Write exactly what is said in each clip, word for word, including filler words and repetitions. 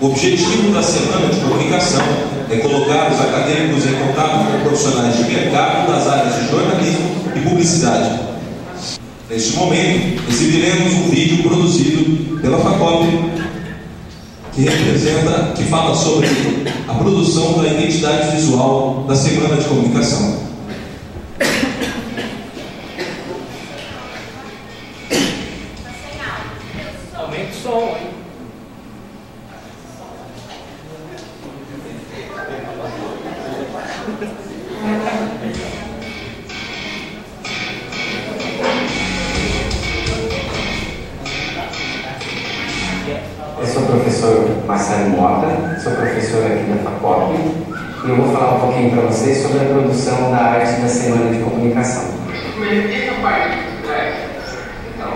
O objetivo da Semana de Comunicação é colocar os acadêmicos em contato com profissionais de mercado das áreas de jornalismo e publicidade. Neste momento, exibiremos um vídeo produzido pela Facop, que representa, que fala sobre a produção da identidade visual da Semana de Comunicação. Aumenta o som, hein? Eu sou o professor Marcelo Mota, sou professor aqui da Facop e eu vou falar um pouquinho para vocês sobre a produção da arte da Semana de Comunicação. Essa parte que tu traz, então,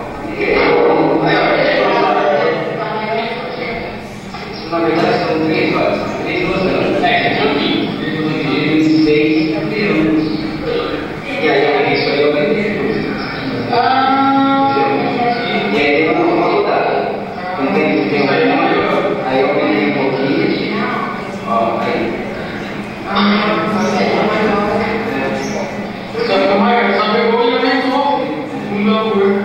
na verdade são três horas, três anos, é, eu vi, três, seis anos, e aí isso aí eu vendi. Ah, e aí eu vou rodar. Não tem que ter uma, aí eu vendi um pouquinho, ó, aí. Só que o maior só pegou e aumentou um valor.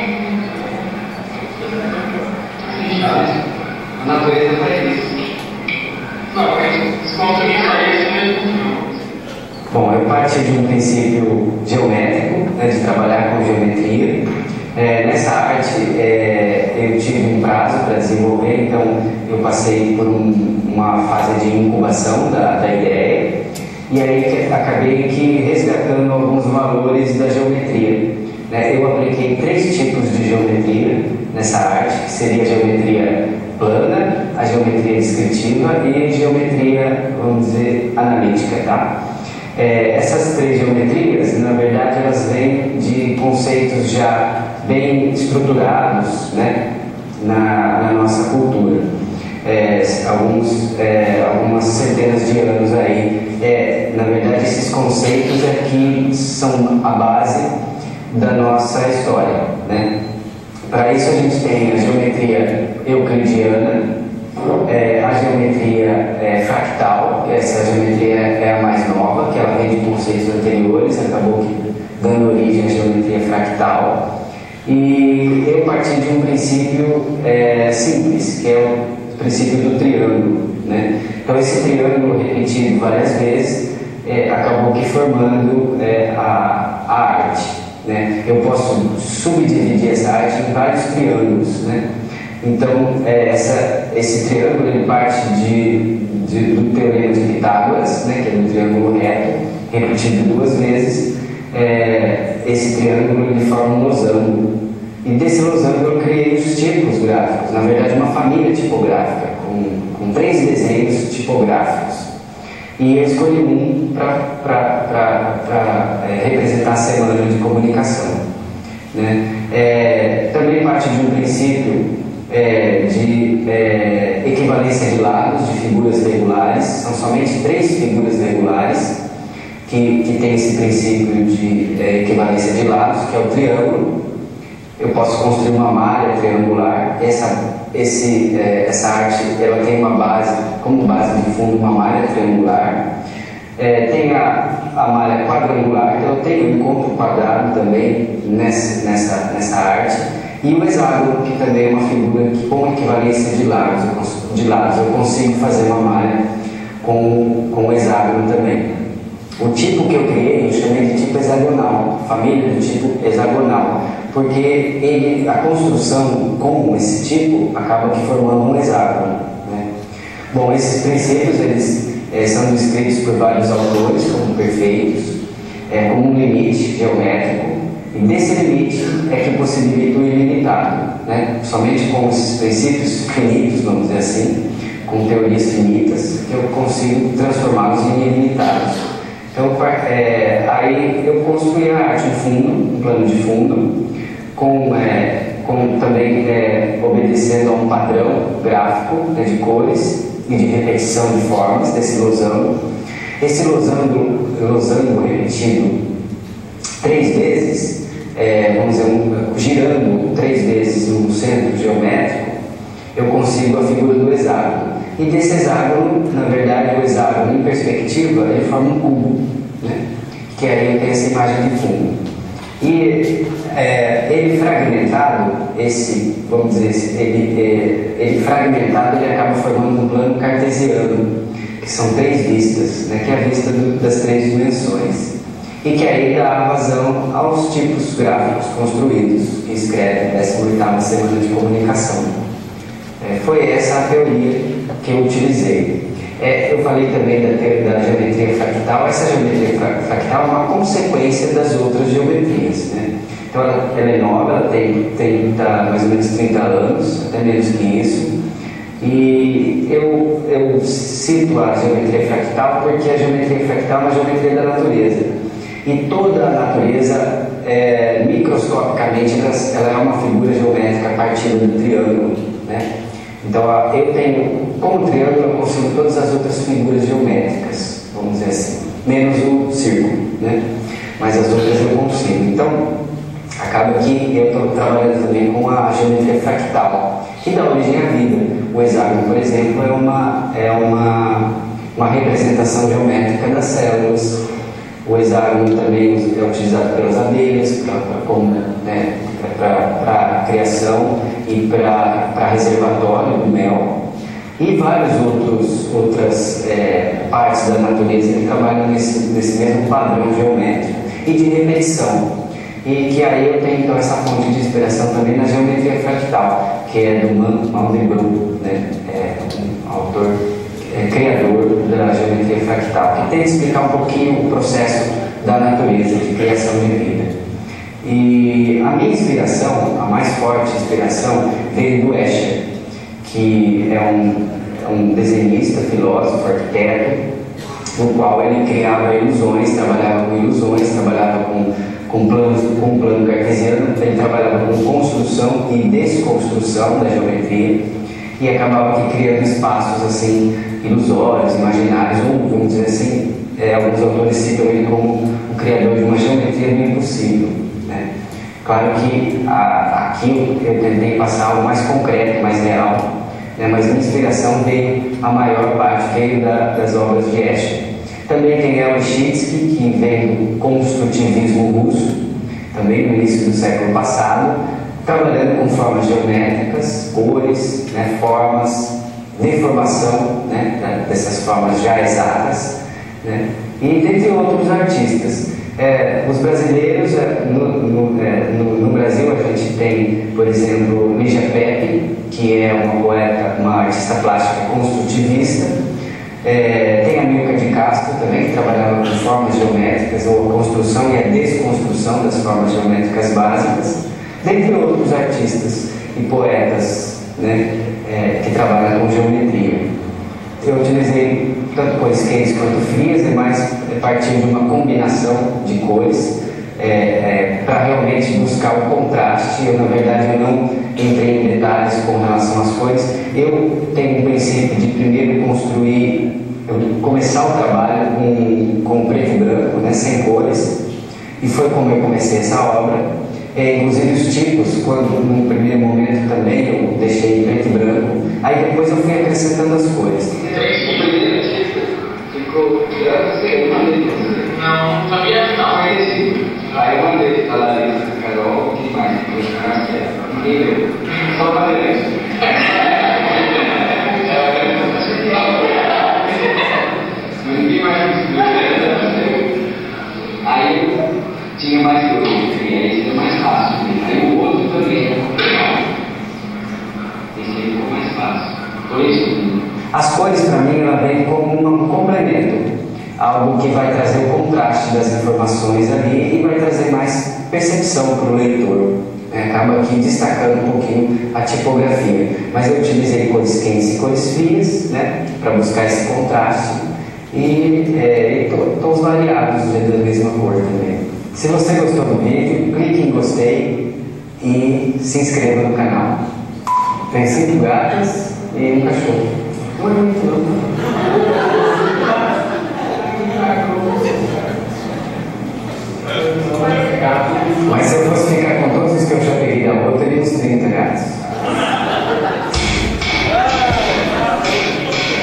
A natureza faz isso. Não, mas se conseguir fazer isso mesmo. Bom, eu parti de um princípio geométrico, né, de trabalhar com geometria. É, nessa arte é, eu tive um prazo para desenvolver, então eu passei por um, uma fase de incubação da, da ideia e aí acabei que resgatando alguns valores da geometria. Né? Eu apliquei três tipos de geometria nessa arte, que seria a geometria plana, a geometria descritiva e a geometria, vamos dizer, analítica, tá? É, essas três geometrias, na verdade, elas vêm de conceitos já bem estruturados, né, na, na nossa cultura. É, alguns, é, algumas centenas de anos aí. É, na verdade, esses conceitos é que são a base da nossa história, né? Para isso a gente tem a geometria euclidiana, é, a geometria é, fractal, essa geometria é a mais nova, que ela vem de conceitos anteriores, acabou que dando origem à geometria fractal. E eu parti de um princípio é, simples, que é o princípio do triângulo, né? Então esse triângulo repetido várias vezes é, acabou que formando é, a, a arte, né? Eu posso subdividir essa arte em vários triângulos, né? Então é, essa, esse triângulo ele parte de, de, do teorema de Pitágoras, né? Que é do triângulo reto, repetido duas vezes. É, esse triângulo ele forma um losango. E desse losango eu criei os tipos gráficos, na verdade uma família tipográfica, com, com três desenhos tipográficos. E eu escolhi um para é, representar a Semana de Comunicação. Né? É, também parte de um princípio é, de é, equivalência de lados, de figuras regulares, são somente três figuras regulares que, que tem esse princípio de é, equivalência de lados, que é o triângulo. Eu posso construir uma malha triangular. Essa, esse, é, essa arte ela tem uma base, como base de fundo, uma malha triangular. É, tem a, a malha quadrangular, então eu tenho um encontro quadrado também nessa, nessa, nessa arte. E o hexágono, que também é uma figura que, com equivalência de lados, eu, de lados, eu consigo fazer uma malha com, com o hexágono também. O tipo que eu criei, eu chamei de tipo hexagonal, família do tipo hexagonal, porque ele, a construção com esse tipo acaba que formando um hexágono. Né? Bom, esses princípios eles é, são descritos por vários autores como perfeitos, é, como um limite geométrico, e desse limite é que possibilita o ilimitado. Né? Somente com esses princípios finitos, vamos dizer assim, com teorias finitas, que eu consigo transformá-los em ilimitados. Então, é, aí eu construí a arte, um fundo, um plano de fundo, com, é, com também é, obedecendo a um padrão gráfico, né, de cores e de repetição de formas desse losango. Esse losango, losango repetido três vezes, é, vamos dizer, um, girando três vezes no centro geométrico, eu consigo a figura do hexágono. E desse hexágono, na verdade, o hexágono em perspectiva, ele forma um cubo, né? Que aí tem essa imagem de fundo. E é, ele fragmentado, esse, vamos dizer, esse, ele, é, ele fragmentado, ele acaba formando um plano cartesiano, que são três vistas, né? Que é a vista do, das três dimensões. E que aí dá vazão aos tipos gráficos construídos, que escreve a décima oitava semana de comunicação. É, foi essa a teoria que eu utilizei. É, eu falei também da, da geometria fractal. Essa geometria fractal é uma consequência das outras geometrias, né? Então ela, ela é nova, ela tem trinta, mais ou menos trinta anos, até menos que isso. E eu, eu cito a geometria fractal porque a geometria fractal é uma geometria da natureza. E toda a natureza, é, microscopicamente, ela, ela é uma figura geométrica partindo do triângulo, né? Então, eu tenho, como triângulo, eu consigo todas as outras figuras geométricas, vamos dizer assim, menos o círculo, né? Mas as outras eu consigo. Então, acaba que eu estou trabalhando também com a geometria fractal, que dá origem à vida. O hexágono, por exemplo, é uma, é uma, uma representação geométrica das células. O hexágono também é utilizado pelas abelhas, né, para a criação e para reservatório do mel. E várias outros, outras é, partes da natureza que trabalham nesse, nesse mesmo padrão geométrico e de repetição. E que aí eu tenho então essa fonte de inspiração também na geometria fractal, que é do Mandelbrot, né, é, um autor É, criador da geometria fractal, que tenta explicar um pouquinho o processo da natureza, de criação de vida. E a minha inspiração, a mais forte inspiração, veio do Escher, que é um, é um desenhista, filósofo, arquiteto, no qual ele criava ilusões, trabalhava com ilusões, trabalhava com, com, planos, com plano cartesiano, ele trabalhava com construção e desconstrução da geometria, e acabava aqui criando espaços assim ilusórios, imaginários, ou vamos dizer assim, é, alguns autores citam ele como o criador de uma geometria do impossível, né? Claro que a, aqui eu tentei passar algo mais concreto, mais real, né? Mas minha inspiração veio, a maior parte veio da, das obras de Escher. Também tem L. Chitsky, que vem do construtivismo russo, também no início do século passado, trabalhando com formas geométricas, cores, né, formas, deformação, né, dessas formas já exatas, né, e dentre outros artistas. É, os brasileiros, no, no, é, no, no Brasil a gente tem, por exemplo, Lígia Pepe, que é uma poeta, uma artista plástica construtivista. É, tem a Milka de Castro também, que trabalhava com formas geométricas, ou a construção e a desconstrução das formas geométricas básicas. Dentre outros artistas e poetas, né, é, que trabalham com geometria. Eu utilizei tanto cores quentes quanto frias, é mais a partir de uma combinação de cores, é, é, para realmente buscar o contraste. Eu, na verdade, eu não entrei em detalhes com relação às cores. Eu tenho um princípio de primeiro construir, eu começar o trabalho com, com preto e branco, né, sem cores, e foi como eu comecei essa obra. É, inclusive os tipos, quando no primeiro momento também eu deixei preto e branco, aí depois eu fui acrescentando as cores. O primeiro tipo ficou branco, sem mandei. Não, sabia não. Aí eu mandei pra Larissa, Carol, que mais? Ninguém viu. Só pra ver isso. Mas ninguém mais viu. Aí tinha mais coisa. Esse é mais fácil, aí o outro também é complicado. Esse aí ficou mais fácil. Por isso, as cores para mim ela vem como um complemento, algo que vai trazer o contraste das informações ali e vai trazer mais percepção para o leitor. É, acaba aqui destacando um pouquinho a tipografia. Mas eu utilizei cores quentes e cores frias, né, para buscar esse contraste e, é, e tons variados da mesma cor também. Se você gostou do vídeo, clique em gostei e se inscreva no canal. Tem cinco gatas e um cachorro. Muito louco. Mas se eu fosse ficar com todos os que eu já peguei da rua, eu teria uns trinta gatos.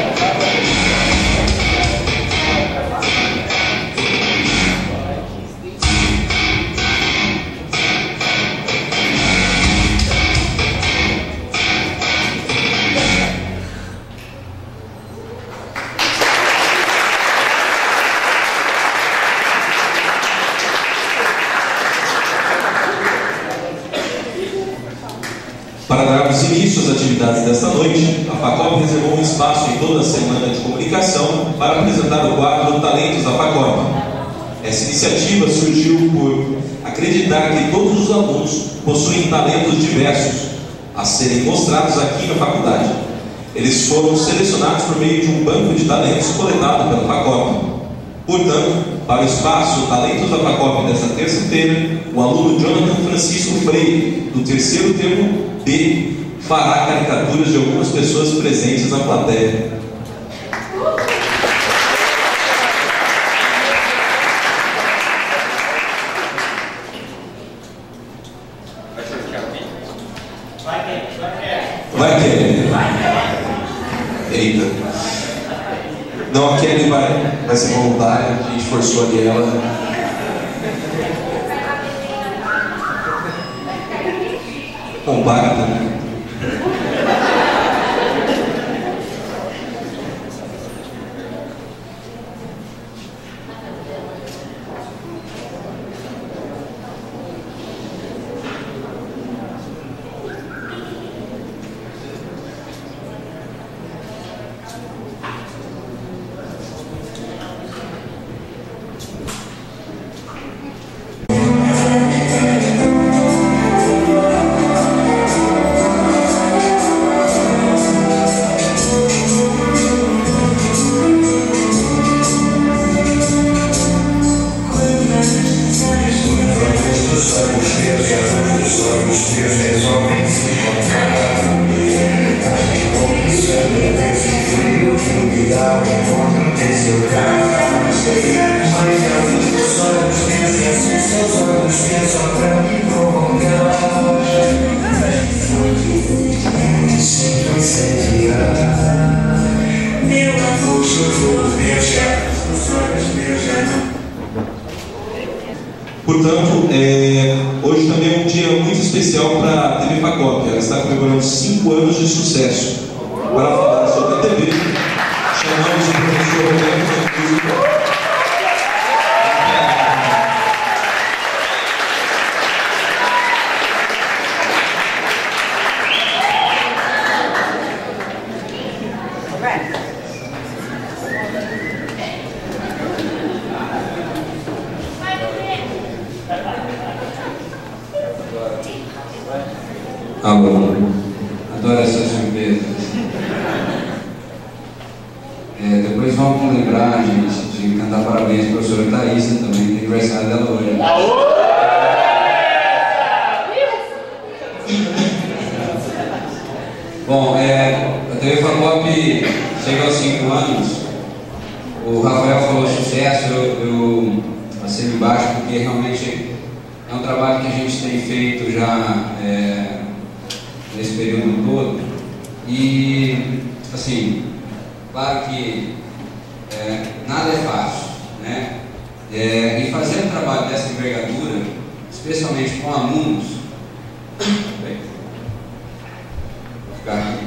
Para darmos início às atividades desta noite, a Facop reservou um espaço em toda a semana de comunicação para apresentar o quadro Talentos da Facop. Essa iniciativa surgiu por acreditar que todos os alunos possuem talentos diversos a serem mostrados aqui na faculdade. Eles foram selecionados por meio de um banco de talentos coletado pela Facop. Portanto, para o espaço Talentos da Facop desta terça-feira, o aluno Jonathan Francisco Freire, do terceiro termo B, fará caricaturas de algumas pessoas presentes na plateia. Vai, Kelly. Eita. Não, a Kelly vai, vai ser voluntária, a gente forçou ali ela. Compacta, né? Portanto, é, hoje também é um dia muito especial para a T V Facop. Ela está comemorando cinco anos de sucesso. Para falar sobre a T V, chamamos o professor Roberto. Alô, adoro essas surpresas. É, depois vamos lembrar, gente, de cantar parabéns para a professora Thaísa também, que é aniversário dela hoje. Bom, é, a T V Facop chega aos cinco anos. O Rafael falou sucesso, eu, eu assino embaixo porque realmente é um trabalho que a gente tem feito já é, nesse período todo. E, assim, claro que é, nada é fácil, né? É, e fazer um trabalho dessa envergadura, especialmente com alunos, bem, vou ficar aqui.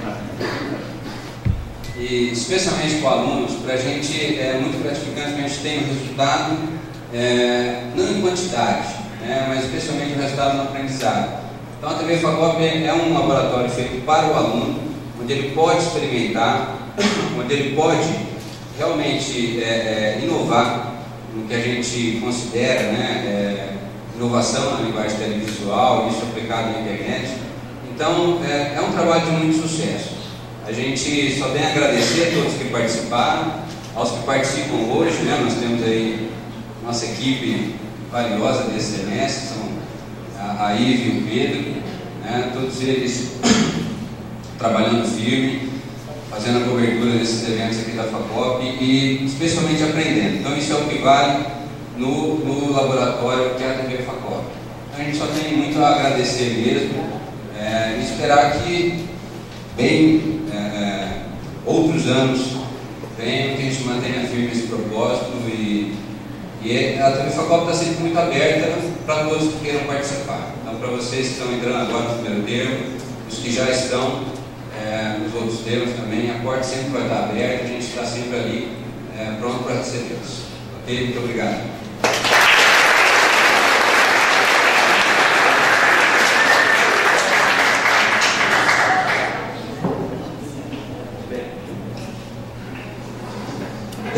E especialmente com alunos, para a gente é muito gratificante que a gente tenha um resultado, é, não em quantidade, né, mas especialmente o resultado no aprendizado. Então a T V Facop é um laboratório feito para o aluno, onde ele pode experimentar, onde ele pode realmente é, é, inovar no que a gente considera, né, é, inovação na linguagem televisual, isso aplicado na internet. Então é, é um trabalho de muito sucesso. A gente só tem a agradecer a todos que participaram, aos que participam hoje, né? Nós temos aí nossa equipe valiosa desse semestre, são a, a Ive e o Pedro, né? Todos eles trabalhando firme, fazendo a cobertura desses eventos aqui da Facop e especialmente aprendendo. Então isso é o que vale no, no laboratório que é a T V Facop. Então a gente só tem muito a agradecer mesmo é, e esperar que bem é, é, outros anos venham, que a gente mantenha firme esse propósito e, e a T V Facop está sempre muito aberta para todos que queiram participar. Então, para vocês que estão entrando agora no primeiro termo, os que já estão é, nos outros termos também, a porta sempre vai estar aberta, a gente está sempre ali é, pronto para recebê-los. Ok? Muito obrigado.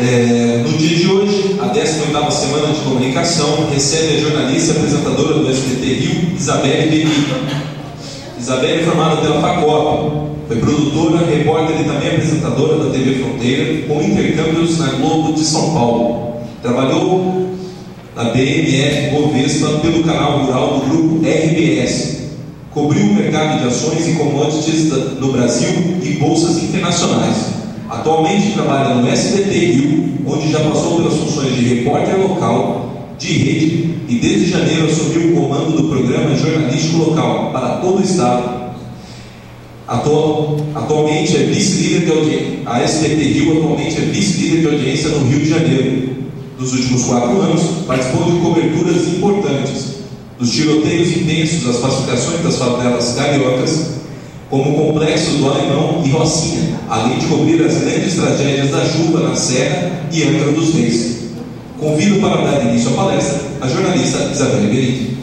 É, no dia de hoje, a décima oitava Semana de Comunicação recebe a jornalista e apresentadora do S B T Rio, Isabelle Benito. Isabelle é formada pela FACOP, foi produtora, repórter e também apresentadora da T V Fronteira, com intercâmbios na Globo de São Paulo. Trabalhou na B M F Bovespa pelo canal rural do grupo R B S. Cobriu o mercado de ações e commodities no Brasil e bolsas internacionais. Atualmente trabalha no S B T Rio, onde já passou pelas funções de repórter local, de rede, e desde janeiro assumiu o comando do programa jornalístico local para todo o estado. Atual, atualmente é vice-líder de audiência. A S B T Rio atualmente é vice-líder de audiência no Rio de Janeiro. Nos últimos quatro anos, participou de coberturas importantes, dos tiroteios intensos, as pacificações das favelas cariocas, como o Complexo do Alemão e Rocinha, além de cobrir as grandes tragédias da chuva na Serra e Angra dos Reis. Convido para dar início à palestra a jornalista Isabelle Benito.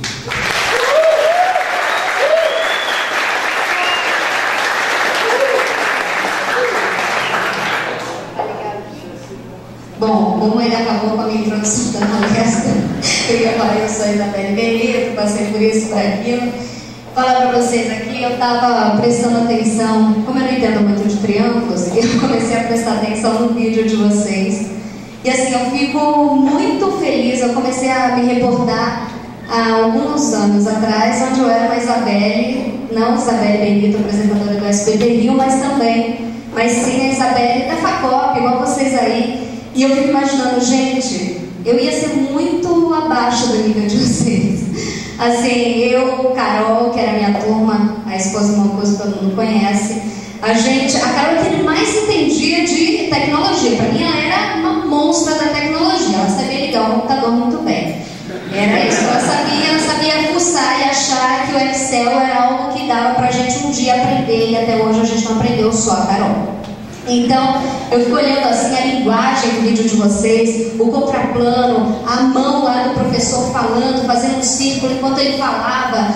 Bom, como ele acabou com a minha introdução da palestra, eu ia falar, eu sou a Isabelle Benito, passei por isso, por aquilo. Falar para vocês aqui, eu estava prestando atenção, como eu não entendo muito de triângulos, eu comecei a prestar atenção no vídeo de vocês. E assim, eu fico muito feliz, eu comecei a me reportar há alguns anos atrás, onde eu era uma Isabelle, não Isabelle Benito, apresentadora do S B T Rio, mas também, mas sim a Isabelle da FACOP, igual vocês aí. E eu fico imaginando, gente, eu ia ser muito abaixo do nível de vocês. Assim, eu, Carol, que era minha turma, a esposa do Mancuso, todo mundo conhece, a gente, a Carol é que mais entendia de tecnologia. Para mim, ela era uma monstra da tecnologia, ela sabia ligar o computador muito bem. Era isso, ela sabia, ela sabia fuçar e achar que o Excel era algo que dava pra gente um dia aprender, e até hoje a gente não aprendeu, só a Carol. Então, eu fico olhando assim a linguagem do vídeo de vocês, o contraplano, a mão lá do professor falando, fazendo um círculo, enquanto ele falava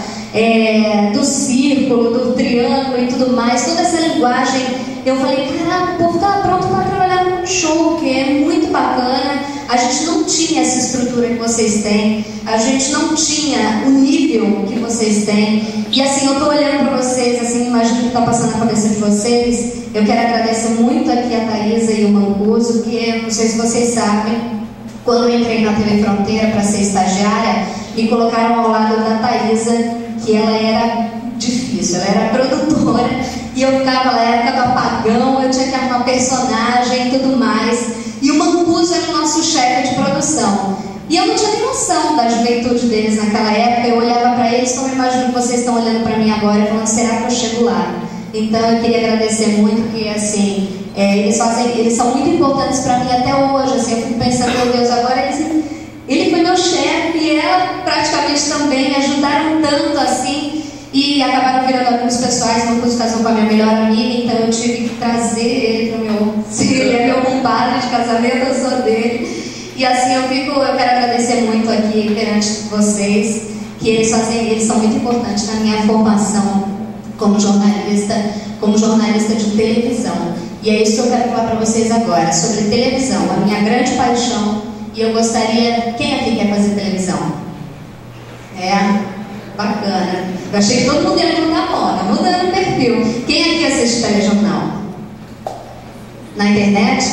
é, do círculo, do triângulo e tudo mais, toda essa linguagem. Eu falei, caraca, o povo tá pronto para trabalhar num show, que é muito bacana. A gente não tinha essa estrutura que vocês têm, a gente não tinha o nível que vocês têm. E assim, eu tô olhando para vocês, assim, imagino o que tá passando na cabeça de vocês. Eu quero agradecer muito aqui a Thaisa e o Mancuso, que não sei se vocês sabem, quando eu entrei na T V Fronteira para ser estagiária, me colocaram ao lado da Thaisa, que ela era difícil, ela era produtora, e eu ficava na época do apagão, eu tinha que arrumar personagem e tudo mais, e o Mancuso era o nosso chefe de produção. E eu não tinha nem noção da juventude deles naquela época, eu olhava para eles como eu imagino que vocês estão olhando para mim agora, falando, será que eu chego lá? Então eu queria agradecer muito, porque assim, é, eles, fazem, eles são muito importantes para mim até hoje, assim, eu fico pensando, meu Deus, agora eles, ele foi meu chefe e ela praticamente também me ajudaram tanto assim, e acabaram virando amigos pessoais. Não pude casar com a minha melhor amiga, então eu tive que trazer ele para o meu, se ele é meu compadre de casamento, eu sou dele. E assim eu fico, eu quero agradecer muito aqui perante vocês, que eles fazem, eles são muito importantes na minha formação como jornalista, como jornalista de televisão. E é isso que eu quero falar para vocês agora, sobre televisão, a minha grande paixão. E eu gostaria, quem aqui quer fazer televisão? É? Bacana. Eu achei que todo mundo ia levantar a mão, tá mudando o perfil. Quem aqui assiste telejornal? Na internet?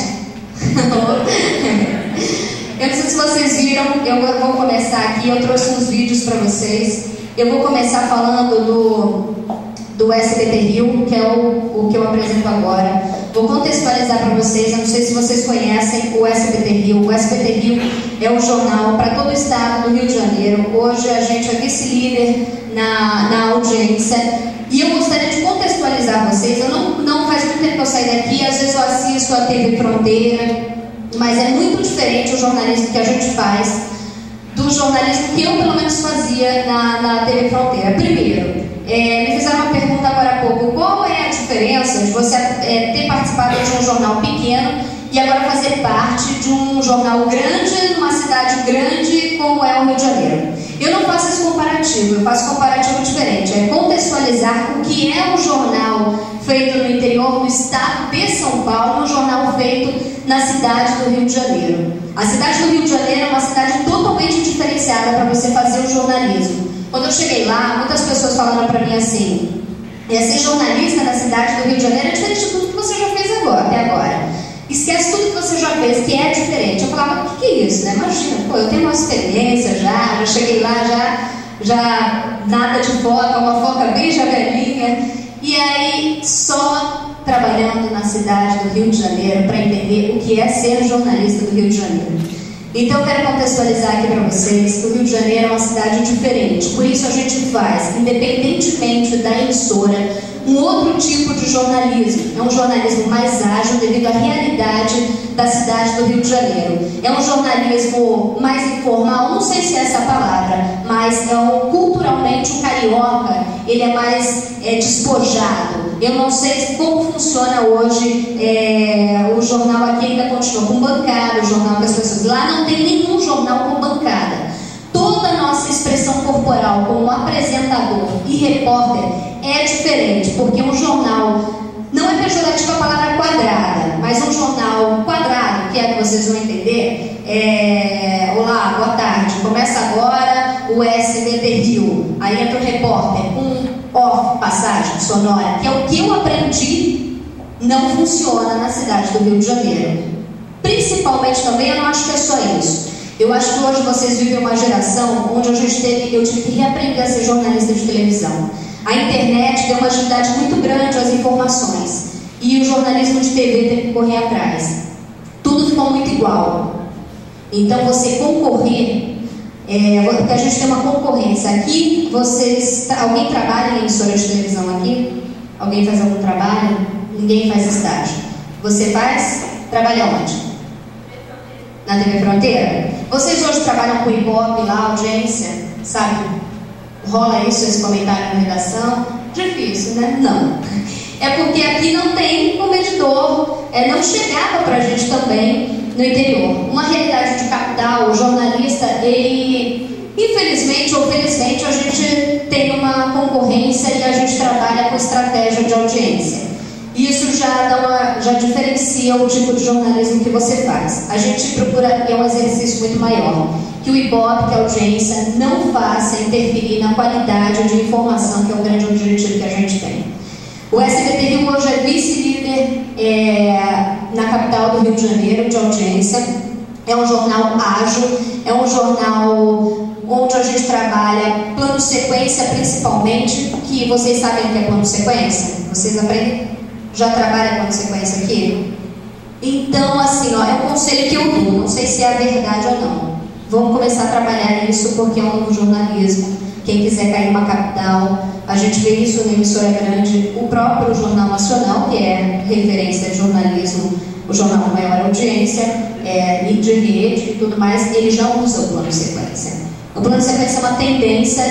Eu não sei se vocês viram, eu vou começar aqui, eu trouxe uns vídeos para vocês. Eu vou começar falando do... do S B T Rio, que é o, o que eu apresento agora. Vou contextualizar para vocês, eu não sei se vocês conhecem o S B T Rio. O S B T Rio é um jornal para todo o estado do Rio de Janeiro. Hoje a gente é vice-líder na, na audiência. E eu gostaria de contextualizar vocês. Eu não, não faz muito tempo que eu saí daqui, às vezes eu assisto a T V Fronteira, mas é muito diferente o jornalismo que a gente faz do jornalismo que eu pelo menos fazia na, na T V Fronteira. Primeiro, É, me fizeram uma pergunta agora há pouco, qual é a diferença de você é, ter participado de um jornal pequeno e agora fazer parte de um jornal grande, numa cidade grande como é o Rio de Janeiro? Eu não faço esse comparativo, eu faço comparativo diferente, é contextualizar o que é um jornal feito no interior do estado de São Paulo, um jornal feito na cidade do Rio de Janeiro. A cidade do Rio de Janeiro é uma cidade totalmente diferenciada para você fazer o jornalismo. Quando eu cheguei lá, muitas pessoas falaram para mim assim: ser jornalista na cidade do Rio de Janeiro é diferente de tudo que você já fez agora, até agora. Esquece tudo que você já fez, que é diferente. Eu falava: o que, que é isso, né? Imagina, pô, eu tenho uma experiência já, já cheguei lá, já, já nada de foca, uma foca bem javelinha. E aí, só trabalhando na cidade do Rio de Janeiro para entender o que é ser jornalista do Rio de Janeiro. Então, eu quero contextualizar aqui para vocês que o Rio de Janeiro é uma cidade diferente. Por isso, a gente faz, independentemente da emissora, um outro tipo de jornalismo. É um jornalismo mais ágil devido à realidade da cidade do Rio de Janeiro. É um jornalismo mais informal, não sei se é essa a palavra, mas é um, culturalmente o carioca, ele é mais é, despojado. Eu não sei como funciona hoje, é, o jornal aqui ainda continua com bancada, o jornal que as pessoas... Lá não tem nenhum jornal com bancada. Toda a nossa expressão corporal como apresentador e repórter é diferente, porque um jornal, não é pejorativo a palavra quadrada, mas um jornal quadrado, que é que vocês vão entender, é... Olá, boa tarde, começa agora o S B T Rio, aí entra o repórter, um off, passagem sonora, que é o que eu aprendi, não funciona na cidade do Rio de Janeiro. Principalmente também, eu não acho que é só isso. Eu acho que hoje vocês vivem uma geração onde a gente teve, eu tive que reaprender a ser jornalista de televisão. A internet deu uma agilidade muito grande às informações e o jornalismo de T V teve que correr atrás. Tudo ficou muito igual. Então você concorrer, é, porque a gente tem uma concorrência. Aqui, vocês, alguém trabalha em emissora de televisão aqui? Alguém faz algum trabalho? Ninguém faz estágio. Você faz? Trabalha onde? Na T V Fronteira? Vocês hoje trabalham com Ibope lá, audiência, sabe? Rola isso, esse comentário na redação? Difícil, né? Não. É porque aqui não tem um medidor, é, não chegava pra gente também no interior. Uma realidade de capital, o jornalista, ele, infelizmente ou felizmente, a gente tem uma concorrência e a gente trabalha com estratégia de audiência. Isso já, dá uma, já diferencia o tipo de jornalismo que você faz. A gente procura, é um exercício muito maior, que o Ibope, que a audiência, não faça interferir na qualidade de informação, que é o grande objetivo que a gente tem. O S B T Rio hoje é vice-líder é, na capital do Rio de Janeiro, de audiência. É um jornal ágil, é um jornal onde a gente trabalha plano sequência principalmente, que vocês sabem o que é plano sequência? Vocês aprendem? Já trabalha com sequência aqui? Então, assim, ó, é um conselho que eu dou, não sei se é a verdade ou não. Vamos começar a trabalhar nisso porque é um novo jornalismo. Quem quiser cair numa capital, a gente vê isso na emissora grande, o próprio Jornal Nacional, que é referência de jornalismo, o jornal com maior audiência, é, de rede e tudo mais, ele já usa o plano sequência. O plano de sequência é uma tendência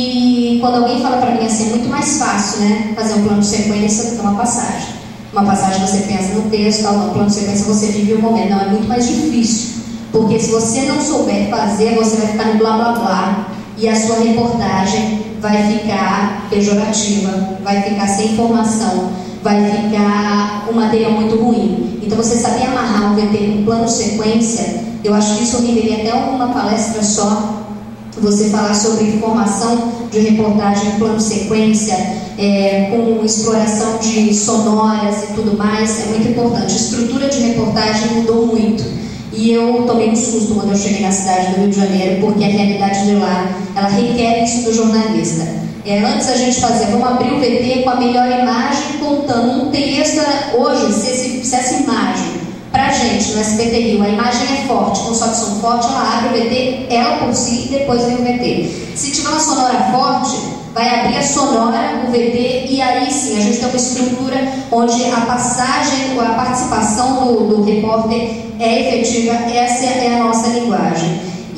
e quando alguém fala para mim assim, é muito mais fácil, né, fazer um plano de sequência do que uma passagem. Uma passagem você pensa no texto, tal, no plano de sequência você vive o momento. Não, é muito mais difícil, porque se você não souber fazer, você vai ficar no blá blá blá e a sua reportagem vai ficar pejorativa, vai ficar sem informação, vai ficar um material muito ruim. Então você saber amarrar um V T com plano de sequência, eu acho que isso renderia até uma palestra só. Você falar sobre informação de reportagem, plano de sequência, é, com exploração de sonoras e tudo mais, é muito importante. A estrutura de reportagem mudou muito. E eu tomei um susto quando eu cheguei na cidade do Rio de Janeiro, porque a realidade de lá, ela requer isso do jornalista. É, antes a gente fazia, vamos abrir o V T com a melhor imagem, contando um texto. Hoje, se, esse, se essa imagem, pra gente, no S B T Rio, a imagem é forte, com só que som forte, ela abre o V T, ela por si, e depois vem o V T. Se tiver uma sonora forte, vai abrir a sonora, o V T, e aí sim, a gente tem uma estrutura onde a passagem, a participação do, do repórter é efetiva, essa é a nossa linguagem.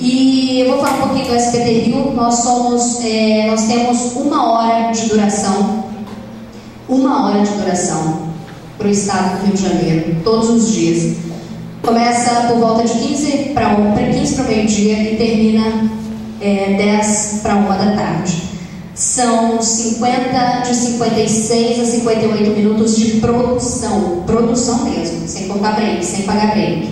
E eu vou falar um pouquinho do S B T Rio, nós somos, é, nós temos uma hora de duração, uma hora de duração, para o estado do Rio de Janeiro, todos os dias. Começa por volta de quinze para o meio-dia e termina é, dez para uma da tarde. São cinquenta, de cinquenta e seis a cinquenta e oito minutos de produção, produção mesmo, sem contar break, sem pagar break.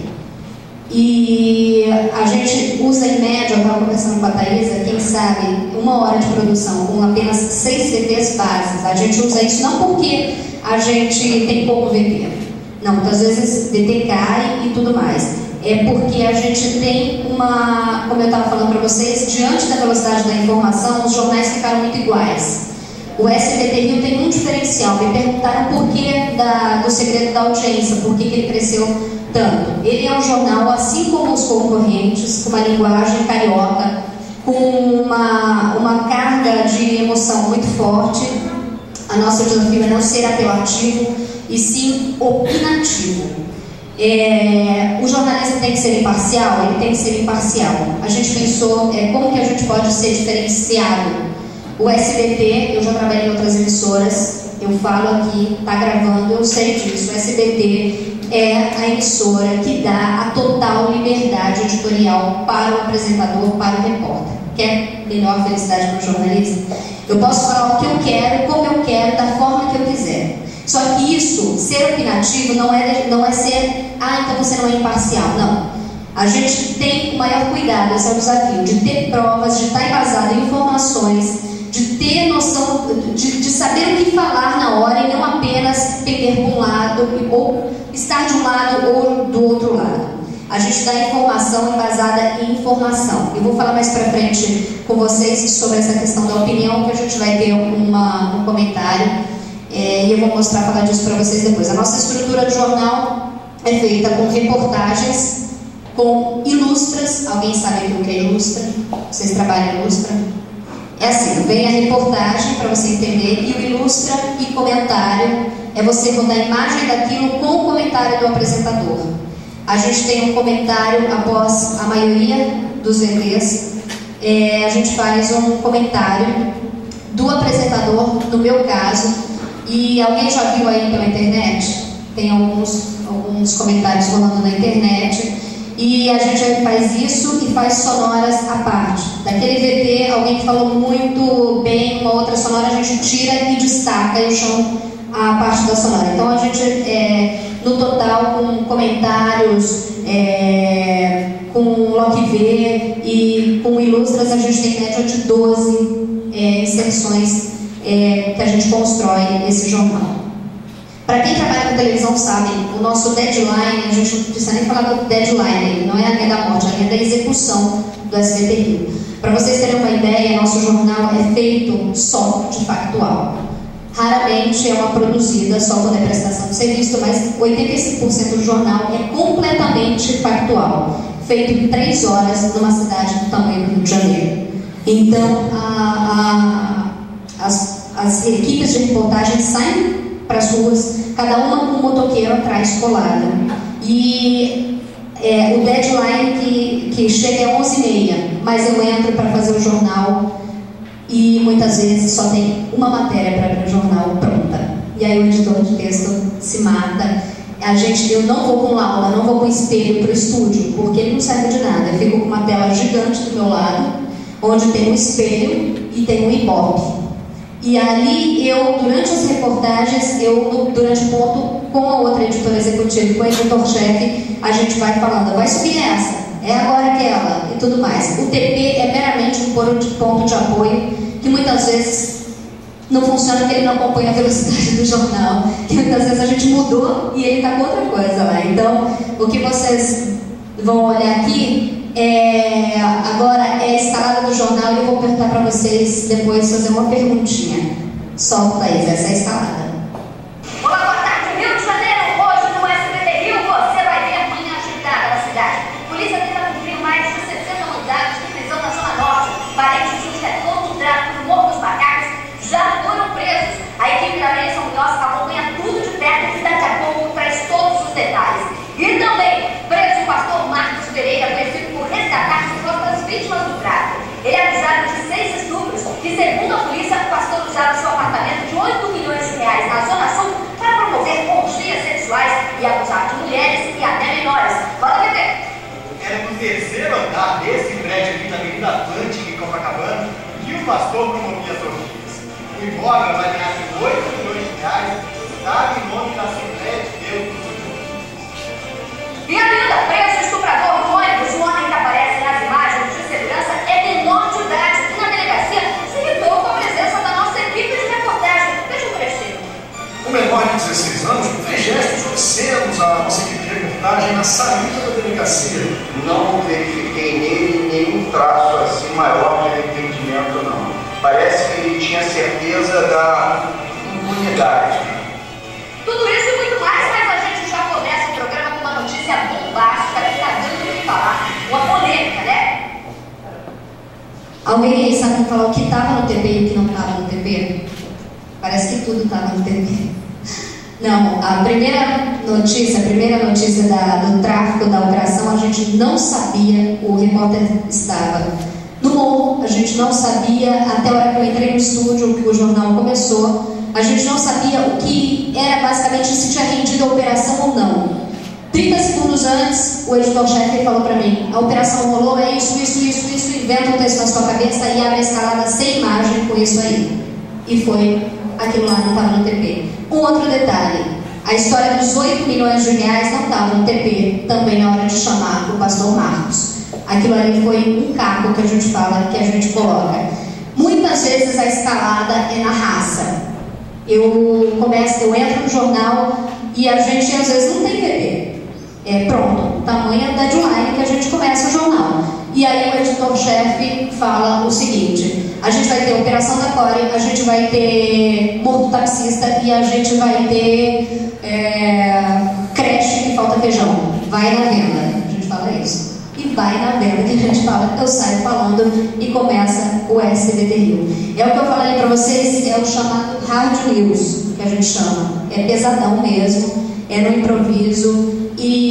E a gente usa em média, eu estava conversando com a Thaisa, quem sabe, uma hora de produção com apenas seis V Ts bases. A gente usa isso não porque a gente tem pouco V T, não, muitas vezes V T cai e tudo mais. É porque a gente tem uma, como eu estava falando para vocês, diante da velocidade da informação, os jornais ficaram muito iguais. O S B T Rio tem um diferencial. Me perguntaram por que da, do segredo da audiência, por que, que ele cresceu tanto. Ele é um jornal, assim como os concorrentes, com uma linguagem carioca, com uma, uma carga de emoção muito forte. A nosso desafio é não ser apelativo, e sim opinativo. É, o jornalista tem que ser imparcial? Ele tem que ser imparcial. A gente pensou é, como que a gente pode ser diferenciado. O S B T, eu já trabalhei em outras emissoras, eu falo aqui, está gravando, eu sei disso. O S B T é a emissora que dá a total liberdade editorial para o apresentador, para o repórter. Quer melhor felicidade para o jornalista? Eu posso falar o que eu quero, como eu quero, da forma que eu quiser. Só que isso, ser opinativo, não é, não é ser, ah, então você não é imparcial. Não. A gente tem o maior cuidado, esse é o desafio, de ter provas, de estar embasado em informações, de ter noção, de, de saber o que falar na hora e não apenas pegar para um lado, ou estar de um lado ou do outro lado. A gente dá informação embasada em informação. Eu vou falar mais para frente com vocês sobre essa questão da opinião, que a gente vai ter uma, um comentário. É, e eu vou mostrar, falar disso para vocês depois. A nossa estrutura do jornal é feita com reportagens, com ilustras. Alguém sabe o que é ilustra? Vocês trabalham em ilustra? É assim, vem a reportagem para você entender, e o ilustra e comentário é você botar a imagem daquilo com o comentário do apresentador. A gente tem um comentário após a maioria dos V Ts. É, a gente faz um comentário do apresentador, no meu caso. E alguém já viu aí pela internet? Tem alguns, alguns comentários rolando na internet. E a gente faz isso e faz sonoras à parte. Daquele V T, alguém que falou muito bem, uma outra sonora, a gente tira e destaca e chama a parte da sonora. Então a gente, é, no total, com comentários, é, com Lock V e com ilustras, a gente tem média de doze é, inserções É, que a gente constrói esse jornal. Para quem trabalha com televisão sabe, o nosso deadline, a gente não precisa nem falar do deadline, não é a linha da morte, é a linha da execução do S B T Rio. Para vocês terem uma ideia, nosso jornal é feito só de factual. Raramente é uma produzida só quando é prestação de serviço, mas oitenta e cinco por cento do jornal é completamente factual, feito em três horas numa cidade do tamanho do Rio de Janeiro. Então, a, a As, as equipes de reportagem saem para as ruas, cada uma com um motoqueiro atrás colado. E é, o deadline que, que chega é onze e meia, mas eu entro para fazer o jornal e muitas vezes só tem uma matéria para abrir o jornal pronta. E aí o editor de texto se mata. A gente, eu não vou com aula, não vou com espelho para o estúdio, porque ele não serve de nada. Eu fico com uma tela gigante do meu lado, onde tem um espelho e tem um ibope. E ali eu, durante as reportagens, eu, durante o ponto, com a outra editora executiva, com o editor-chefe, a gente vai falando, vai subir essa, é agora aquela, e tudo mais. O T P é meramente um ponto de apoio, que muitas vezes não funciona porque ele não acompanha a velocidade do jornal, que muitas vezes a gente mudou e ele está com outra coisa lá. Então, o que vocês vão olhar aqui, É, agora é a escalada do jornal, e eu vou perguntar para vocês depois, fazer uma perguntinha. Solta aí, essa é a escalada. Olá, boa tarde, Rio de Janeiro. Hoje no S B T Rio você vai ver a manhã agitada da cidade. Polícia tenta cumprir mais de sessenta mandados de prisão na Zona Norte. Parentes de um setor do tráfico no Morro dos Macacos já foram presos. A equipe da Melissa Munhoz acompanha tudo de perto e daqui a pouco traz todos os detalhes. E também, preso o pastor Marcos Pereira, conhecido por resgatar as próprias vítimas do tráfico. Ele é acusado de seis estupros e, segundo a polícia, o pastor usava seu apartamento de oito milhões de reais na Zona Sul para promover orgias sexuais e abusar de mulheres e até menores. Bora ver. Era no terceiro andar desse prédio aqui na Avenida Atlântica, em Copacabana, que o pastor promovia as orgias. imóvel avaliado em oito milhões de reais, dado em nome da Assembleia de Deus. E ainda preso o estuprador do ônibus, o homem que aparece nas imagens de segurança é menor de idade e na delegacia se irritou com a presença da nossa equipe de reportagem. Veja o trecheiro. O menor de dezesseis anos fez gestos obscenos à nossa equipe de reportagem na saída da delegacia. Não verifiquei nele nenhum traço assim maior de arrependimento, não. Parece que ele tinha certeza da impunidade. Tudo isso e muito mais, mas a gente já começa o programa com uma notícia bombástica que está dando o que falar. Uma polêmica, né? Alguém aí sabe falar o que estava no T V e o que não estava no T V? Parece que tudo estava no T V. Não, a primeira notícia, a primeira notícia da, do tráfico da operação, a gente não sabia, o repórter estava no morro, a gente não sabia, até a hora que eu entrei no estúdio, que o jornal começou, a gente não sabia o que era basicamente se tinha rendido a operação ou não. trinta segundos antes, o editor-chefe falou para mim, a operação rolou, é isso, isso, isso, isso, inventa um texto na sua cabeça e abre a escalada sem imagem com isso aí. E foi, aquilo lá não estava no T P. Um outro detalhe, a história dos oito milhões de reais não estava no T P, também na hora de chamar o pastor Marcos. Aquilo ali foi um cargo que a gente fala, que a gente coloca. Muitas vezes a escalada é na raça. Eu começo, eu entro no jornal e a gente às vezes não tem T P. É pronto, tamanha deadline que a gente começa o jornal. E aí o editor-chefe fala o seguinte, a gente vai ter Operação da Core, a gente vai ter Morto Taxista e a gente vai ter é, creche que falta feijão. Vai na venda. A gente fala isso. E vai na venda que a gente fala, eu saio falando e começa o S B T Rio. É o que eu falei para vocês, é o chamado hard news, que a gente chama. É pesadão mesmo, é no improviso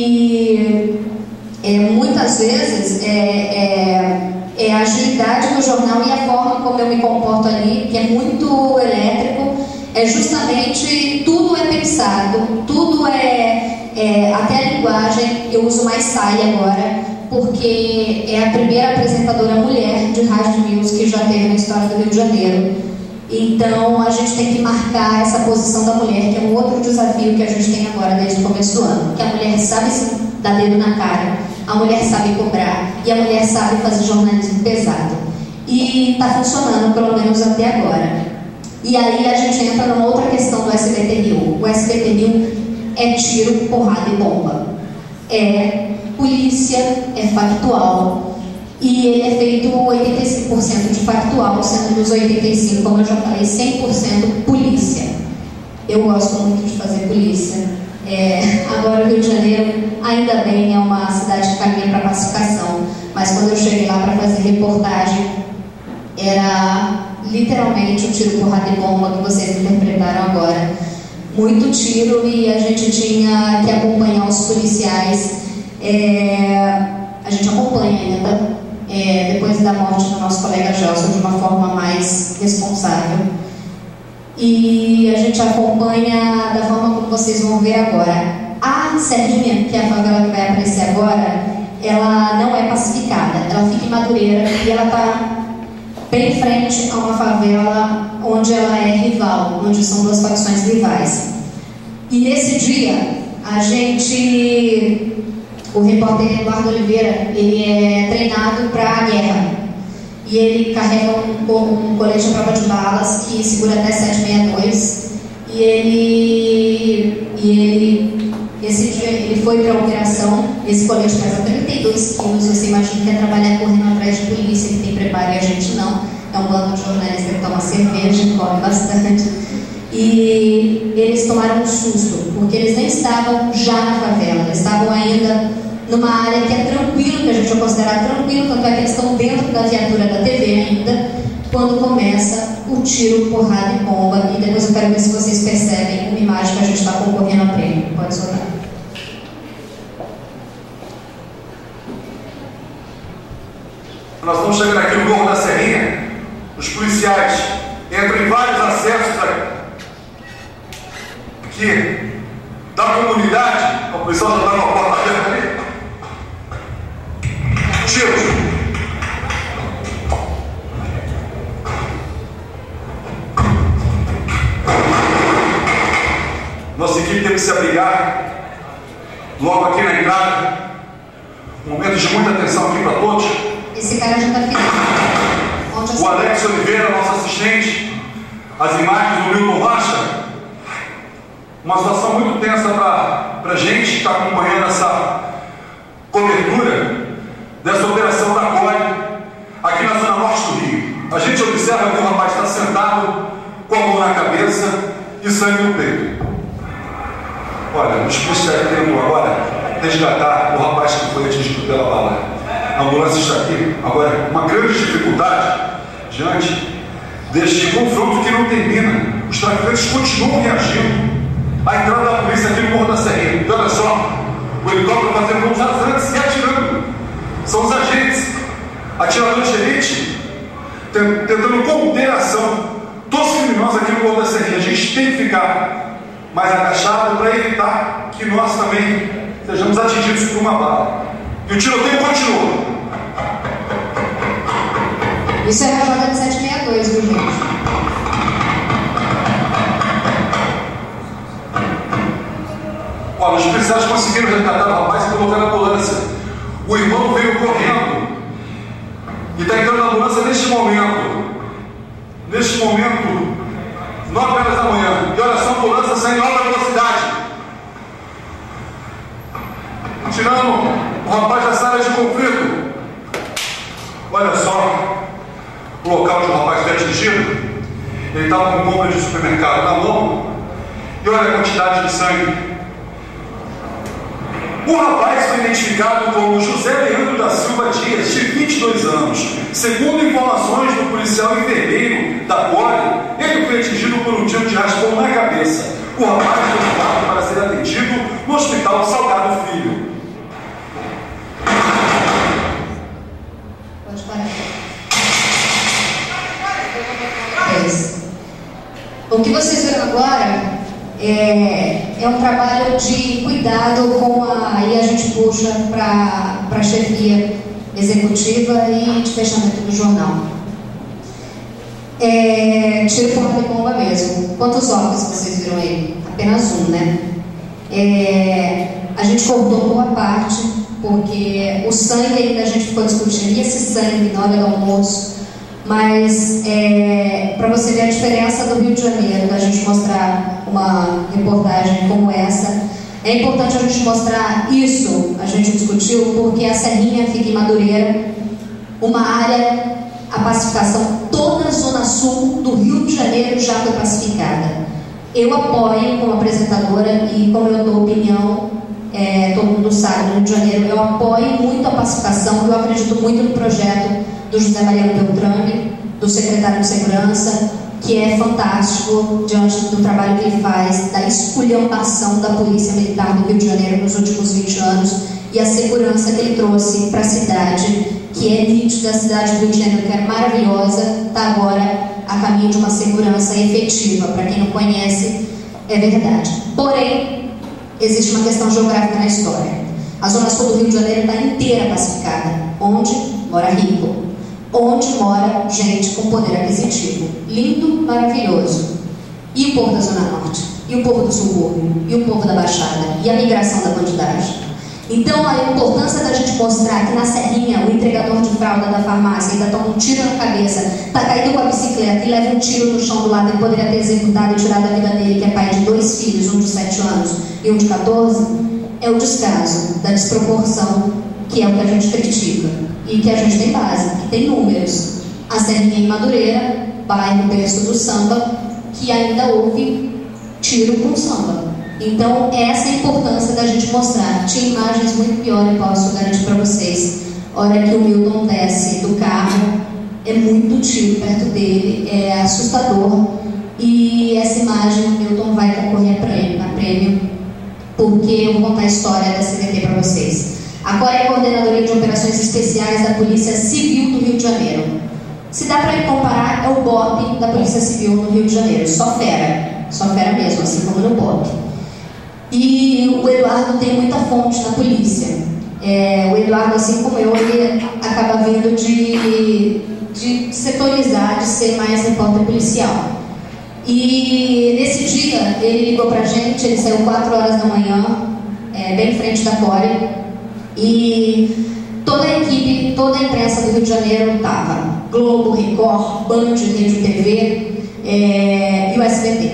e é, muitas vezes é, é, é a agilidade do jornal e a forma como eu me comporto ali, que é muito elétrico, é justamente, tudo é pensado, tudo é, é até a linguagem, eu uso mais saia agora, porque é a primeira apresentadora mulher de rádio news que já teve na história do Rio de Janeiro. Então a gente tem que marcar essa posição da mulher, que é um outro desafio que a gente tem agora desde o começo do ano, que a mulher sabe se dar dedo na cara, a mulher sabe cobrar e a mulher sabe fazer jornalismo pesado. E está funcionando, pelo menos até agora. E aí a gente entra numa outra questão do S B T Rio. O S B T Rio é tiro, porrada e bomba. É polícia, é factual, e ele é feito oitenta e cinco por cento de factual, sendo dos oitenta e cinco por cento, como eu já falei, cem por cento polícia. Eu gosto muito de fazer polícia. É, agora o Rio de Janeiro, ainda bem, é uma cidade que caminha para pacificação, mas quando eu cheguei lá para fazer reportagem, era literalmente o tiro, porrada e bomba que vocês interpretaram agora. Muito tiro e a gente tinha que acompanhar os policiais. É, a gente acompanha ainda, é, depois da morte do nosso colega Gelson, de uma forma mais responsável. E a gente acompanha da forma como vocês vão ver agora. A Serrinha, que é a favela que vai aparecer agora, ela não é pacificada, ela fica em Madureira e ela está bem em frente a uma favela onde ela é rival, onde são duas facções rivais. E nesse dia, a gente... O repórter Eduardo Oliveira, ele é treinado para a guerra. E ele carrega um, um colete à prova de balas que segura até sete sessenta e dois. E ele, e ele, esse dia, ele foi para a operação. Esse colete pesa trinta e dois quilos. Você imagina que é trabalhar correndo atrás de polícia, que tem preparo e a gente não. É um bando de jornalistas que toma cerveja, come bastante. E eles tomaram um susto, porque eles nem estavam já na favela, eles estavam ainda numa área que é tranquilo, que a gente vai considerar tranquilo, tanto é que eles estão dentro da viatura da T V ainda, quando começa o tiro, porrada e bomba. E depois eu quero ver se vocês percebem uma imagem que a gente está concorrendo a prêmio. Pode soltar. Nós estamos chegando aqui no Morro da Serrinha, os policiais entram em vários acessos aqui da comunidade, a policial já está numa porta aberta ali. Tiros. equipe teve que se abrigar logo aqui na entrada. Momentos de muita atenção aqui para todos. Esse cara já está filmando. O Alex Oliveira, nosso assistente. As imagens do Milton Rocha. Uma situação muito tensa para a gente que está acompanhando essa cobertura dessa operação da C O I aqui na Zona Norte do Rio. A gente observa que o rapaz está sentado com a mão na cabeça e sangue no peito. Olha, os policiais tentam agora resgatar o rapaz que foi atingido pela bala. A ambulância está aqui. Agora, uma grande dificuldade diante deste confronto que não termina. Os traficantes continuam reagindo à entrada da polícia aqui no Morro da Serrinha. Então, olha só, o helicóptero fazendo voos rasantes e atirando. São os agentes, atiradores de elite, tentando conter a ação dos criminosos aqui no Morro da Serrinha. A gente tem que ficar mais agachado para evitar que nós também sejamos atingidos por uma bala. E o tiroteio continua. Isso é a J sete seis dois, viu, gente? Olha, os policiais conseguiram resgatar o rapaz e colocar na ambulância. O irmão veio correndo e está entrando na ambulância neste momento. Neste momento, nove horas da manhã. E olha só, a ambulância saindo em alta velocidade, tirando o rapaz dessa área de conflito. Olha só o local onde o rapaz foi atingido. Ele estava com compra de supermercado na mão. E olha a quantidade de sangue. O rapaz foi identificado como José Leandro da Silva Dias, de vinte e dois anos. Segundo informações do policial enfermeiro da C O I, ele foi atingido por um tiro de raspão na cabeça. O rapaz foi levado para ser atendido no Hospital Salgado Filho. Pode parar. O que vocês viram agora é, é um trabalho de cuidado com a... E a gente puxa para a chefia executiva e de fechamento do jornal. É, tiro porta de bomba mesmo. Quantos óculos vocês viram aí? Apenas um, né? É, a gente cortou boa parte, porque o sangue ainda a gente ficou discutindo. E esse sangue na hora do almoço? Mas é, para você ver a diferença do Rio de Janeiro, da gente mostrar uma reportagem como essa, é importante a gente mostrar isso. A gente discutiu porque a Serrinha fica em Madureira, uma área, a pacificação, toda a zona sul do Rio de Janeiro já foi pacificada. Eu apoio como apresentadora e como eu dou opinião, é, todo mundo sabe, no Rio de Janeiro, eu apoio muito a pacificação, eu acredito muito no projeto do José Mariano Beltrame, do secretário de Segurança, que é fantástico diante do trabalho que ele faz, da esculhambação da Polícia Militar do Rio de Janeiro nos últimos vinte anos e a segurança que ele trouxe para a cidade, que é nítida, a cidade do Rio de Janeiro, que é maravilhosa, está agora a caminho de uma segurança efetiva. Para quem não conhece, é verdade. Porém, existe uma questão geográfica na história. A zona sul do Rio de Janeiro está inteira pacificada, onde mora rico, onde mora gente com poder aquisitivo. Lindo, maravilhoso. E o povo da Zona Norte? E o povo do subúrbio? E o povo da Baixada? E a migração da bandidagem? Então, a importância da gente mostrar que na Serrinha, o entregador de fralda da farmácia ainda toma um tiro na cabeça, está caído com a bicicleta e leva um tiro no chão do lado e poderia ter executado e tirado a vida dele, que é pai de dois filhos, um de sete anos e um de quatorze, é o descaso, da desproporção, que é o que a gente critica. E que a gente tem base, que tem números. A Serrinha em Madureira, bairro berço do samba, que ainda houve tiro com samba. Então, essa é a importância da gente mostrar. Tinha imagens muito piores, posso garantir para vocês. A hora que o Milton desce do carro, é muito tiro perto dele, é assustador. E essa imagem, o Milton vai concorrer a prêmio, a prêmio, porque eu vou contar a história da C V T para vocês. Agora é a Coordenadoria de Operações Especiais da Polícia Civil do Rio de Janeiro. Se dá para comparar, é o B O P da Polícia Civil no Rio de Janeiro. Só fera. Só fera mesmo, assim como no B O P. E o Eduardo tem muita fonte na polícia. É, o Eduardo, assim como eu, ele acaba vindo de, de setorizar, de ser mais repórter policial. E nesse dia ele ligou pra gente, ele saiu quatro horas da manhã, é, bem em frente da Core, e toda a equipe, toda a imprensa do Rio de Janeiro estava. Globo, Record, Band, Rede T V é, e o S B T.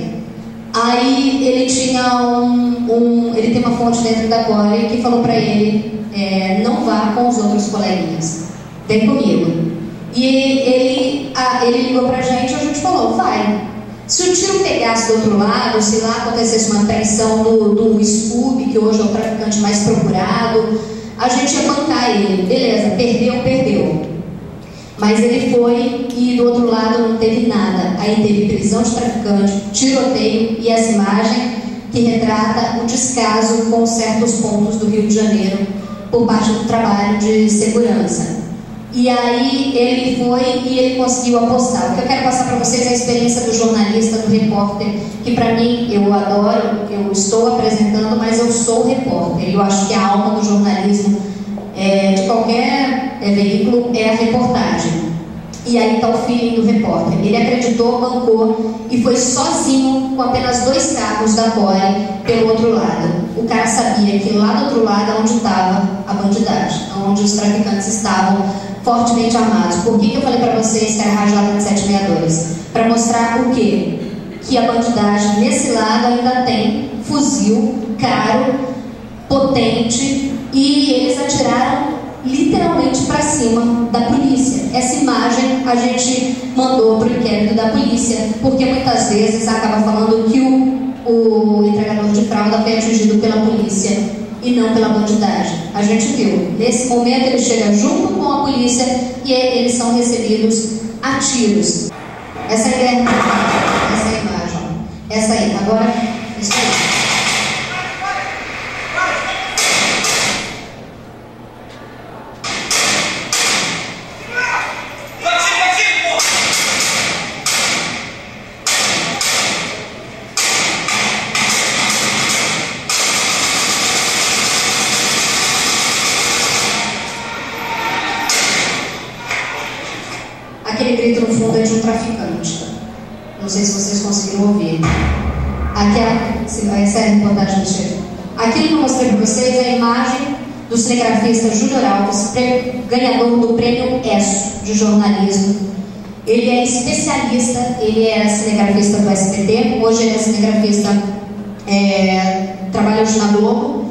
Aí ele tinha um, um, ele tem uma fonte dentro da Core que falou para ele, é, não vá com os outros coleguinhas, vem comigo. E ele, a, ele ligou pra gente e a gente falou, vai. Se o tiro pegasse do outro lado, se lá acontecesse uma apreensão do, do Scooby, que hoje é o traficante mais procurado, a gente ia bancar ele. Beleza, perdeu, perdeu. Mas ele foi e do outro lado não teve nada. Aí teve prisão de traficante, tiroteio e essa imagem que retrata o descaso com certos pontos do Rio de Janeiro por parte do trabalho de segurança. E aí ele foi e ele conseguiu apostar. O que eu quero passar para vocês é a experiência do jornalista, do repórter, que para mim eu adoro, eu estou apresentando, mas eu sou repórter. Eu acho que a alma do jornalismo é, de qualquer é, veículo é a reportagem. E aí está o feeling do repórter. Ele acreditou, bancou e foi sozinho com apenas dois carros da Core pelo outro lado. O cara sabia que lá do outro lado é onde estava a bandidagem, onde os traficantes estavam fortemente armados. Por que, que eu falei para vocês que era rajada de sete sessenta e dois? Para mostrar o quê? Que a bandidagem nesse lado ainda tem fuzil caro, potente, e eles atiraram literalmente para cima da polícia. Essa imagem a gente mandou para o inquérito da polícia, porque muitas vezes acaba falando que o, o entregador de fralda foi atingido pela polícia e não pela bandidagem. A gente viu, nesse momento ele chega junto com a polícia e eles são recebidos a tiros. Essa é a ideia, essa é a imagem, essa aí. Agora, isso aí. Aquele grito no fundo é de um traficante. Não sei se vocês conseguiram ouvir. Aquela, essa é a reportagem do chefe. Aquilo que eu mostrei para vocês é a imagem do cinegrafista Júnior Alves, ganhador do prêmio ESSO de jornalismo. Ele é especialista, ele era cinegrafista do S B T, hoje ele é cinegrafista, é, trabalha hoje na Globo.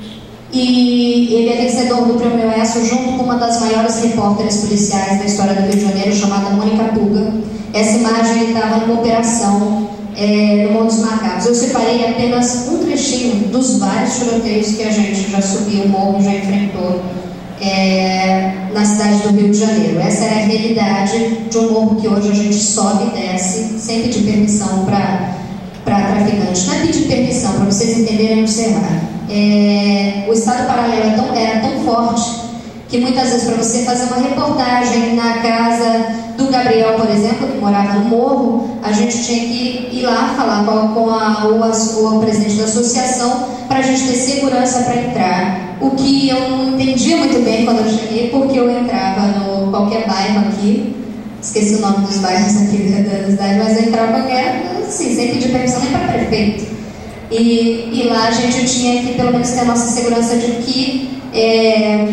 E ele é vencedor do prêmio ESSO junto com uma das maiores repórteres policiais da história do Rio de Janeiro, chamada Mônica Puga. Essa imagem estava numa operação é, no Monte dos Macacos. Eu separei apenas um trechinho dos vários tiroteios que a gente já subiu o morro, já enfrentou é, na cidade do Rio de Janeiro. Essa era a realidade de um morro que hoje a gente sobe e desce sem pedir permissão para traficantes. Não é pedir permissão, para vocês entenderem o Cerrado. É, o Estado Paralelo é tão, era tão forte que muitas vezes para você fazer uma reportagem na casa do Gabriel, por exemplo, que morava no morro, a gente tinha que ir lá falar com, com a, o, o presidente da associação para a gente ter segurança para entrar. O que eu não entendia muito bem quando eu cheguei, porque eu entrava no qualquer bairro aqui, esqueci o nome dos bairros aqui da cidade, mas eu entrava qualquer, assim, sem pedir permissão nem para prefeito. E, e lá a gente tinha que pelo menos ter a nossa segurança de que é,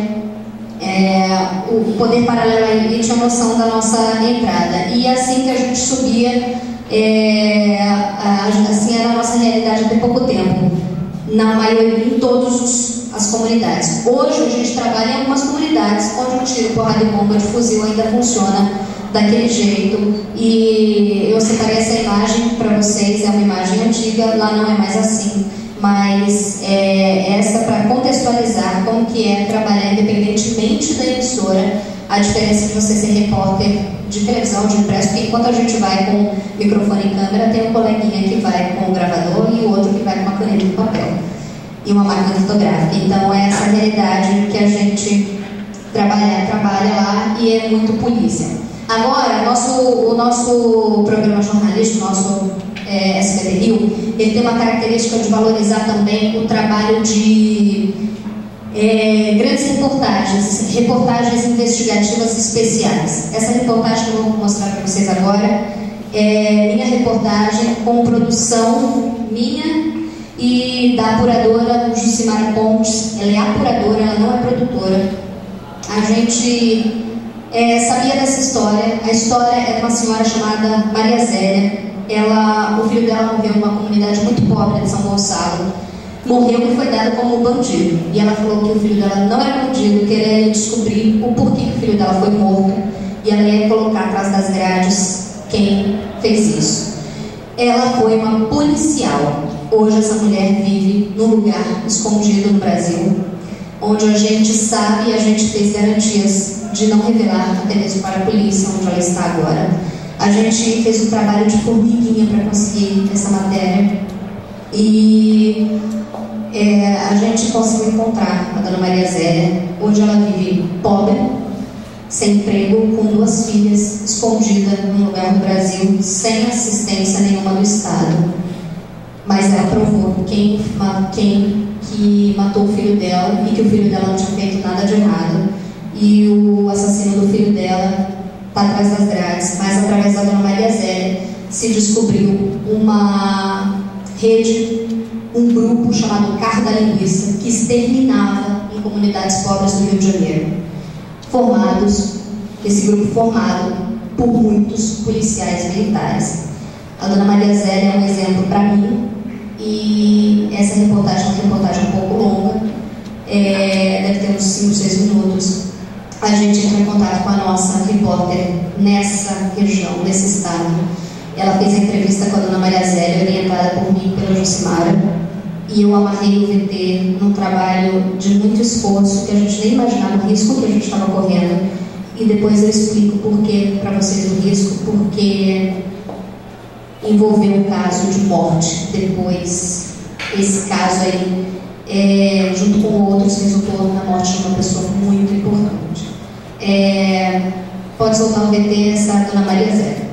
é, o poder paralelo a ele tinha noção da nossa entrada. E assim que a gente subia, é, assim era a nossa realidade até pouco tempo, na maioria, em todas as comunidades. Hoje a gente trabalha em algumas comunidades onde o tiro, porrada e bomba de fuzil ainda funciona daquele jeito, e eu separei essa imagem para vocês. É uma imagem antiga, lá não é mais assim, mas é essa para contextualizar como que é trabalhar independentemente da emissora, a diferença de você ser repórter de televisão, de impresso, porque enquanto a gente vai com microfone e câmera, tem um coleguinha que vai com o gravador e o outro que vai com a caneta e papel e uma máquina fotográfica. Então é essa realidade que a gente trabalha, trabalha lá, e é muito polícia. Agora, nosso, o nosso programa jornalístico, o nosso é, S B T Rio, ele tem uma característica de valorizar também o trabalho de é, grandes reportagens, reportagens investigativas especiais. Essa reportagem que eu vou mostrar para vocês agora é minha reportagem com produção minha e da apuradora Jucimara Pontes. Ela é apuradora, ela não é produtora. A gente é, sabia dessa história. A história é de uma senhora chamada Maria Zélia. Ela, o filho dela morreu numa comunidade muito pobre de São Gonçalo. Morreu e foi dado como bandido. E ela falou que o filho dela não era bandido, que ela ia descobrir o porquê que o filho dela foi morto. E ela ia colocar atrás das grades quem fez isso. Ela foi uma policial. Hoje essa mulher vive num lugar escondido no Brasil, onde a gente sabe e a gente fez garantias de não revelar até mesmo para a polícia onde ela está agora. A gente fez um trabalho de formiguinha para conseguir essa matéria e é, a gente conseguiu encontrar a dona Maria Zélia. Hoje ela vive pobre, sem emprego, com duas filhas, escondida num lugar no Brasil, sem assistência nenhuma do Estado. Mas ela provou quem, quem que matou o filho dela e que o filho dela não tinha feito nada de errado. E o assassino do filho dela está atrás das grades. Mas através da dona Maria Zélia se descobriu uma rede, um grupo chamado Carro da Linguiça, que exterminava em comunidades pobres do Rio de Janeiro. Formados, esse grupo formado por muitos policiais militares. A dona Maria Zélia é um exemplo para mim, e essa reportagem é uma reportagem um pouco longa, é, deve ter uns cinco, seis minutos. A gente entrou em contato com a nossa repórter nessa região, nesse estado. Ela fez a entrevista com a dona Maria Zélia, orientada por mim e pela Jucimara, e eu amarrei o V T num trabalho de muito esforço, que a gente nem imaginava o risco que a gente estava correndo. E depois eu explico por que para vocês o risco, porque envolveu um caso de morte. Depois, esse caso aí, é, junto com outros, resultou na morte de uma pessoa muito importante. É, pode soltar o V T, essa dona Maria Zélia.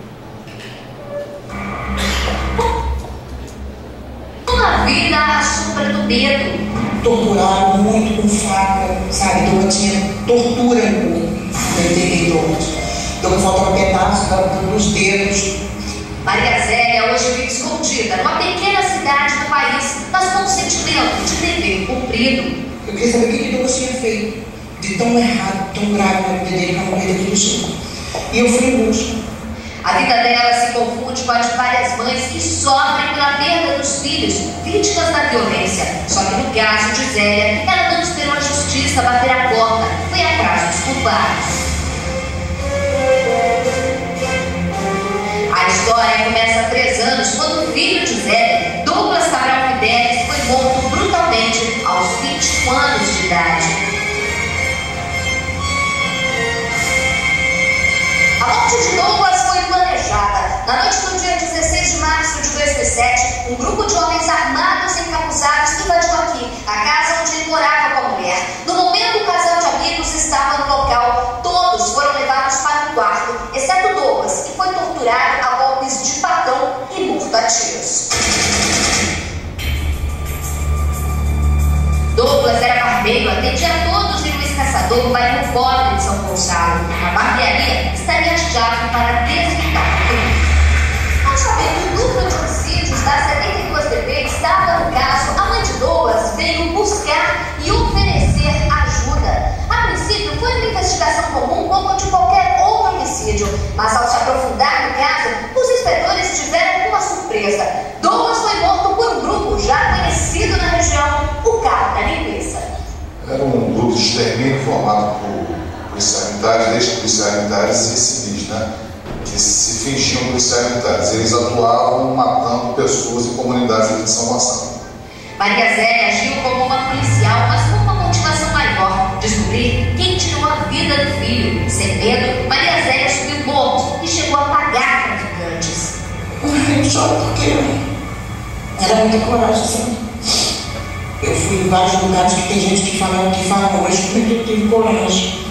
Uma vida à sombra do medo. Torturaram muito com faca, sabe? Então tinha tortura no corpo, no interior. Então faltava pedaços dos dedos. Maria Zélia hoje vive escondida numa pequena cidade do país, mas com um sentimento de dever cumprido. Eu queria saber o que Douglas tinha feito de tão errado, tão grave na vida dele, para morrer daquele jeito. E eu fui em busca. A vida dela se confunde com a de várias mães que sofrem pela perda dos filhos, vítimas da violência. Só que no caso de Zélia, ela não esperou a justiça bater a porta, foi atrás dos culpados. A história começa há três anos, quando o filho de Zélia, Douglas Cabral Fidelis, foi morto brutalmente aos vinte e um anos de idade. A morte de Douglas foi planejada. Na noite do dia dezesseis de março de dois mil e sete, um grupo de homens armados e encapuzados invadiu aqui, a casa onde ele morava com a mulher. No momento, o casal de amigos estava no local. Todos foram levados para um quarto, exceto Douglas, que foi torturado a golpes de facão e morto a tiros. Douglas era barbeiro, atendia a todos em Luiz Caçador, no bairro pobre de São Gonçalo. A barbearia estaria a chave para desvendar o crime. Ao saber que o núcleo de homicídios da setenta e duas D P estava no caso, a mãe de Douglas veio buscar e oferecer ajuda. A princípio, foi uma investigação comum como de qualquer outro homicídio, mas ao se aprofundar no caso, os inspetores tiveram uma surpresa. Douglas foi morto por um grupo já conhecido na região, o Carro da Linguiça. Era um grupo de extermínio formado por policiais militares, ex-policiais militares e civis, né? Que se fingiam policiais militares. Eles atuavam matando pessoas em comunidades aqui de São Gonçalo. Maria Zélia agiu como uma policial, mas com uma motivação maior: descobrir quem tirou a vida do filho. Sem medo, Maria Zélia subiu morros e chegou a pagar traficantes. Eu choro porque era muita coragem, sabe? Eu fui em vários lugares que tem gente que fala que fala hoje, como eu tive coragem.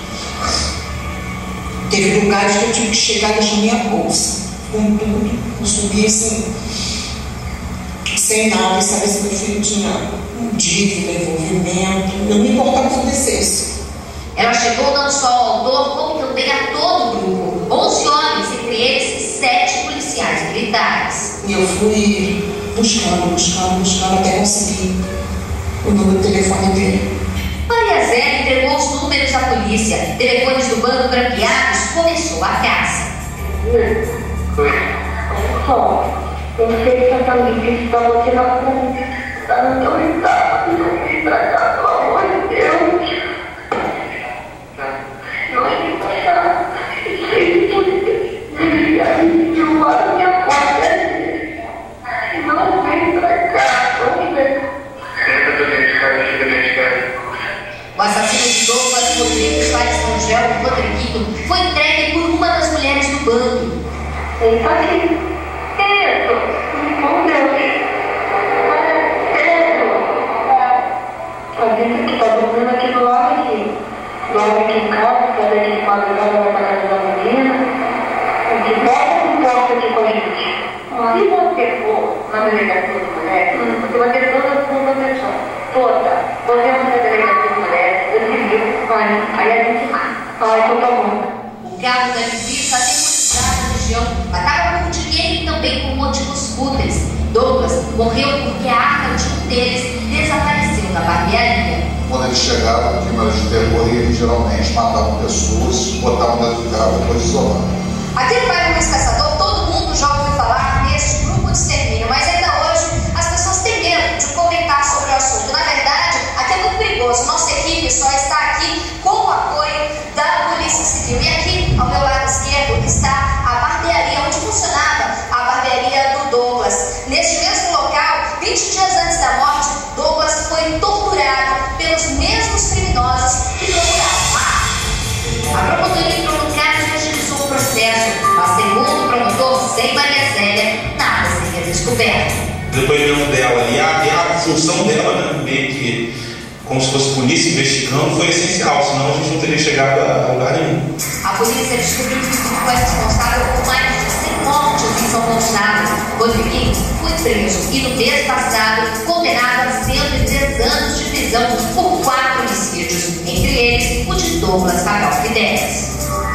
Teve lugares que eu tive que chegar e deixar minha bolsa com tudo. Eu subi assim, sem nada, e saber se meu filho tinha um dívida, envolvimento. Eu não me importava o que acontecesse. Ela chegou não só ao autor, como também a todo o grupo. Onze homens, entre eles sete policiais. militares. E eu fui buscando, buscando, buscando até conseguir o número de telefone dele. Maria Zélia entregou os números à polícia. Telefones do bando branqueados, começou a caça. Só, eu sei exatamente que está você na ponte, está no teu estado, não vem pra cá, pelo amor de Deus. Eu sei passar, eu sei que você devia me filmar a minha porta. Não vem pra cá, não vem. Senta do dente, cara, chega dente, cara. O assassino de Douglas Rodrigues Soares Rangel, Rodriguinho, foi entregue por uma das mulheres do bando. Ele tá aqui. Pedro, meu Deus. Pedro. A gente que tá dormindo aqui do lado aqui. Dorme aqui em casa, sai daqui de madrugada, vai pra casa da menina. A gente bota um porta aqui com a gente. Se você for na delegacia de mulher, você vai ter toda a sua proteção. Toda. Você vai na delegacia de mulher, eu te ligo, vai. Aí a gente mata. Ah, então tá bom. O carro da justiça atemorizado na região, matava por dinheiro e também por motivos fúteis. Douglas morreu porque a arma de um deles desapareceu na barbearia. Quando eles chegavam, clima de terror, e eles geralmente matavam pessoas, botavam dentro do carro e depois isolavam. Aqui no bairro Luiz Caçador, todo mundo já ouviu falar neste grupo de extermínio, mas ainda hoje as pessoas têm medo de comentar sobre o assunto. Na verdade, até é muito perigoso. Nossa equipe só está aqui com o apoio da Polícia Civil. E aqui, ao meu lado esquerdo, está a barbearia onde funcionava a barbearia do Douglas. Neste mesmo local, vinte dias antes da morte, Douglas foi torturado pelos mesmos criminosos que procuravam a arma. A promotoria entrou no caso e agilizou o processo, mas segundo o promotor, sem Maria Zélia, nada seria descoberto. O depoimento dela e a, e a função dela, né, meio que como se fosse polícia investigando, foi essencial, senão a gente não teria chegado a lugar nenhum. A polícia descobriu que o foi responsável por mais de cem mortes em São Gonçalo. Rodriguinho foi preso e no mês passado condenado a cento e três anos de prisão por quatro homicídios, entre eles o de Douglas Cabral Fidelis.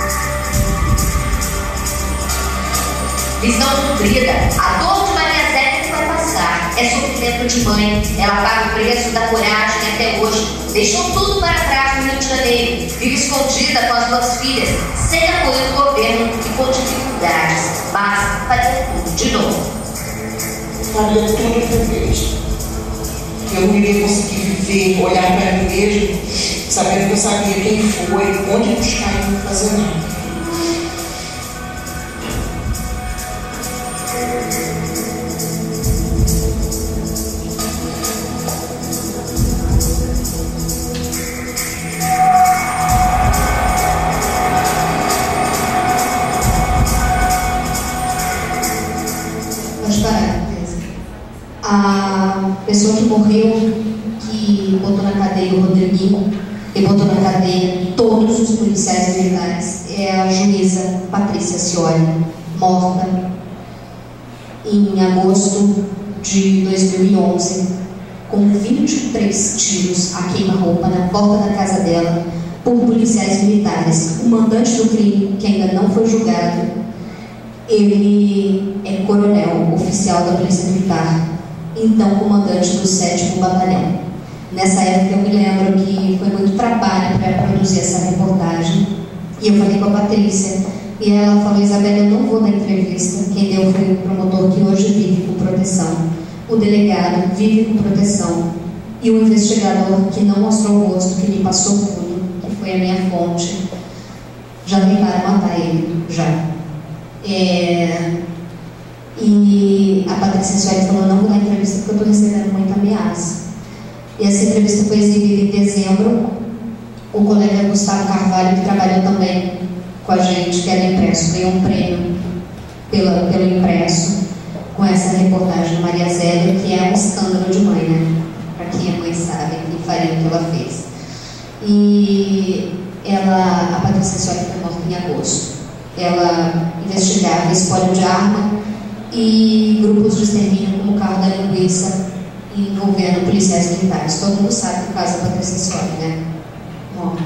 Prisão cumprida. A dor de Maria Zélia vai passar. É sofrimento de mãe. Ela paga o preço da coragem até hoje. Deixou tudo para trás no Rio de Janeiro. Vive escondida com as duas filhas, sem apoio do governo e com dificuldades. Mas fazer tudo de novo. Faria tudo outra vez. Eu não iria conseguir viver, olhar para mim mesmo, sabendo que eu sabia quem foi, onde buscar e não fazer nada. A pessoa que morreu, que botou na cadeia o Rodriguinho e botou na cadeia todos os policiais militares, é a juíza Patrícia Scioli, morta em agosto de dois mil e onze, com vinte e três tiros a queima-roupa na porta da casa dela por policiais militares. O mandante do crime, que ainda não foi julgado, ele é coronel oficial da Polícia Militar, então comandante do sétimo Batalhão. Nessa época eu me lembro que foi muito trabalho para produzir essa reportagem, e eu falei com a Patrícia, e ela falou: Isabela, eu não vou dar entrevista, quem deu foi o promotor, que hoje vive com proteção, o delegado vive com proteção, e o investigador que não mostrou o rosto, que me passou tudo, que foi a minha fonte, já tentaram matar ele, já. É... E a Patrícia Scioli falou: não vou dar entrevista porque eu estou recebendo muita ameaça. E essa entrevista foi exibida em dezembro. O colega Gustavo Carvalho, que trabalhou também com a gente, que era impresso, ganhou um prêmio pela, pelo impresso com essa reportagem da Maria Zélia, que é um escândalo de mãe, né? Para quem é mãe sabe que faria o que ela fez. E ela, a Patrícia Scioli foi morta em agosto. Ela investigava espólio de arma e grupos de extermínio como o carro da linguiça, envolvendo policiais militares. Todo mundo sabe do caso da Patrícia Scioli, né? Morta.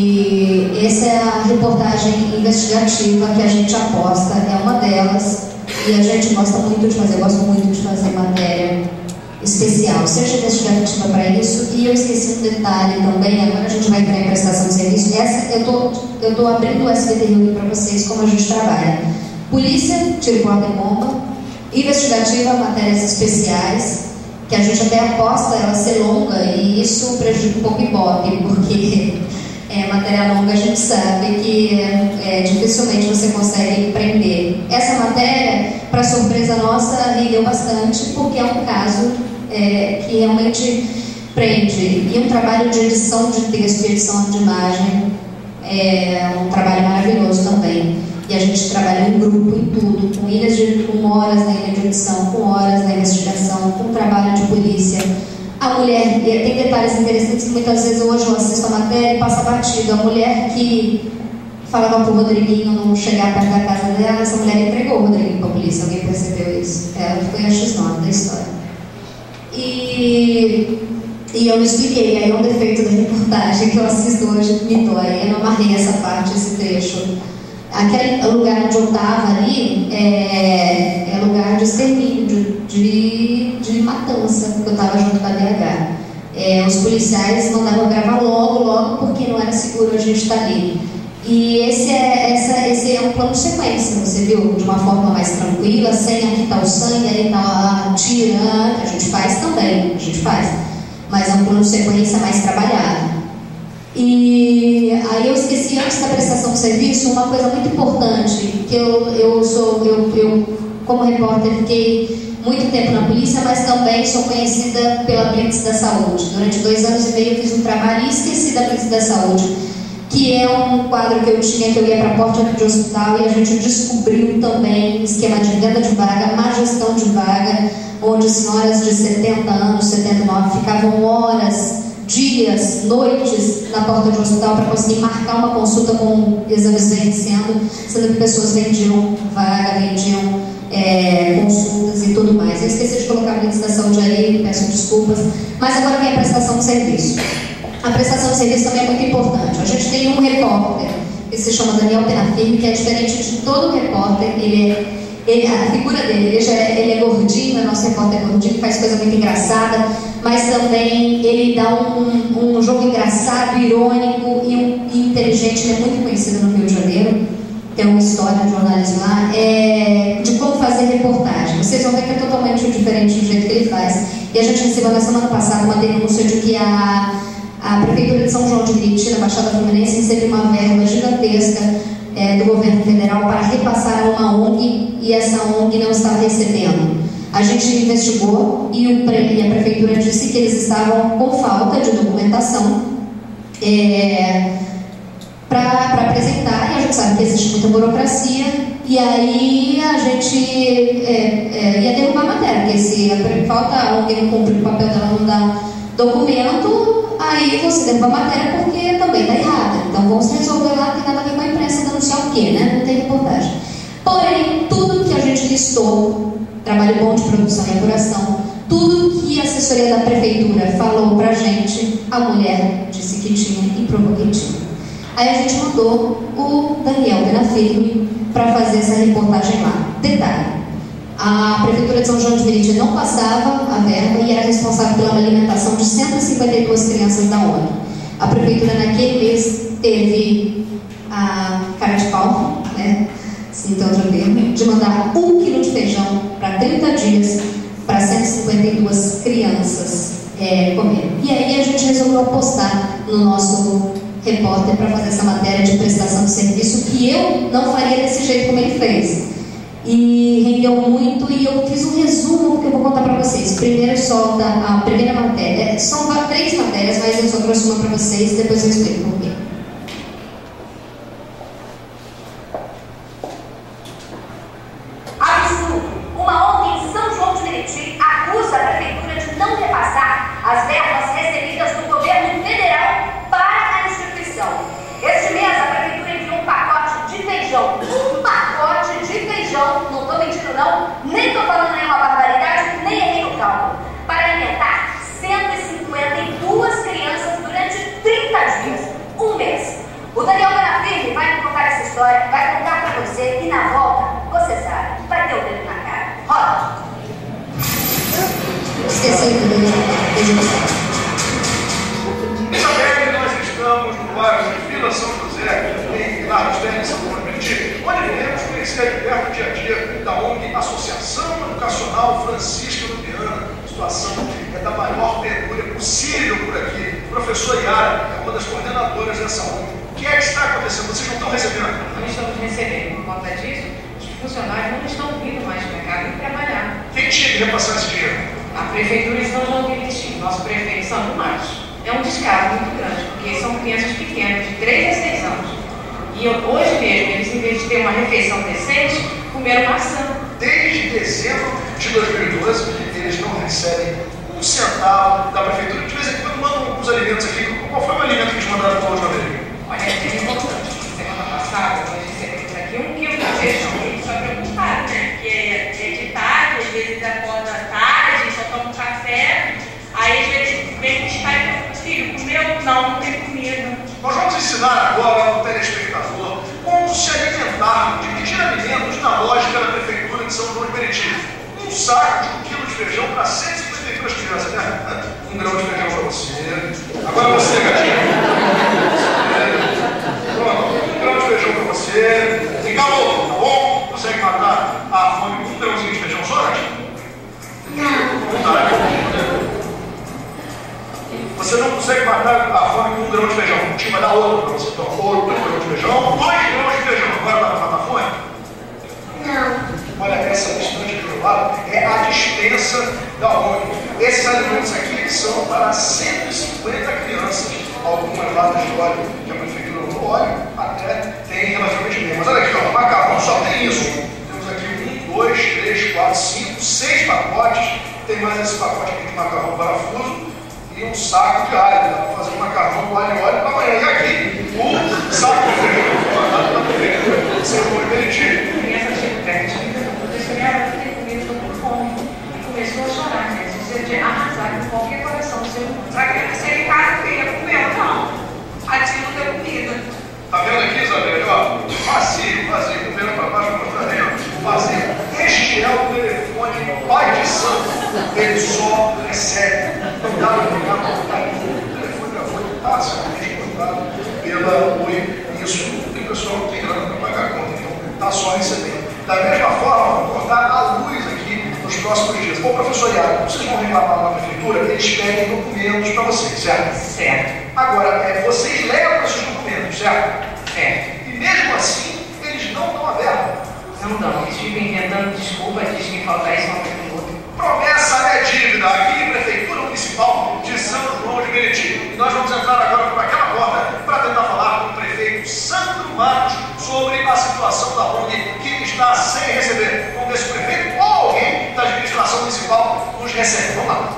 E essa é a reportagem investigativa que a gente aposta, é uma delas, E a gente gosta muito de fazer, eu gosto muito de fazer matéria especial, seja investigativa para isso. E eu esqueci um detalhe também, agora a gente vai entrar em prestação de serviço. Essa, eu tô, eu tô abrindo o S B T Rio para vocês, como a gente trabalha. Polícia, tiro, porta e bomba. Investigativa, matérias especiais, que a gente até aposta ela ser longa, e isso prejudica um pouco o Ibope, porque é, matéria longa a gente sabe que é, dificilmente você consegue prender. Essa matéria, para surpresa nossa, rendeu bastante, porque é um caso é, que realmente prende. E um trabalho de edição de texto e edição de imagem é um trabalho maravilhoso também. E a gente trabalha em grupo, em tudo, com, ilhas de, com horas na ilha de edição, com horas na investigação, com trabalho de polícia. A mulher, tem detalhes interessantes que muitas vezes hoje eu assisto a matéria e passa batido. A mulher que falava para o Rodriguinho não chegar perto da casa dela, essa mulher entregou o Rodriguinho para a polícia. Alguém percebeu isso? Ela foi a X nove da história. E, e eu me expliquei, aí é um defeito da reportagem que eu assisto hoje, me dói. Eu não amarrei essa parte, esse trecho. Aquele lugar onde eu estava ali é, é lugar de extermínio, de, de, de matança, porque eu estava junto com a B H. É, os policiais mandavam gravar logo, logo, porque não era seguro a gente estar ali. E esse é, essa, esse é um plano de sequência, você viu? De uma forma mais tranquila, sem aqui está o sangue, ali está a tira, que a gente faz também, a gente faz. Mas é um plano de sequência mais trabalhado. E aí eu esqueci antes da prestação de serviço uma coisa muito importante, que eu, eu sou, eu, eu como repórter fiquei muito tempo na polícia, mas também sou conhecida pela Blitz da Saúde. Durante dois anos e meio eu fiz um trabalho e esqueci da Blitz da Saúde, que é um quadro que eu tinha, que eu ia para a porta de hospital e a gente descobriu também esquema de venda de vaga, má gestão de vaga, onde senhoras de setenta anos, setenta e nove ficavam horas, dias, noites na porta de um hospital para conseguir marcar uma consulta com exames vencendo, sendo que pessoas vendiam vaga, vendiam é, consultas e tudo mais. Eu esqueci de colocar a Blitz da Saúde aí, peço desculpas, mas agora vem a prestação de serviço. A prestação de serviço também é muito importante. A gente tem um repórter que se chama Daniel Penafirme, que é diferente de todo repórter. Ele é, ele, a figura dele, ele, já é, ele é gordinho, é nosso repórter gordinho, faz coisa muito engraçada, mas também ele dá um, um jogo engraçado, irônico e, um, e inteligente. Ele é muito conhecido no Rio de Janeiro, tem uma história de jornalismo lá, é, de como fazer reportagem. Vocês vão ver que é totalmente diferente do jeito que ele faz. E a gente recebeu na semana passada uma denúncia de que a, a Prefeitura de São João de Meriti, na Baixada Fluminense, recebeu uma verba gigantesca é, do governo federal para repassar a uma O N G, e essa O N G não estava recebendo. A gente investigou e, o, e a Prefeitura disse que eles estavam com falta de documentação é, para apresentar, e a gente sabe que existe muita burocracia, e aí a gente é, é, ia derrubar a matéria, porque se a, falta a O N G não cumpre o papel dela, não dá documento, aí você derruba a matéria porque também está errada. Então vamos resolver lá, tem nada a ver com a imprensa denunciar o quê, né? Não tem reportagem. Porém, tudo que a gente listou, trabalho bom de produção e apuração, tudo que a assessoria da prefeitura falou pra gente, a mulher disse que tinha e provou que tinha. Aí a gente mandou o Daniel Penafirme para fazer essa reportagem lá. Detalhe, a prefeitura de São João de Meriti não passava a verba e era responsável pela alimentação de cento e cinquenta e duas crianças da O N G. A prefeitura naquele mês teve a cara de pau, né? Então, de mandar um quilo de feijão para trinta dias para cento e cinquenta e duas crianças é, comer. E aí a gente resolveu apostar no nosso repórter para fazer essa matéria de prestação de serviço, que eu não faria desse jeito como ele fez. E rendeu muito, e eu fiz um resumo que eu vou contar para vocês. Primeiro solta a primeira matéria, são três matérias, mas eu só trouxe uma para vocês, depois eu explico por quê. as verbas recebidas do governo federal para a instituição. Este mês, a prefeitura enviou um pacote de feijão. Um pacote de feijão, não estou mentindo não, nem estou falando nenhuma barbaridade, nem errei no cálculo, para alimentar cento e cinquenta e duas crianças durante trinta dias, um mês. O Daniel Penafirme vai me contar essa história, vai contar para você e na volta, você sabe, vai ter o dedo na Isabelle, nós estamos no bairro de Vila São José, em Largos Terras, São Paulo, onde iremos conhecer de perto o dia a dia da O N G Associação Educacional Francisca Lubiana. A situação é da maior penúria possível por aqui. A professora Yara é uma das coordenadoras dessa O N G. O que é que está acontecendo? Vocês não estão recebendo? Não estamos recebendo. Por conta disso, os funcionários não estão vindo mais para cá e trabalhar. Quem tinha que repassar esse dinheiro? A prefeitura está não investir. Nosso prefeito Santo Marcos. É um descaso muito grande, porque são crianças pequenas, de três a seis anos. E eu, hoje mesmo, eles, em vez de ter uma refeição decente, comeram maçã. Desde dezembro de dois mil e doze, eles não recebem um centavo da prefeitura. De vez em quando mandam alguns alimentos aqui. Qual foi o alimento que eles mandaram para a última vez? Olha, é importante. Semana passada, nós recebemos aqui um quilo de feijão. Eles só preocuparam, né? Porque é de tarde, às vezes acorda tarde, só toma um café. Aí, às vezes, vem buscar e pergunta, filho, comeu? Não, não tem comida. Nós vamos ensinar agora ao telespectador como se alimentar, de pedir alimentos na lógica da Prefeitura de São João de Meriti. Um saco de um quilo de feijão para cento e cinquenta e duas crianças, né? Um grão de feijão para você. Agora você, gatinho. Pronto, um grão de feijão para você. Tem calor, tá bom? Consegue matar a fome com um grãozinho de feijão só, gatinho? Não. Não dá. Você não consegue matar a fome com um grão de feijão. O time vai dar outro para você. Então, outro grão de feijão, dois grãos de feijão. Agora vai matar a fome? Não. Olha, essa distante aqui do lado é a dispensa da O N G. Esses alimentos aqui são para cento e cinquenta crianças. Algumas latas de óleo que a prefeitura não óleo, até tem relativamente bem. Mas olha aqui, ó, macarrão só tem isso. Temos aqui um, dois, três, quatro, cinco, seis pacotes. Tem mais esse pacote aqui de macarrão parafuso. E um saco de alho, dá para fazer macarrão com alho e óleo para amanhã. E aqui, um saco de feijão. Você foi permitido. A criança chega perto, a professora ela tem comida, estou com fome. E começou a chorar, né? Você de arrasar com qualquer coração seu. Para a criança chegar em casa, filha, comeu? Não. A tia não deu comida. Tá vendo aqui, Isabel? Ó, vazio, vazio, comendo para baixo, mostrando vazio. Este é o telefone Pai de Santo. Ele só recebe. Cuidado, cuidado, cuidado. O telefone já foi parcialmente cortado pela O I. Isso, o pessoal não tem grana para pagar a conta, então está só recebendo. Da mesma forma, vamos cortar a luz aqui nos próximos dias. Bom, professor Iago, vocês vão reclamar na prefeitura, eles pedem documentos para vocês, certo? Certo. Agora, é, vocês levam esses documentos, certo? Certo. E mesmo assim, eles não dão a verba. Não dão, eles ficam inventando desculpa, dizem que falta isso, falta aquilo outro. Promessa é dívida. Aqui, Prefeitura Municipal de São João de Meriti. E nós vamos entrar agora por aquela porta para tentar falar com o prefeito Sandro Marcos sobre a situação da O N G que está sem receber. Vamos ver se o prefeito ou alguém da administração municipal nos recebe. Vamos lá.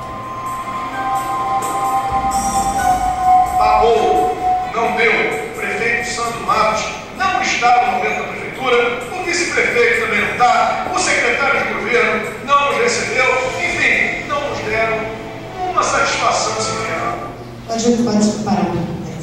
Pagou, não deu. O prefeito Sandro Marcos não está no momento da prefeitura. O vice-prefeito também não está. O secretário de governo não nos recebeu. Enfim, não nos deram uma satisfação sequer. Pode, pode parar.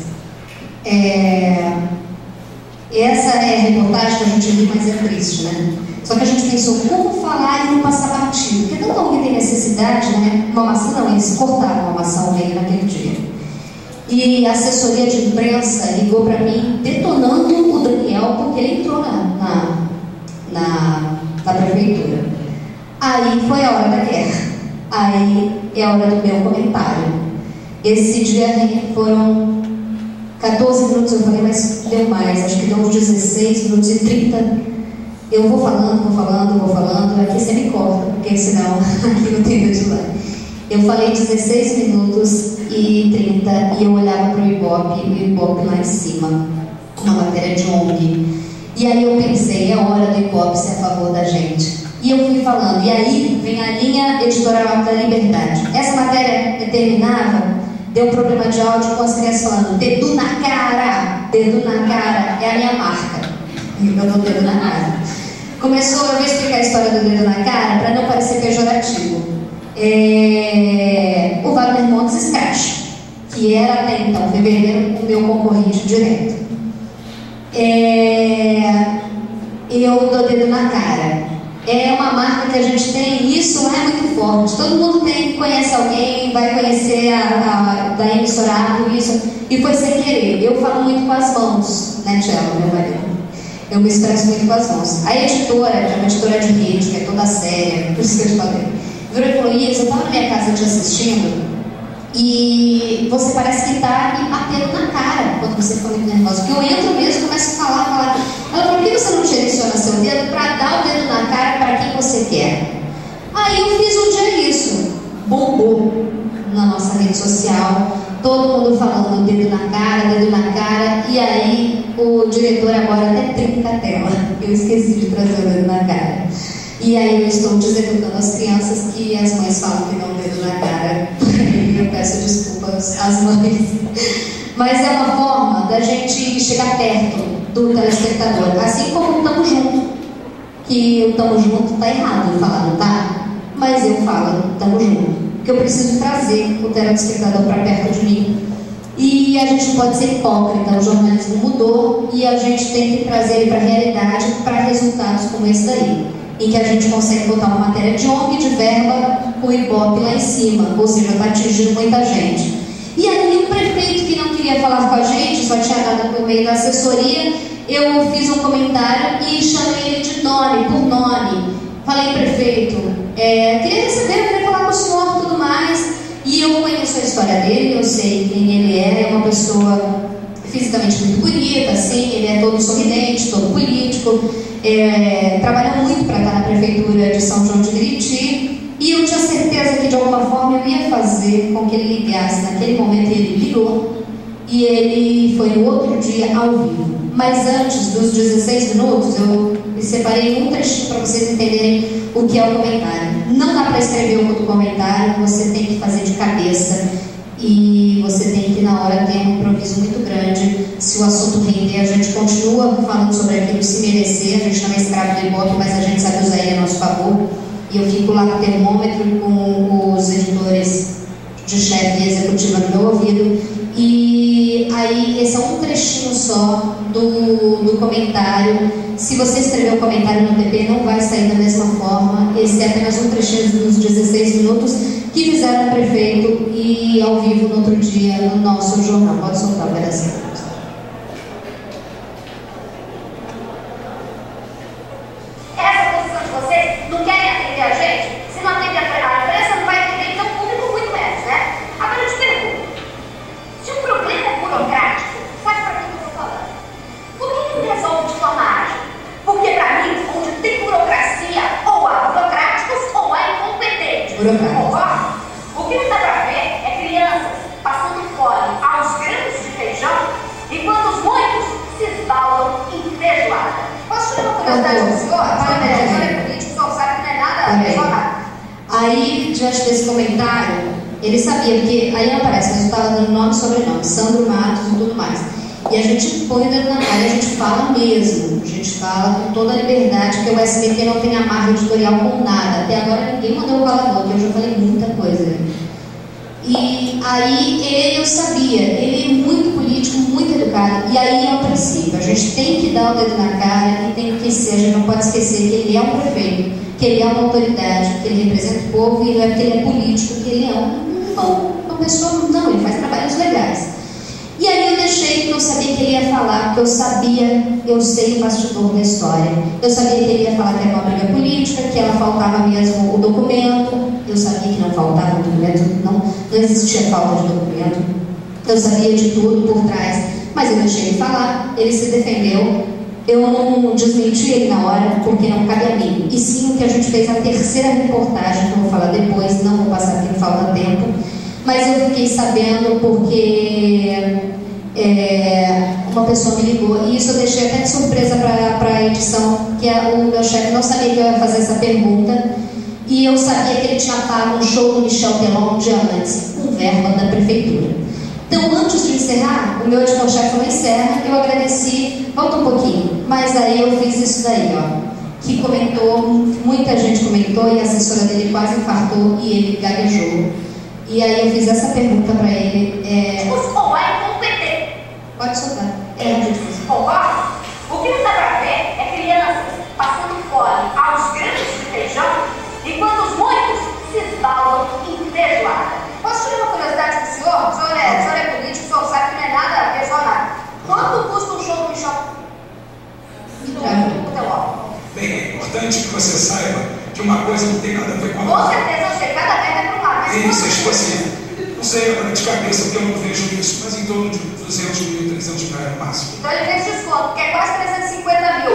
É... Essa é a reportagem que a gente viu, mas é triste, né? Só que a gente pensou como falar e não passar batido. Porque todo mundo que tem necessidade, né? Uma maçã não, eles cortaram uma maçã ao meio naquele dia. E a assessoria de imprensa ligou para mim detonando o Daniel porque ele entrou na, na, na, na prefeitura. Aí foi a hora da guerra. Aí é a hora do meu comentário. Esse dia foram quatorze minutos, eu falei, mas deu mais, acho que deu uns dezesseis minutos e trinta. Eu vou falando, vou falando, vou falando, aqui você me corta, porque senão aqui não tem deadline. Eu falei dezesseis minutos e trinta e eu olhava para o Ibope e o Ibope lá em cima, uma matéria de O N G. E aí eu pensei, é hora do Ibope ser a favor da gente. E eu fui falando, e aí vem a linha editorial da Liberdade. Essa matéria terminava, deu problema de áudio com as crianças falando, dedo na cara, dedo na cara, é a minha marca. Eu dou dedo na cara. Começou, eu vou explicar a história do dedo na cara para não parecer pejorativo. É, o Wagner Montes Escracha, que era até então, fevereiro, o meu concorrente direto. É, eu dou dedo na cara. é uma marca que a gente tem, e isso é muito forte. Todo mundo tem, conhece alguém, vai conhecer a, a da emissorado, isso, e foi sem querer. Eu falo muito com as mãos, né, Tchela, meu marido? Eu me expresso muito com as mãos. A editora, que é uma editora de rede, que é toda séria, por isso que eu te falei, virou e falou: Isa, eu estava na minha casa te assistindo, e você parece que está me batendo na cara quando você fica muito nervosa. Porque eu entro mesmo e começo a falar, falar. Ela falou: por que você não direciona seu dedo para dar o dedo na cara para quem você quer? Aí eu fiz um dia isso. Bombou na nossa rede social. Todo mundo falando dedo na cara, dedo na cara. E aí o diretor agora até trinca a tela. Eu esqueci de trazer o dedo na cara. E aí eu estou deseducando as crianças que as mães falam que dão o dedo na cara. Eu peço desculpas às mães. Mas é uma forma da gente chegar perto do telespectador. Assim como o Tamo Junto. Que o Tamo Junto tá errado em falar, não tá? Mas eu falo Tamo Junto. Porque eu preciso trazer o telespectador para perto de mim. E a gente não pode ser hipócrita. O jornalismo mudou e a gente tem que trazer ele para a realidade, para resultados como esse daí, em que a gente consegue botar uma matéria de O N G, de verba, com o Ibope lá em cima, ou seja, está atingindo muita gente. E aí o prefeito que não queria falar com a gente, só tinha dado por meio da assessoria, eu fiz um comentário e chamei ele de nome, por nome. Falei: prefeito, é, queria receber, eu queria falar com o senhor e tudo mais. E eu conheço a história dele, eu sei quem ele é, é uma pessoa fisicamente muito bonita, assim, ele é todo sorridente, todo político, é, trabalhou muito para estar na prefeitura de São João de Meriti, e eu tinha certeza que de alguma forma eu ia fazer com que ele ligasse. Naquele momento ele ligou, e ele foi no outro dia ao vivo. Mas antes dos dezesseis minutos, eu separei um trechinho para vocês entenderem o que é o comentário. Não dá para escrever o comentário, você tem que fazer de cabeça. E você tem que, na hora, ter um improviso muito grande. Se o assunto render, a gente continua falando sobre aquilo, se merecer. A gente não é escravo do Ibope, mas a gente sabe usar ele a nosso favor. E eu fico lá no termômetro com os editores de chefe e executiva no meu ouvido. E aí, esse é um trechinho só do, do comentário. Se você escrever um comentário no T P, não vai sair da mesma forma. Esse é apenas um trechinho dos dezesseis minutos que fizeram o prefeito e ao vivo no outro dia no nosso jornal. Pode soltar o pedacinho. Essa posição de vocês não querem atender a gente? Se não atender a imprensa, não vai atender então o público muito menos, né? Agora eu te pergunto, se o problema é burocrático, sabe para quem eu estou falando? Por que não resolve de forma ágil? Porque para mim, onde tem burocracia, ou há burocráticos ou há incompetentes. Concorda? O que não dá para ver é crianças passando fome aos grãos de feijão, enquanto os muitos se esbaldam em feijoada. Posso tirar uma curiosidade do senhor? Para ver, o senhor é político, o senhor sabe que não é nada feijoada. Aí, diante desse comentário, ele sabia, porque aí aparece, mas eu estava dando nome e sobrenome, Sandro Matos e tudo mais. E a gente põe o dedo na cara, a gente fala mesmo, a gente fala com toda a liberdade, porque o S B T não tem amarra editorial com nada. Até agora ninguém mandou o falador, porque eu já falei muita coisa. E aí ele, eu sabia, ele é muito político, muito educado. E aí é o princípio, a gente tem que dar o dedo na cara e tem que esquecer, a gente não pode esquecer que ele é um prefeito, que ele é uma autoridade, que ele representa o povo, e não é porque ele é político, que ele é um, um, uma pessoa, não, ele faz trabalhos legais. E aí eu deixei, que eu sabia que ele ia falar, porque eu sabia, eu sei o bastidor da história. Eu sabia que ele ia falar que era uma briga política, que ela faltava mesmo o documento. Eu sabia que não faltava o documento, não, não existia falta de documento. Eu sabia de tudo por trás, mas eu deixei ele falar, ele se defendeu. Eu não desmenti ele na hora, porque não cabe a mim. E sim, o que a gente fez a terceira reportagem, que eu vou falar depois, não vou passar porque falta tempo. Mas eu fiquei sabendo porque é, uma pessoa me ligou, e isso eu deixei até de surpresa para a edição, que a, o meu chefe não sabia que eu ia fazer essa pergunta, e eu sabia que ele tinha pago um show do Michel Teló um dia antes, com verba da prefeitura. Então, antes de encerrar, o meu editor-chefe falou: encerra, eu agradeci, volta um pouquinho, mas aí eu fiz isso daí, ó, que comentou, muita gente comentou, e a assessora dele quase infartou, e ele gaguejou. E aí eu fiz essa pergunta para ele. É... Os Poá é incompetente. Pode soltar. É difícil. Poá, o que não dá para ver é crianças passando fome aos grandes importante que você saiba que uma coisa não tem nada a ver com a outra. Com certeza, eu sei, cada merda é pro lado. Mas Isso, é tipo assim, não sei agora de cabeça porque eu não vejo isso, mas em torno de duzentos mil, trezentos mil reais no máximo. então ele fez desconto, que é quase trezentos e cinquenta mil.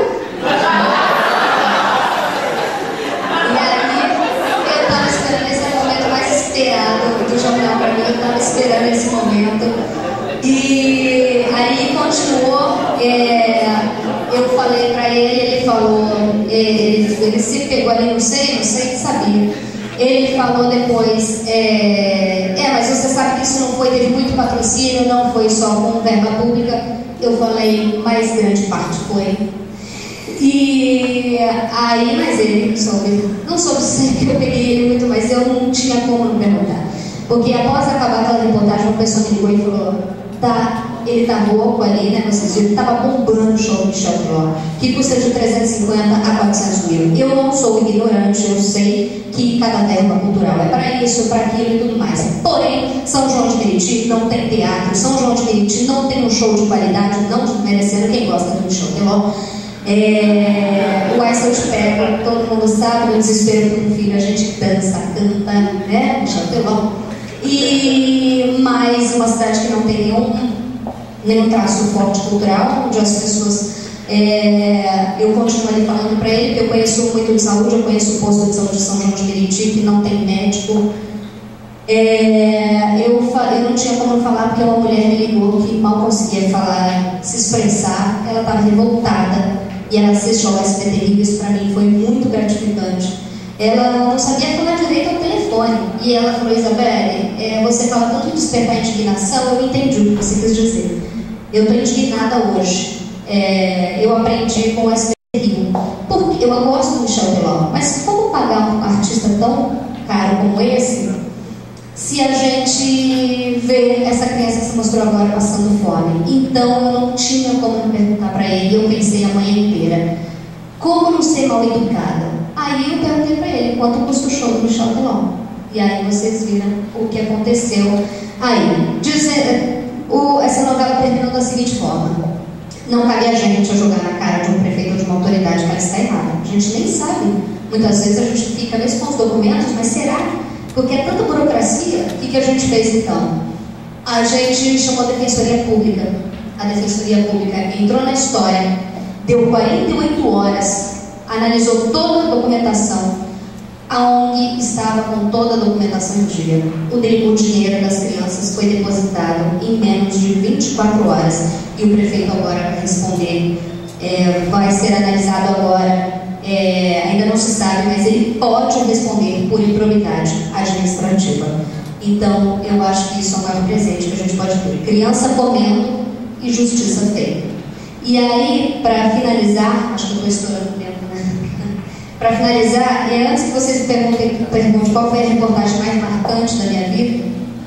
E aí, eu estava esperando esse momento mais esperado do jornal para mim, eu estava esperando esse momento. E aí continuou, é, eu falei para ele, ele falou, ele, ele se pegou ali, não sei, não sei, sabia. Ele falou depois, é, é, mas você sabe que isso não foi, teve muito patrocínio, não foi só com verba pública. Eu falei, mas grande parte foi. E aí, mas ele soube, não soube dizer que eu peguei ele muito, mas eu não tinha como não perguntar. Porque após acabar aquela reportagem, uma pessoa me ligou e falou, tá, ele tá louco ali, né, vocês viram, tava bombando o show do Michel Teló, que custa de trezentos e cinquenta a quatrocentos mil. Eu não sou ignorante, eu sei que cada verba cultural é para isso, para aquilo e tudo mais. Porém, São João de Meriti não tem teatro, São João de Meriti não tem um show de qualidade, não desmerecendo quem gosta do Michel Teló. É, o Ai Se Eu Te Pego, todo mundo sabe, no desespero por um filho, a gente dança, canta, né, Michel Teló. E mais uma cidade que não tem nenhum, nenhum traço forte cultural, onde as pessoas, é, eu continuo ali falando para ele que eu conheço muito de saúde, eu conheço o posto de saúde de São João de Meriti, que não tem médico. É, eu, eu não tinha como falar porque uma mulher me ligou que mal conseguia falar, se expressar, ela estava revoltada e ela assistiu ao S B T Rio, isso para mim foi muito gratificante. Ela não sabia falar direito ao telefone e ela falou, Isabelle, é, você fala tanto de despertar indignação, eu entendi o que você quis dizer. Eu estou indignada hoje. É, eu aprendi com o S B T Rio, porque eu gosto do Michel Teló, mas como pagar um artista tão caro como esse, se a gente vê essa criança que se mostrou agora passando fome? Então eu não tinha como perguntar para ele, eu pensei a manhã inteira, como não ser mal educada? Aí eu perguntei para ele, quanto custa o show do Michel Teló? E aí vocês viram o que aconteceu. Aí, dizer, o, essa novela terminou da seguinte forma, não cabe a gente a jogar na cara de um prefeito ou de uma autoridade que ela está errada. A gente nem sabe. Muitas vezes a gente fica mesmo com os documentos, mas será? Porque é tanta burocracia, o que, que a gente fez então? A gente chamou a Defensoria Pública. A Defensoria Pública entrou na história, deu quarenta e oito horas, analisou toda a documentação, a ONG estava com toda a documentação em dia. O, o dinheiro das crianças foi depositado em menos de vinte e quatro horas. E o prefeito agora vai responder, é, vai ser analisado agora, é, ainda não se sabe, mas ele pode responder por improbidade administrativa. Então, eu acho que isso é o maior presente que a gente pode ter. Criança comendo e justiça feita. E aí, para finalizar, acho que eu estou estourando o tempo, né? Para finalizar, e antes que vocês me perguntem, perguntem qual foi a reportagem mais marcante da minha vida,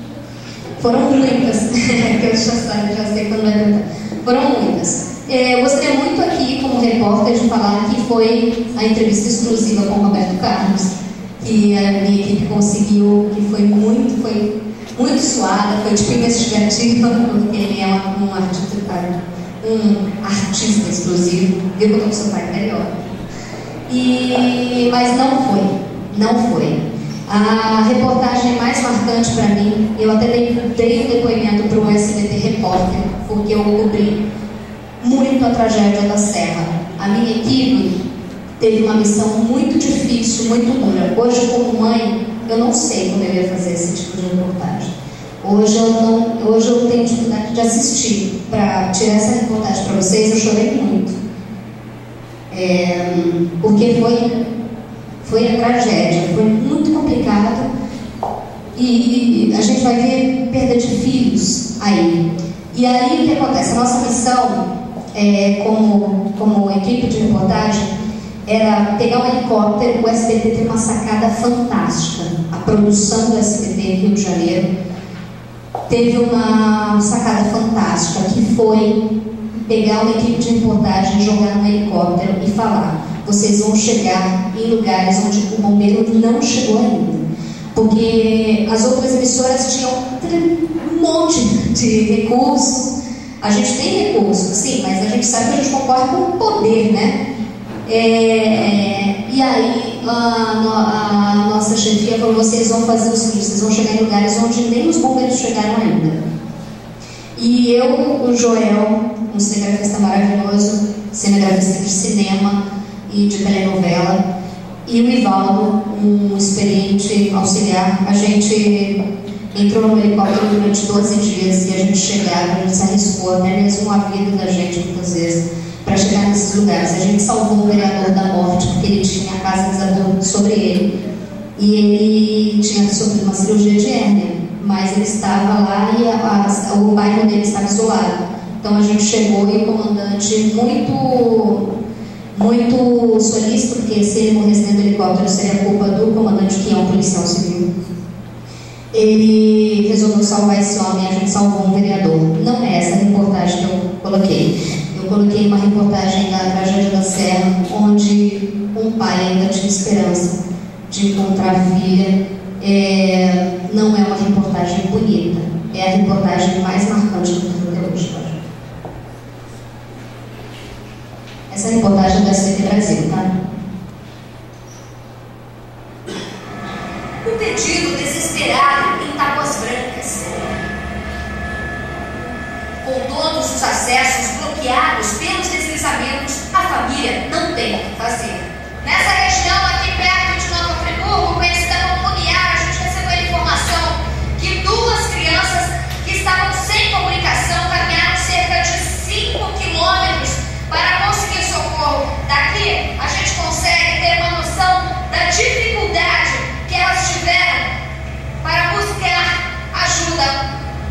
foram muitas, que eu já sei, já sei quando vai perguntar. Foram muitas. Eu gostaria muito aqui, como repórter, de falar que foi a entrevista exclusiva com o Roberto Carlos, que a minha equipe conseguiu, que foi muito, foi muito suada, foi tipo investigativa, porque ele é um, um artista, um artista exclusivo, viu que eu estou com o sotaque melhor. E, mas não foi, não foi. A reportagem mais marcante para mim, eu até dei, dei um depoimento para o S B T Repórter, porque eu cobri muito a tragédia da Serra. A minha equipe teve uma missão muito difícil, muito dura. Hoje, como mãe, eu não sei como eu ia fazer esse tipo de reportagem. Hoje eu, não, hoje eu tenho dificuldade de assistir. Para tirar essa reportagem para vocês, eu chorei muito. É, porque foi, foi a tragédia, foi muito complicado. E a gente vai ver perda de filhos aí. E aí o que acontece? A nossa missão, é, como, como equipe de reportagem, era pegar um helicóptero. O S B T tem uma sacada fantástica. A produção do S B T Rio de Janeiro teve uma sacada fantástica, que foi pegar uma equipe de reportagem, jogar no helicóptero e falar: vocês vão chegar em lugares onde o bombeiro não chegou ainda. Porque as outras emissoras tinham um monte de recursos. A gente tem recursos, sim, mas a gente sabe que a gente concorre com o poder, né? É, E aí a, no, a nossa chefia falou, vocês vão fazer o seguinte, vocês vão chegar em lugares onde nem os bombeiros chegaram ainda. E eu, o Joel, um cinegrafista maravilhoso, cinegrafista de cinema e de telenovela, e o Ivaldo, um experiente auxiliar, a gente entrou no helicóptero durante doze dias e a gente chegava, a gente se arriscou até mesmo a vida da gente muitas vezes para chegar nesses lugares. A gente salvou o vereador da morte porque ele tinha a casa desabou sobre ele e ele tinha sofrido uma cirurgia de hérnia, mas ele estava lá e a, a, o bairro dele estava isolado. Então a gente chegou e o comandante muito, muito solícito, porque se ele morresse dentro do helicóptero seria culpa do comandante, que é um policial civil. Ele resolveu salvar esse homem e a gente salvou um vereador. Não é essa a reportagem que eu coloquei. Eu coloquei uma reportagem da tragédia da Serra, onde um pai ainda tinha esperança de encontrar a filha. É, não é uma reportagem bonita, é a reportagem mais marcante do mundo até hoje. Essa reportagem é da S B T Brasil, tá? O pedido desesperado em Tábuas Brancas. Com todos os acessos bloqueados pelos deslizamentos, a família não tem o que fazer. Nessa região aqui perto de Nova Friburgo, conhecida como Lumiar, a gente recebeu a informação que duas crianças que estavam sem comunicação caminharam cerca de cinco quilômetros para conseguir socorro. Daqui a gente consegue ter uma noção da dificuldade que elas tiveram para buscar ajuda.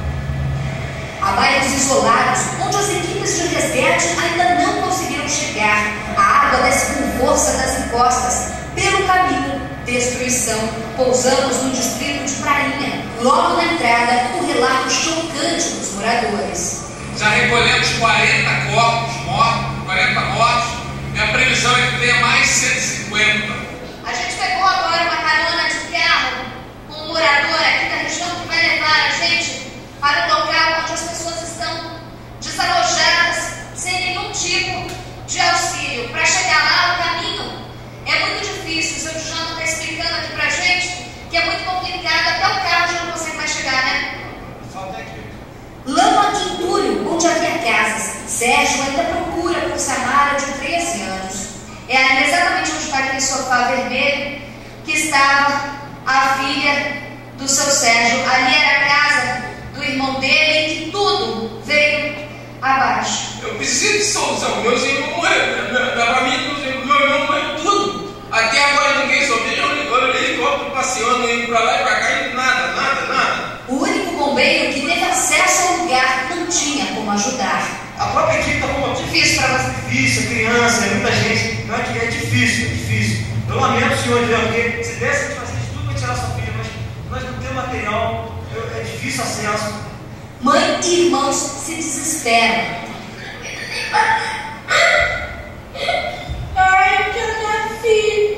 Há bairros isolados, onde as equipes de resgate ainda não conseguiram chegar. A água desce com força das encostas. Pelo caminho, destruição. Pousamos no distrito de Prainha. Logo na entrada, um relato chocante dos moradores. Já recolhemos quarenta corpos mortos, quarenta mortos, e a previsão é que tenha mais cento e cinquenta. A gente pegou agora uma carona de carro com um morador aqui da região que vai levar a gente para o local onde as pessoas estão desalojadas, sem nenhum tipo de auxílio. Para chegar lá, o caminho é muito difícil. O seu Djano está explicando aqui para a gente que é muito complicado, até o carro já não consegue mais chegar, né? Falta aqui. Lama de entulho, onde havia casas. Sérgio ainda procura por Samara, de treze anos. É ali exatamente onde está aquele sofá vermelho que estava a filha do seu Sérgio. Ali era a casa do irmão dele e que tudo veio abaixo. Eu preciso de solução. Meus irmãos morreram, minha família, meu irmão morreu tudo. Até agora ninguém soube. Eu helicóptero passeando, indo pra lá e pra cá e nada, nada, nada. O único bombeiro que teve acesso ao lugar não tinha como ajudar. A própria equipe está como difícil para nós. Difícil, criança, é muita gente. Não é que é difícil, é difícil. Eu lamento, senhor, porque se desse a gente fazer de tudo para tirar sua filha, mas nós não temos material, é difícil acesso. Mãe e irmãos se desesperam. Ai, eu quero minha filha.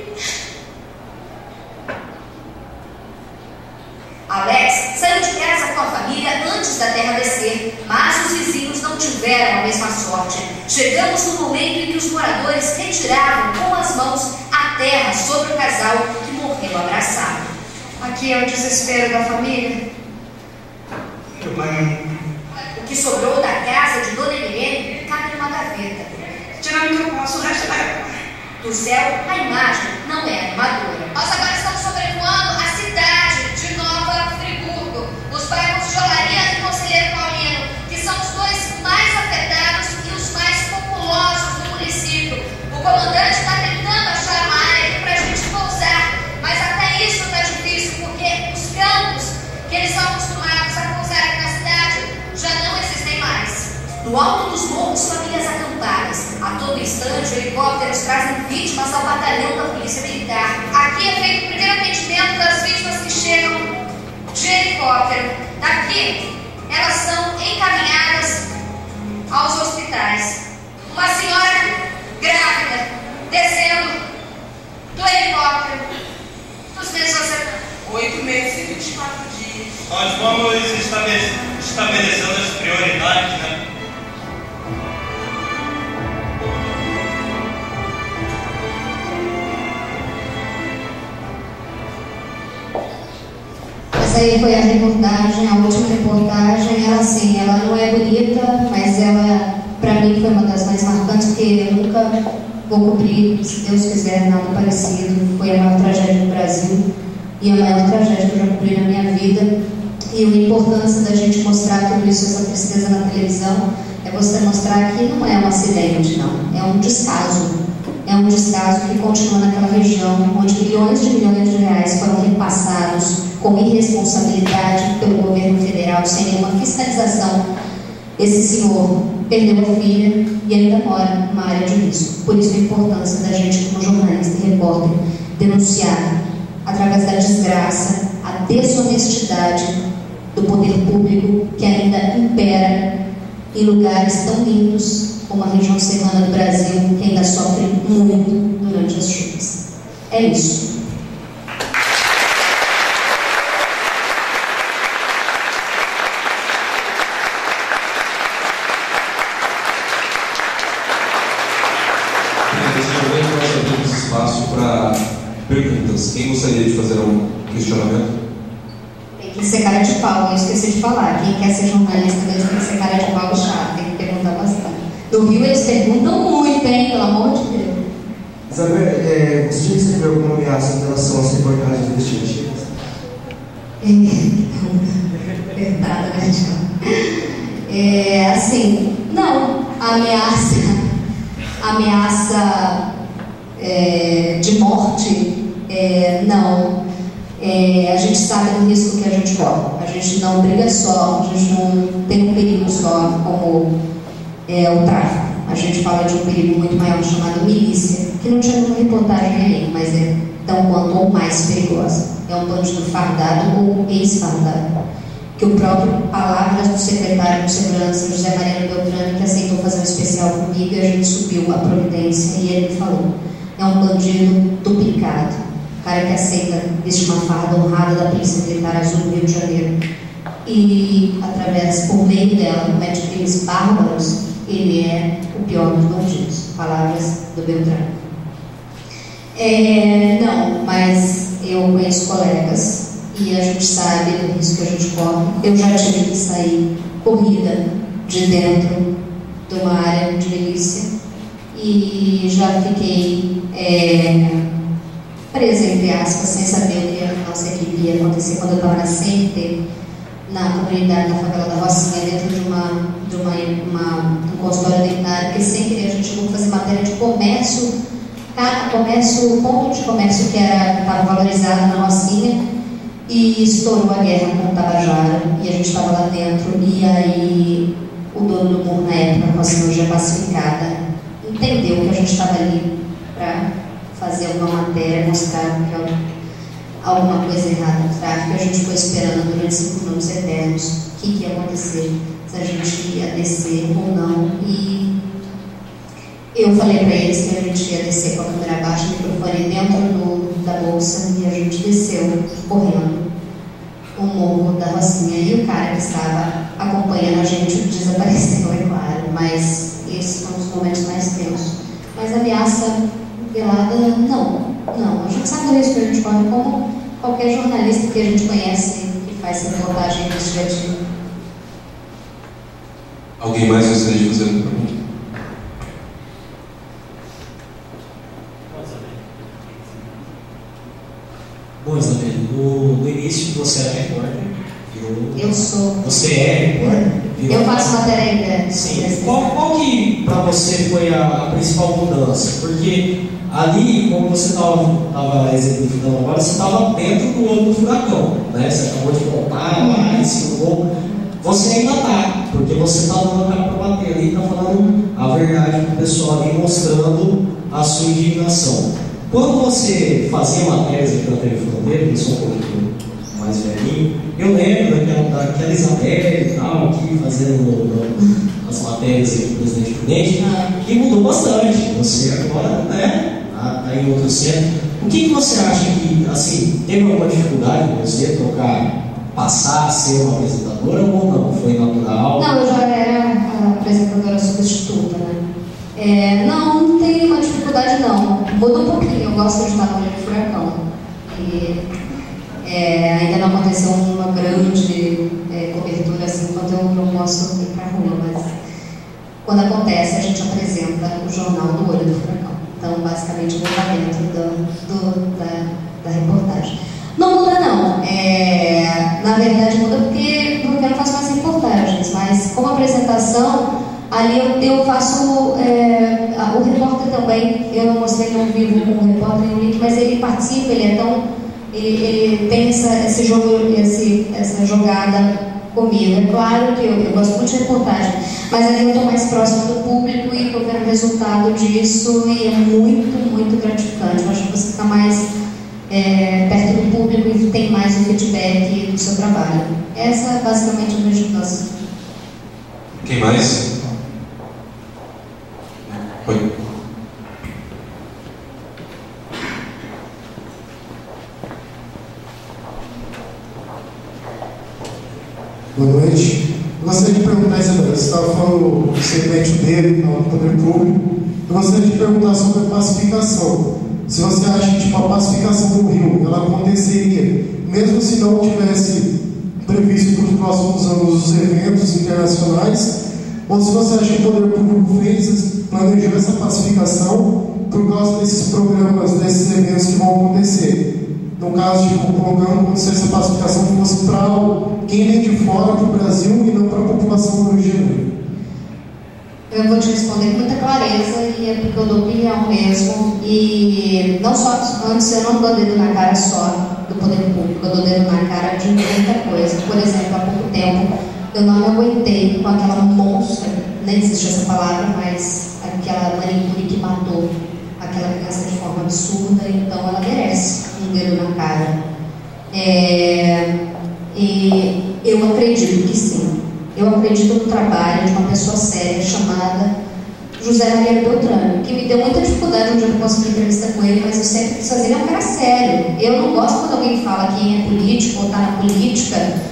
Alex saiu de casa com a família antes da terra descer, mas os vizinhos não tiveram a mesma sorte. Chegamos no momento em que os moradores retiravam com as mãos a terra sobre o casal que morreu abraçado. Aqui é o desespero da família. Meu pai. O que sobrou da casa de Dona Helene cabe numa gaveta. Tirando o que eu posso, o resto vai. Do céu, a imagem não é animadora. Nós agora estamos sobrevoando a cidade de Nova Friburgo, os bairros de Olaria e Conselheiro Paulino, que são os dois mais afetados e os mais populosos do município. O comandante está tentando achar uma área aqui para a gente pousar, mas até isso está difícil, porque os campos que eles são acostumados a pousar aqui na cidade já não existem mais. No alto dos morros, famílias acampadas. A todo instante, helicópteros trazem vítimas ao batalhão da Polícia Militar. Aqui é feito o primeiro atendimento das vítimas que chegam de helicóptero. Daqui, elas são encaminhadas aos hospitais. Uma senhora grávida descendo do helicóptero. Dos meses você... Oito meses e vinte e quatro dias. Nós vamos estabelecendo as prioridades, né? essa aí foi a reportagem, a última reportagem. Ela, assim, ela não é bonita, mas ela, para mim, foi uma das mais marcantes, porque eu nunca vou cobrir, se Deus quiser, nada parecido. Foi a maior tragédia do Brasil e a maior tragédia que eu já cobri na minha vida. E a importância da gente mostrar tudo isso, essa tristeza na televisão, é você mostrar que não é um acidente, não. É um descaso. É um descaso que continua naquela região onde milhões de milhões de reais foram repassados com irresponsabilidade pelo governo federal, sem nenhuma fiscalização. Esse senhor perdeu a filha e ainda mora numa área de risco. Por isso a importância da gente, como jornalista e repórter, denunciar, através da desgraça, a desonestidade do poder público que ainda impera em lugares tão lindos como a região serrana do Brasil, que ainda sofre muito durante as chuvas. É isso. Nesse momento nós abrimos espaço para perguntas. Quem gostaria de fazer algum questionamento? Tem que ser cara de pau, eu esqueci de falar. Quem quer ser jornalista mesmo tem que ser cara de pau chato, tem que perguntar bastante. No Rio eles perguntam muito, hein? Pelo amor de Deus. Isabel, é, você já recebeu alguma ameaça em relação às reportagens investigativas? Verdade, né? É, assim, não. Ameaça, ameaça é, de morte, é, não. É, a gente sabe do risco que a gente corre. A gente não briga só, a gente não tem um perigo só como é, o tráfico. A gente fala de um perigo muito maior chamado milícia, que não tinha nenhuma reportagem aí, mas é tão quanto ou mais perigosa. É um bandido fardado ou ex-fardado. Que o próprio palavras do secretário de Segurança, José Mariano Beltrame, que aceitou fazer um especial comigo, e a gente subiu a providência e ele falou: é um bandido duplicado. O cara que aceita vestir uma farda honrada da Polícia Militar Azul do Rio de Janeiro e, através, por meio dela, comete crimes bárbaros, ele é o pior dos bandidos. Palavras do Beltrame. É, não, mas eu conheço colegas e a gente sabe do risco que a gente corre. Eu já tive que sair corrida de dentro de uma área de milícia e já fiquei é, presa, entre aspas, sem saber o que a nossa equipe ia acontecer quando eu estava na C N T, na comunidade da favela da Rocinha, dentro de, uma, de uma, uma, um consultório veterinário, porque sem querer a gente chegou a fazer matéria de comércio, tá, comércio, ponto de comércio que estava valorizado na Rocinha, e estourou a guerra com o Tabajara, e a gente estava lá dentro, e aí o dono do morro na época, com a cirurgia pacificada, entendeu que a gente estava ali para fazer alguma matéria, mostrar que alguma coisa errada no tráfico, e a gente foi esperando durante cinco minutos eternos o que, que ia acontecer, se a gente ia descer ou não, e eu falei para eles que a gente ia descer com a câmera baixa, o microfone dentro do, da bolsa, e a gente desceu correndo o morro da Rocinha, e o cara que estava acompanhando a gente desapareceu, é claro, mas esses foram os momentos mais tensos. Mas ameaça velada, não, não. A gente sabe do risco que a gente corre, como qualquer jornalista que a gente conhece que faz essa reportagem investigativa. Alguém mais gostaria de fazer uma pergunta? Bom, Isabel, no, no início você era repórter. Virou... Eu sou. Você é repórter? Eu faço matéria ainda. Sim. Qual, qual que para você foi a, a principal mudança? Porque ali, como você estava exemplificando agora, você estava dentro do olho do furacão, né? Você acabou de voltar lá, ensinou. Você ainda está, porque você está dando a cara para bater ali, está falando a verdade para o pessoal ali, mostrando a sua indignação. Quando você fazia matérias aqui na T V Fronteira, eu sou um pouquinho mais velhinho, eu lembro daquela, daquela Isabel e tal, aqui fazendo no, no, as matérias aqui do Presidente Prudente, que mudou bastante. Você agora, né, está em outro centro. O que, que você acha que, assim, teve alguma dificuldade em você trocar, passar a ser uma apresentadora ou não? Foi natural? Não, eu já era a apresentadora substituta, né? É, não, não tem nenhuma dificuldade não. Muda um pouquinho, eu gosto de estar no olho do furacão. E É, ainda não aconteceu uma grande é, cobertura assim, quando eu não posso ir para a rua, mas quando acontece a gente apresenta o jornal do Olho do Furacão. Então, basicamente, eu estou dentro do, do, da, da reportagem. Não muda não, é, na verdade muda porque, porque eu não faço mais reportagens, mas como apresentação, ali eu, eu faço, é, o repórter também, eu não mostrei ao vivo com o repórter no link, mas ele participa, ele é tão, ele, ele tem essa, esse jogo, esse, essa jogada comigo. É claro que eu, eu gosto muito de reportagem, mas ali eu estou mais próximo do público e estou vendo o resultado disso e é muito, muito gratificante. Eu acho que você está mais É, perto do público e tem mais o feedback do seu trabalho. Essa basicamente é a minha mudança. Quem mais? Oi. Boa noite. Eu gostaria de perguntar, Isabel, você estava falando do segmento dele, no poder público. Eu gostaria de perguntar sobre a pacificação. Se você acha que tipo, a pacificação do Rio ela aconteceria, mesmo se não tivesse previsto para os próximos anos os eventos internacionais, ou se você acha que o poder público fez, planejou essa pacificação por causa desses programas, desses eventos que vão acontecer. No caso, tipo, colocando como se essa pacificação fosse para quem vem de fora para o Brasil e não para a população do Rio de Janeiro. Eu vou te responder com muita clareza e é porque eu dou opinião mesmo. E não só antes, eu não dou dedo na cara só do poder público, eu dou dedo na cara de muita coisa. Por exemplo, há pouco tempo eu não me aguentei com aquela monstra, nem existe essa palavra, mas aquela manicure que matou aquela criança de forma absurda, então ela merece um dedo na cara. É, e eu acredito que sim. Eu acredito no trabalho de uma pessoa séria chamada José Maria Beltrame, que me deu muita dificuldade um dia eu consegui entrevista com ele, mas eu sempre quis fazer. Ele é um cara sério. Eu não gosto quando alguém fala que é político ou está na política,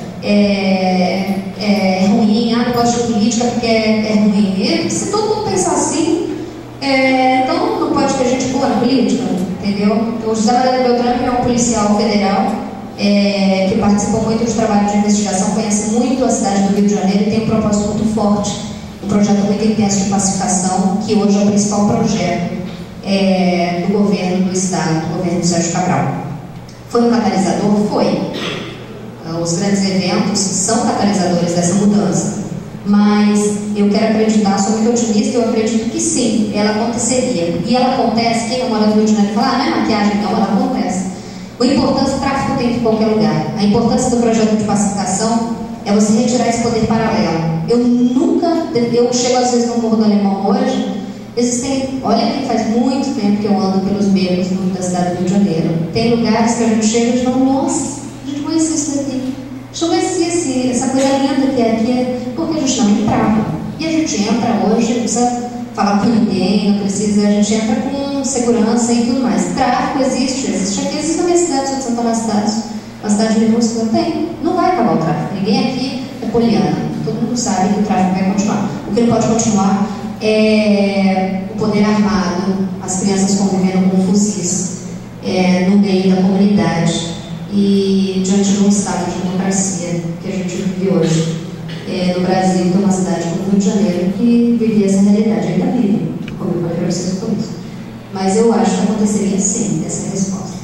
é, é ruim, ah, não gosto de política porque é, é ruim. E, se todo mundo pensar assim, é, então não pode ter gente boa na política, entendeu? O José Maria Beltrame é um policial federal. É, que participou muito de trabalho de investigação, conhece muito a cidade do Rio de Janeiro e tem um propósito muito forte, um projeto muito intenso de pacificação, que hoje é o principal projeto é, do governo do estado, do governo do Sérgio Cabral. Foi um catalisador? Foi. Os grandes eventos são catalisadores dessa mudança, mas eu quero acreditar, sou muito otimista, eu acredito que sim, ela aconteceria. E ela acontece, quem mora no Rio de Janeiro fala, ah, não é maquiagem, não, ela acontece. A importância do tráfico tem em qualquer lugar. A importância do projeto de pacificação é você retirar esse poder paralelo. Eu nunca, eu chego às vezes no Morro do Alemão hoje, existem, olha que faz muito tempo que eu ando pelos becos da cidade do Rio de Janeiro. Tem lugares que a gente chega e fala, nossa, a gente conhecia isso daqui. Deixa eu conhecer esse, essa coisa linda que é aqui, porque a gente não entrava. E a gente entra hoje, não precisa falar com ninguém, não precisa, a gente entra com segurança e tudo mais. Tráfico existe, existe aqui, existe na minha cidade, sou de Santa Ana cidade, uma cidade minúscula, tem, não vai acabar o tráfico, ninguém aqui é poliana, todo mundo sabe que o tráfico vai continuar. O que não pode continuar é o poder armado, as crianças convivendo com fuzis é, no meio da comunidade e diante de um estado de democracia que a gente vive hoje. É, no Brasil, tem uma cidade como o Rio de Janeiro que vivia essa realidade, ainda vive, como eu falei para vocês no começo. Mas eu acho que aconteceria sim, essa resposta.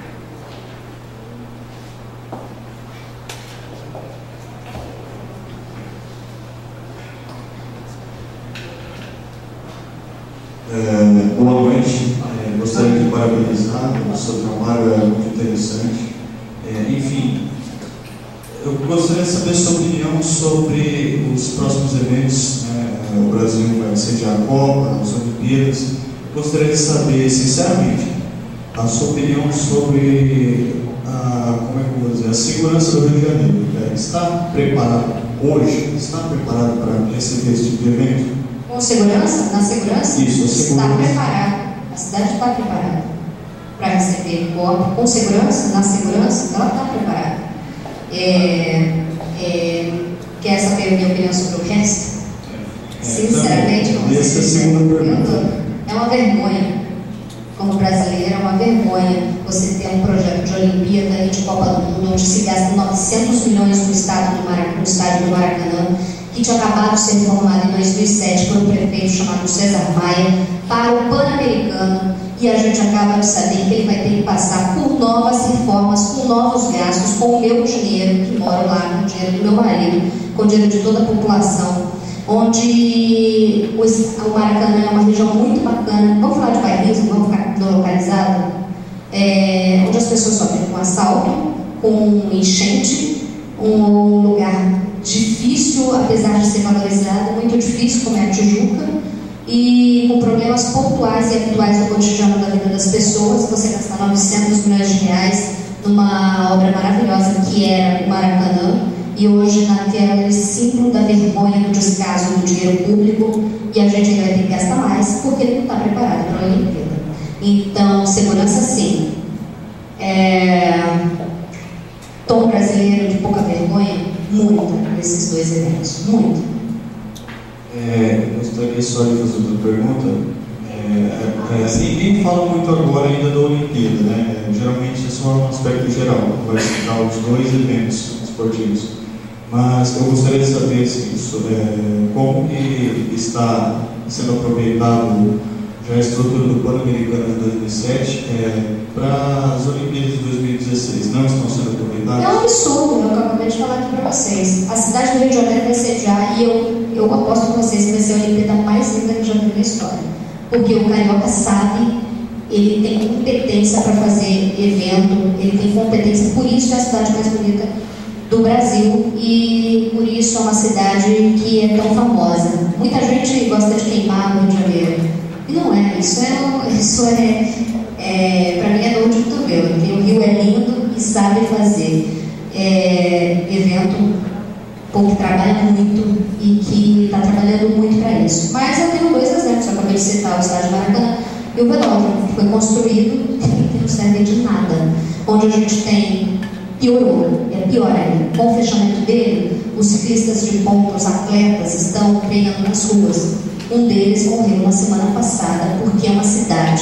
É, boa noite, é, gostaria de parabenizar, o seu trabalho é muito interessante. É, enfim, eu gostaria de saber a sua opinião sobre os próximos eventos. Né? O Brasil vai sediar a Copa, as Olimpíadas. Eu gostaria de saber, sinceramente, a sua opinião sobre a, como é que eu vou dizer, a segurança do Rio de Janeiro. É, está preparado hoje? Está preparado para receber esse tipo de evento? Com segurança? Na segurança? Isso, a segurança. Está preparada. A cidade está preparada para receber Copa. Com segurança? Na segurança, ela está preparada. É, é, quer saber a minha opinião sobre o resto? É, Sinceramente, então, essa é a segunda pergunta. É uma vergonha. como brasileira, é uma vergonha você ter um projeto de Olimpíada e de Copa do Mundo, onde se gasta novecentos milhões no estado do Maracanã, no estádio do Maracanã, que tinha acabado de ser formado em dois mil e sete por um prefeito chamado César Maia, para o Pan-Americano, e a gente acaba de saber que ele vai ter que passar por novas reformas, com novos gastos, com o meu dinheiro, que moro lá, com o dinheiro do meu marido, com o dinheiro de toda a população, onde o Maracanã é uma região muito bacana. Vamos falar de bairrismo, vamos ficar localizado, é, onde as pessoas sofrem com assalto, com enchente, um lugar difícil, apesar de ser valorizado, muito difícil, como é a Tijuca, e com problemas pontuais e habituais no cotidiano da vida das pessoas. Você gasta novecentos milhões de reais numa obra maravilhosa que era o Maracanã, e hoje na tela esse símbolo da vergonha, do descaso do dinheiro público, e a gente ainda vai ter que gastar mais porque não está preparado para a Olimpíada. Então, segurança sim. É... Tom brasileiro de pouca vergonha, muito, esses dois eventos, muito. É, eu gostaria só de fazer outra pergunta. É, é, ninguém fala muito agora ainda da Olimpíada, né? É, geralmente é só um aspecto geral, vai citar os dois eventos esportivos. Mas eu gostaria de saber assim, sobre, é, como que está sendo aproveitado já a estrutura do Pan-Americano de dois mil e sete é, para as Olimpíadas de dois mil e dezesseis. Não estão sendo aproveitadas? É um absurdo, é o que eu acabei de falar aqui para vocês. A cidade do Rio de Janeiro vai sediar, e eu, eu aposto com vocês que vai ser a Olimpíada mais linda que já vi na história. Porque o carioca sabe, ele tem competência para fazer evento, ele tem competência, por isso é a cidade mais bonita do Brasil, e por isso é uma cidade que é tão famosa. Muita gente gosta de queimar no Rio de Janeiro, e não é, isso é, isso é, é para mim é dor de cotovelo, porque o Rio é lindo e sabe fazer é, evento, o povo que trabalha muito e que está trabalhando muito para isso. Mas eu tenho dois exemplos, eu acabei de citar o estádio Maracanã e o velódromo, que foi construído e não serve de nada, onde a gente tem, piorou, é pior ainda, com o fechamento dele, os ciclistas de ponta, os atletas estão treinando nas ruas. Um deles morreu na semana passada, porque é uma cidade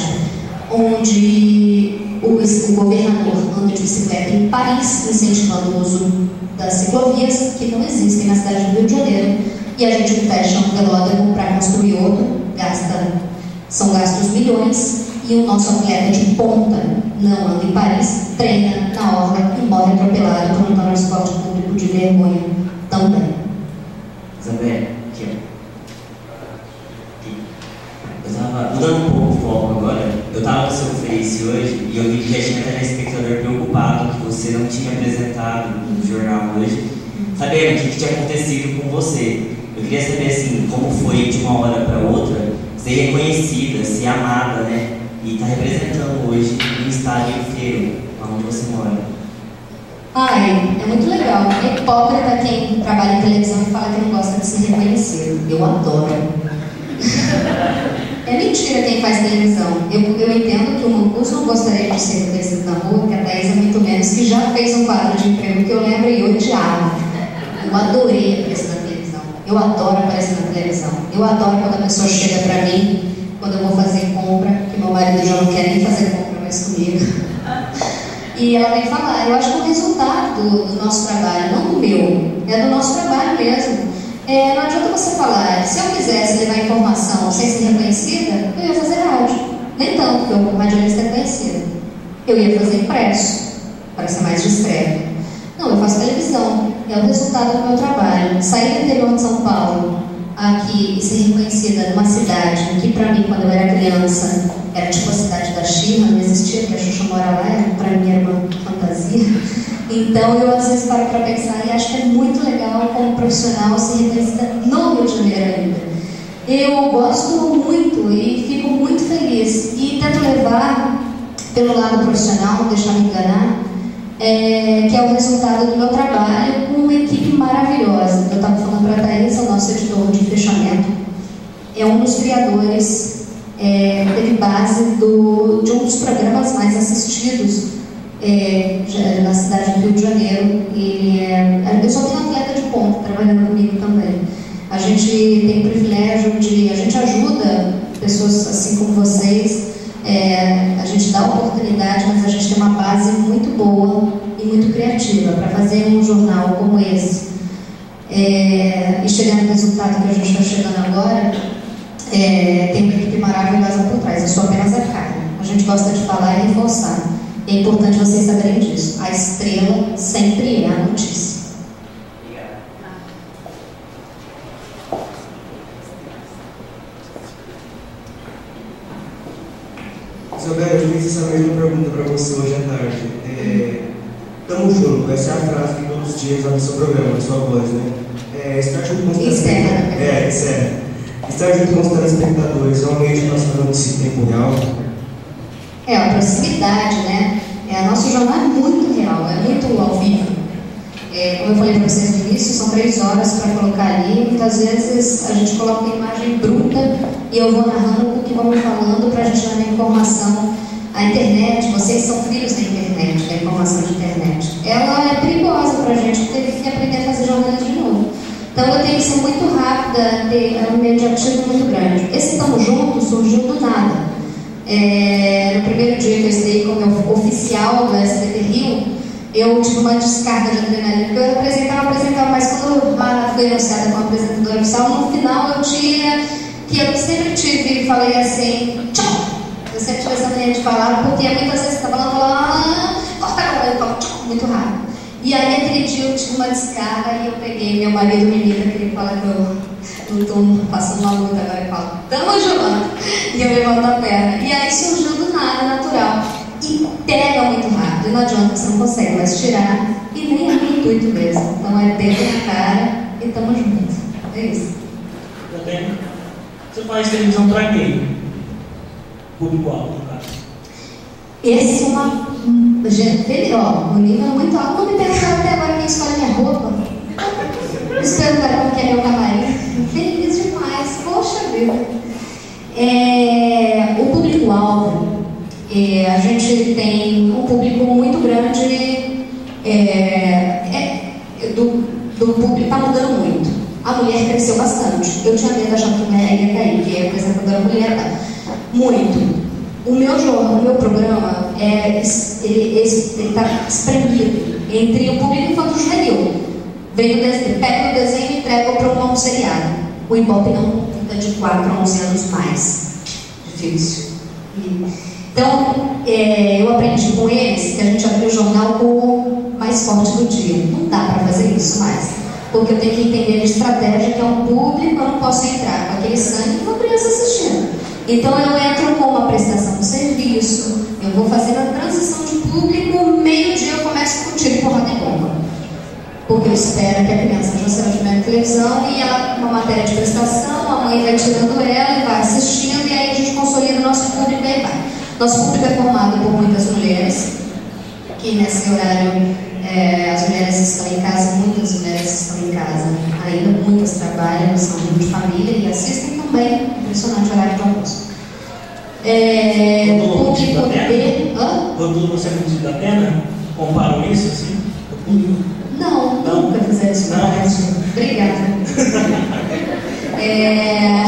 onde o, o governador anda de bicicleta em Paris, incentivando o uso das ciclovias, que não existem na cidade do Rio de Janeiro, e a gente fecha um velódromo para construir outro, gasta, são gastos milhões, e o nosso atleta de ponta não anda em Paris, treina na orla e morre atropelado por um transporte público de vergonha também. Isabel, aqui ó. Eu estava mudando um pouco o foco agora. Eu estava no seu Face hoje e eu vi que já tinha telespectador preocupado que você não tinha apresentado no jornal hoje, sabendo o que, que tinha acontecido com você. Eu queria saber assim, como foi de uma hora para outra ser reconhecida, ser amada, né? E está representando hoje um estádio inteiro, onde você mora. Ai, é muito legal. É hipócrita quem trabalha em televisão e fala que não gosta de ser reconhecido. Eu adoro. É mentira quem faz televisão. Eu, eu entendo que o Mancuso não gostaria de ser reconhecido na rua, que a Thaís é muito menos, que já fez um quadro de emprego que eu lembro e eu odiava. Eu adorei aparecer na televisão. Eu adoro aparecer na televisão. Eu adoro quando a pessoa chega pra mim, quando eu vou fazer compra, que meu marido já não quer nem fazer compra mais comigo. E ela vem falar, eu acho que o resultado do, do nosso trabalho, não do meu, é do nosso trabalho mesmo. É, não adianta você falar, se eu quisesse levar informação sem ser reconhecida, eu ia fazer rádio. Nem tanto, porque o radialista é conhecido. Eu ia fazer impresso, para ser mais discreto. Não, eu faço televisão, é o resultado do meu trabalho. Sair do interior de São Paulo, aqui, e ser reconhecida numa cidade que, para mim, quando eu era criança, era tipo a cidade da China, não existia, porque a Xuxa mora lá, para mim era uma fantasia. Então, eu às vezes paro para pensar e acho que é muito legal, como profissional, ser reconhecida no Rio de Janeiro ainda. Eu gosto muito e fico muito feliz. E tento levar, pelo lado profissional, não deixar me enganar, é, que é o resultado do meu trabalho com uma equipe maravilhosa. Eu estava falando para a Thaís, o nosso editor de fechamento, é um dos criadores, é, teve base do, de um dos programas mais assistidos É, na cidade do Rio de Janeiro. Ele é, eu só tenho atleta de ponta trabalhando comigo também. A gente tem o privilégio de, a gente ajuda pessoas assim como vocês É, a gente dá oportunidade, mas a gente tem uma base muito boa e muito criativa para fazer um jornal como esse. É, e chegar no resultado que a gente está chegando agora, é, tem uma equipe maravilhosa por trás. Eu sou apenas a cara. A gente gosta de falar e reforçar. É importante vocês saberem disso. A estrela sempre é a notícia. Isabela, eu fiz essa mesma pergunta para você hoje à tarde. É, tamo junto, essa é a frase que todos os dias lá no seu programa, na sua voz, né? É, estar junto com os telespectadores. É, sério. Estar junto com os telespectadores, realmente nós falamos esse tempo real. É, a proximidade, né? É, nosso jornal é muito real, é muito ao vivo. É, como eu falei para vocês no início, são três horas para colocar ali. Muitas vezes a gente coloca a imagem bruta e eu vou narrando o que vão me falando para a gente dar a informação. A internet, vocês são filhos da internet, da informação de internet. Ela é perigosa para a gente, porque teve que aprender a fazer jornalismo de novo. Então eu tenho que ser muito rápida, ter um imediatismo muito grande. Esse Tamo Junto surgiu do nada. É, no primeiro dia que eu estei como oficial do S B T Rio, eu tive uma descarga de adrenalina, porque eu apresentava, apresentava, mas quando eu fui anunciada como apresentadora oficial, no final eu tinha, que eu sempre tive, falei assim, tchau! Eu sempre tive essa maneira de falar, porque muitas vezes você está falando, falando, corta a câmera, eu falo, tchau, muito rápido. E aí aquele dia eu tive uma descarga e eu peguei, meu marido me imita, que ele fala que eu estou passando uma luta agora, eu falo, tamo junto! E eu levanto a perna. E aí surgiu do nada, natural. E pega muito rápido, e não adianta, você não consegue mais tirar, e nem é no intuito mesmo. Então é dedo na cara e tamo junto. É isso. Você faz televisão pra quem? Público-alvo, no caso. Esse é uma. Gente, ó, o nível é muito alto. Não me perguntaram até agora quem escolhe minha roupa. Eles perguntaram como que é meu camarim. Feliz demais, poxa vida. É, o público-alvo. É, a gente tem um público muito grande é, é, do, do público, está mudando muito. A mulher cresceu bastante. Eu tinha medo de achar que a mulher ia cair, que é apresentadora mulher, tá? Muito. O meu jornal, o meu programa, é, ele está espremido entre o público infanto-juvenil. Vem do desenho, pega o desenho e entrega para um novo seriado. O Ibope não fica de quatro a onze anos mais. Difícil. E, Então, é, eu aprendi com eles que a gente abriu o jornal com o mais forte do dia. Não dá para fazer isso mais, porque eu tenho que entender a estratégia, que é um público, eu não posso entrar com aquele sangue de uma criança assistindo. Então, eu entro com uma prestação de serviço, eu vou fazendo a transição de público, meio-dia eu começo com tiro, porrada e bomba. Porque eu espero que a criança já esteja vendo televisão e ela, uma matéria de prestação, a mãe vai tirando ela e vai assistindo, e aí a gente consolida o nosso público e aí vai. Nosso público é formado por muitas mulheres, que nesse horário é, as mulheres estão em casa, muitas mulheres estão em casa, ainda muitas trabalham, são de família e assistem também, impressionante horário de almoço. É, o público de... Quando você é conduzido da pena, comparam isso assim? Não, não, nunca fizeram isso na rádio. Obrigada. é,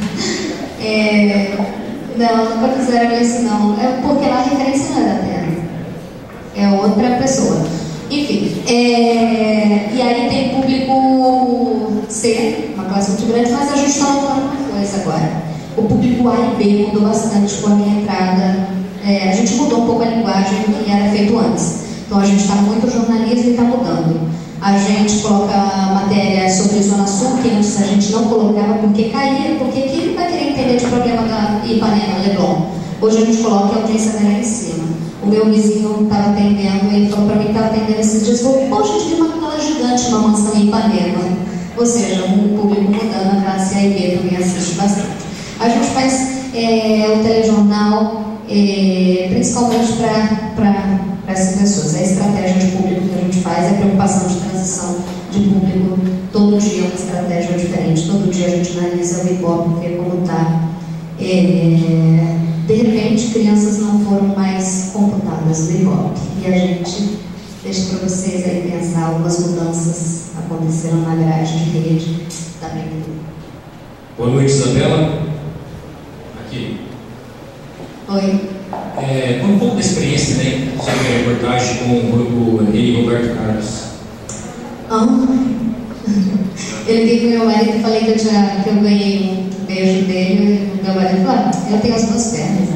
é, Não, nunca fizeram isso não. É porque lá a referência não é da Terra. É outra pessoa. Enfim. É, e aí tem público C, uma classe muito grande, mas a gente está notando uma coisa agora. O público A e B mudou bastante com a minha entrada. É, a gente mudou um pouco a linguagem do que era feito antes. Então a gente está muito jornalismo e está mudando. A gente coloca matéria sobre Zona Sul, que antes a gente não colocava porque caía, porque quem vai querer entender de problema da Ipanema, Leblon? Hoje a gente coloca a audiência dela em cima. O meu vizinho estava atendendo, ele falou para mim que estava atendendo esses dias, falou, pô, gente, tem uma tela gigante numa mansão em Ipanema. Ou seja, um público mudando, a classe A e B também assiste bastante. A gente faz é, o telejornal é, principalmente para essas pessoas. A estratégia de público que a gente faz é a preocupação de transição de público. Todo dia é uma estratégia diferente. Todo dia a gente analisa o Ibope, vê como está. É, de repente, crianças não foram mais computadas no Ibope. E a gente deixa para vocês aí pensar algumas mudanças aconteceram na grade de rede da Prefeitura. Boa noite, Isabela. Aqui. Oi. É, um pouco da experiência também sobre a reportagem com o, o rei Roberto Carlos. Ah, eu liguei pro meu marido e falei que eu, tinha, que eu ganhei um beijo dele. E o meu marido falou: ah, eu tenho as duas pernas.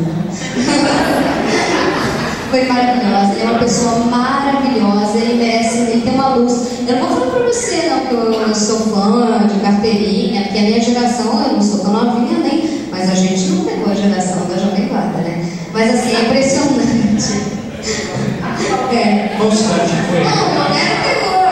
Foi maravilhosa, ele é uma pessoa maravilhosa, ele merece, ele tem uma luz. Eu não vou falar pra você não, que eu, eu sou fã de carteirinha, porque a minha geração, eu não sou tão novinha nem, mas a gente não pegou a geração da Jovem Guarda, né? Mas assim, é impressionante. É. Qual cidade foi? Não, não é, pegou,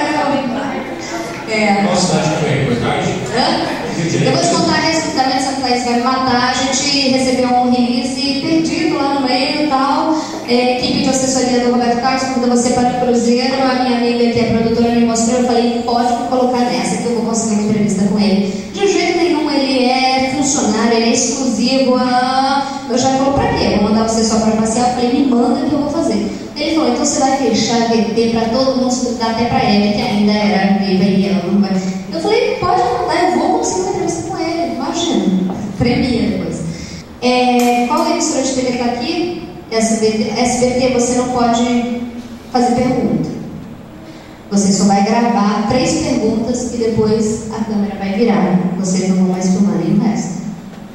é. É. Qual cidade foi a reportagem? Hã? Eu vou te contar resumidamente, Santa Laís vai me matar. A gente recebeu um release perdido lá no meio e tal. É, equipe de assessoria do Roberto Carlos convida você para o Cruzeiro. A minha amiga que é produtora me mostrou, eu falei, pode me colocar nessa que eu vou conseguir uma entrevista com ele. De jeito nenhum, ele é funcionário, ele é exclusivo. Ah, eu já falei, pra quê? Vou mandar você só para passear. Eu falei, me manda que eu vou fazer. Ele falou, então você vai fechar V T para todo mundo, dá até para ele, que ainda era viva e ama. Eu falei, pode mandar, eu vou conseguir uma entrevista com ele, imagina. Tremia depois. É, qual emissora de T V está aqui? S B T. S B T você não pode fazer pergunta. Você só vai gravar três perguntas e depois a câmera vai virar. Vocês não vão mais filmar nem o resto.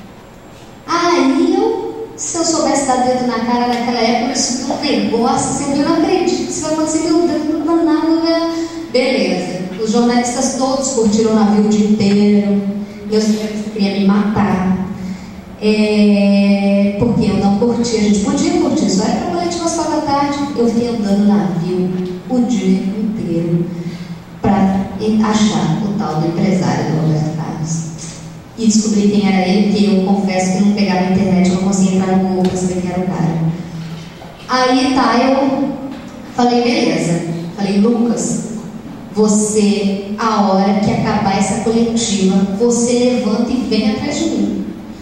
Aí eu, se eu soubesse dar dedo na cara naquela época, eu subi um negócio, eu não acredito. Você vai conseguir o dedo no nada. Beleza. Os jornalistas todos curtiram o navio o dia inteiro. Meus jornalistas queriam me matar. É, porque eu não curti, a gente podia curtir, só era para boletim às quatro da tarde. Eu fiquei andando no navio o dia inteiro para achar o tal do empresário do Roberto Carlos e descobri quem era ele, que eu confesso que não pegava a internet, eu não conseguia entrar no Google para saber quem era o cara. Aí tá, eu falei, beleza, falei, Lucas, você, a hora que acabar essa coletiva, você levanta e vem atrás de mim.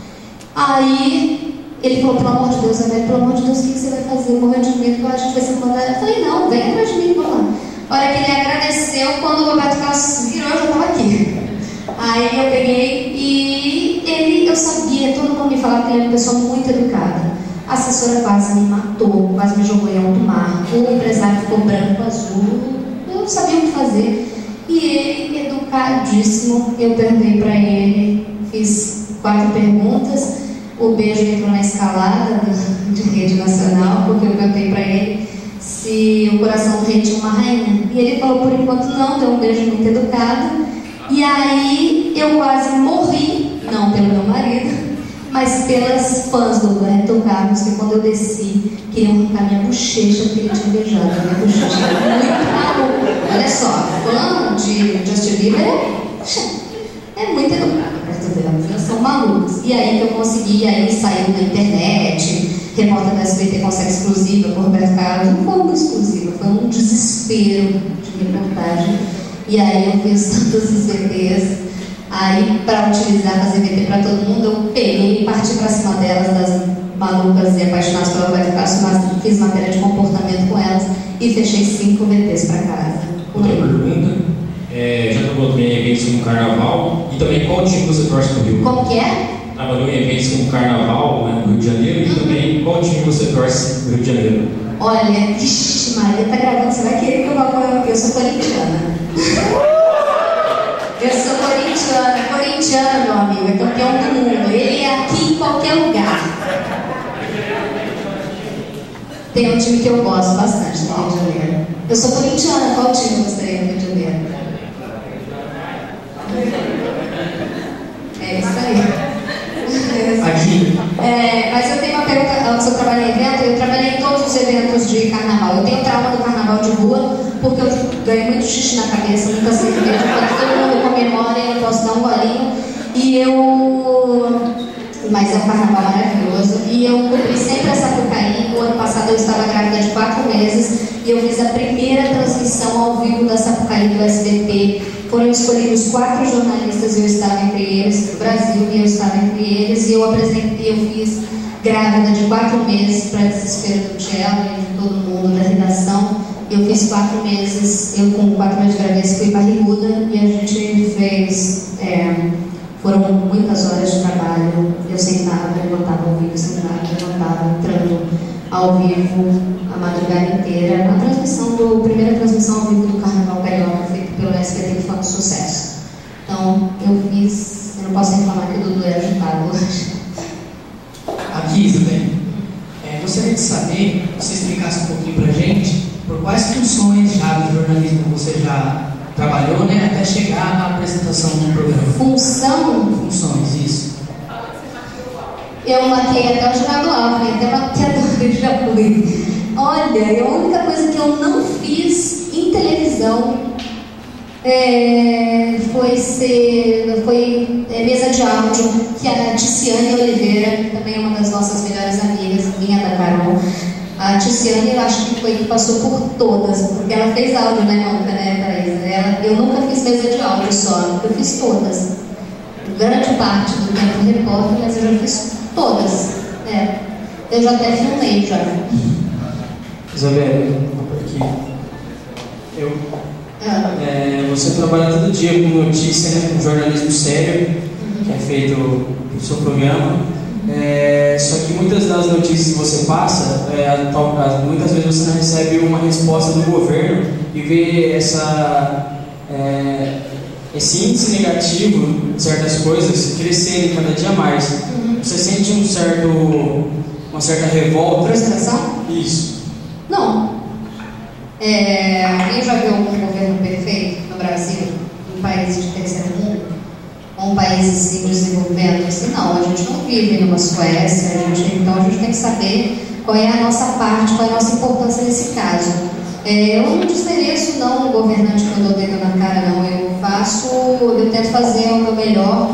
Aí ele falou, pelo amor de Deus, Abel, pelo amor de Deus, o que você vai fazer? Morreu de medo, eu acho que vai ser mandado. Eu falei, não, vem atrás de mim, vamos lá. A hora que ele agradeceu, quando o Roberto Carlos virou, eu já estava aqui. Aí eu peguei e ele, eu sabia, todo mundo me falava que ele era uma pessoa muito educada. A assessora quase me matou, quase me jogou em alto mar. O empresário ficou branco, azul, eu não sabia o que fazer. E ele, educadíssimo, eu perguntei para ele, fiz quatro perguntas. O beijo entrou na escalada de rede nacional, porque eu perguntei para ele se o coração do rei tinha uma rainha. E ele falou, por enquanto não, deu um beijo muito educado. E aí eu quase morri, não pelo meu marido, mas pelas fãs do Roberto Carlos, que quando eu desci, queriam arrancar minha bochecha, porque ele tinha beijado a minha bochecha. Muito maluco. Olha só, fã de Justin Bieber é muito educado. Elas são malucos. E aí que eu consegui, aí saiu na internet, repórter da S B T consegue exclusiva com o Roberto Carlos. Não foi uma exclusiva, foi um desespero de reportagem. E aí eu fiz tantos V Ts. Aí, para utilizar, fazer V T para todo mundo, eu peguei e parti para cima delas, das malucas e apaixonadas pelo Roberto Carlos. Fiz matéria de comportamento com elas e fechei cinco V Ts para casa. Outra pergunta. É, já trabalhou também em eventos como Carnaval e também qual time você torce no Rio? Como que é? Trabalhou em eventos como Carnaval, né, no Rio de Janeiro, e também qual time você torce no Rio de Janeiro? Olha, vixi, Maria, tá gravando, você vai querer que eu vá com... Eu sou corintiana. Eu sou corintiana, corintiana, meu amigo, é campeão do mundo. Ele é aqui em qualquer lugar. Tem um time que eu gosto bastante no Rio de Janeiro. Eu sou corintiana, qual time você gostaria no Rio de Janeiro? É isso aí. Aqui. É, mas eu tenho uma pergunta, se eu trabalhei em evento, eu trabalhei em todos os eventos de carnaval. Eu tenho trauma do carnaval de rua, porque eu ganhei muito xixi na cabeça, muita cerveja, quando todo mundo comemora, eu posso dar um golinho. E eu... Mas é um carnaval maravilhoso. E eu cobri sempre essa Sapucaí. O ano passado eu estava grávida de quatro meses e eu fiz a primeira transmissão ao vivo da Sapucaí do S B T. Foram escolhidos quatro jornalistas e eu estava entre eles, do Brasil, e eu estava entre eles. E eu apresentei, eu fiz grávida de quatro meses, para desespero do Tchelo e de todo mundo da redação. Eu fiz quatro meses, eu com quatro meses de gravidez fui barriguda e a gente fez... É, Foram muitas horas de trabalho. Eu sentava, levantava ao vivo, sentava, levantava, entrando ao vivo a madrugada inteira. A transmissão do, a primeira transmissão ao vivo do Carnaval Carioca, feita pelo S B T, que foi um sucesso. Então, eu fiz, eu não posso reclamar que o Dudu é agitado hoje. Aqui, Isabel, é, gostaria de saber, se você explicasse um pouquinho pra gente, por quais funções já do jornalismo você já trabalhou, né, até chegar na apresentação do programa. Função? Funções, isso. Eu matei até o Geraldo Alckmin, até maquiador já fui. Olha, a única coisa que eu não fiz em televisão é, foi ser, foi é, mesa de áudio, que a Ticiane Oliveira, também é uma das nossas melhores amigas, minha da Carol. A Ticiane, eu acho que foi que passou por todas, porque ela fez áudio, né, nunca, né, Thaís? Ela, eu nunca fiz mesa de áudio só, eu fiz todas. Grande parte do tempo repórter, mas eu já fiz todas. É. Eu já até filmei já. Isabel, por aqui. Eu. Ah. É, você trabalha todo dia com notícia, né, com jornalismo sério, uhum. que é feito no seu programa. É, só que muitas das notícias que você passa, é, muitas vezes você não recebe uma resposta do governo e vê essa, é, esse índice negativo de certas coisas crescerem cada dia mais. Uhum. Você sente um certo, uma certa revolta? Frustração? Isso. Não. É, alguém já viu algum governo perfeito no Brasil, em países de terceiro mundo? Um país em desenvolvimento, assim, não, a gente não vive numa Suécia, a gente, então a gente tem que saber qual é a nossa parte, qual é a nossa importância nesse caso. É, eu não desmereço não o governante que eu dou dedo na cara, não, eu faço, eu tento fazer o meu melhor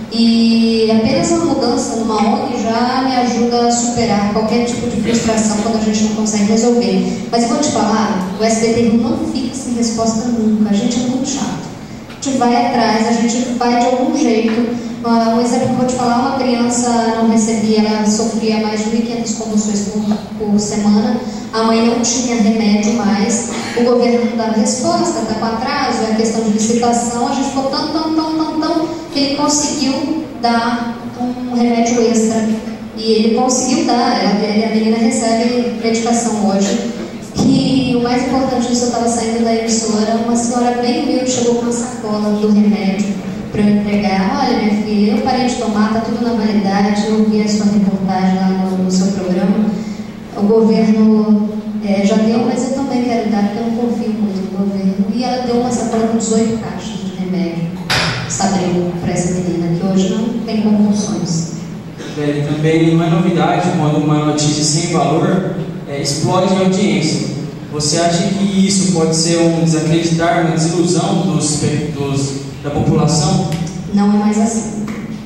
e apenas uma mudança numa O N G já me ajuda a superar qualquer tipo de frustração quando a gente não consegue resolver. Mas vou te falar, o S B T não fica sem resposta nunca, a gente é muito chato. A gente vai atrás, a gente vai de algum jeito. Um exemplo que eu vou te falar, uma criança não recebia, ela sofria mais de mil e quinhentas convulsões por, por semana, a mãe não tinha remédio mais, o governo não dava resposta, está com atraso, é questão de licitação, a gente ficou tão, tão, tão, tão, tão, que ele conseguiu dar um remédio extra. E ele conseguiu dar, a menina recebe medicação hoje. E o mais importante disso, eu estava saindo da emissora, uma senhora bem humilde chegou com uma sacola do remédio para eu entregar. Olha, minha filha, eu parei de tomar, está tudo na validade, eu vi a sua reportagem lá no, no seu programa. O governo é, já deu, mas eu também quero dar, porque eu não confio muito no governo. E ela deu uma sacola com dezoito caixas de remédio, Sabril, para essa menina, que hoje não tem convulsões. É, também não é novidade quando uma notícia sem valor é, explode em audiência. Você acha que isso pode ser um desacreditar, uma desilusão dos, dos, da população? Não é mais assim.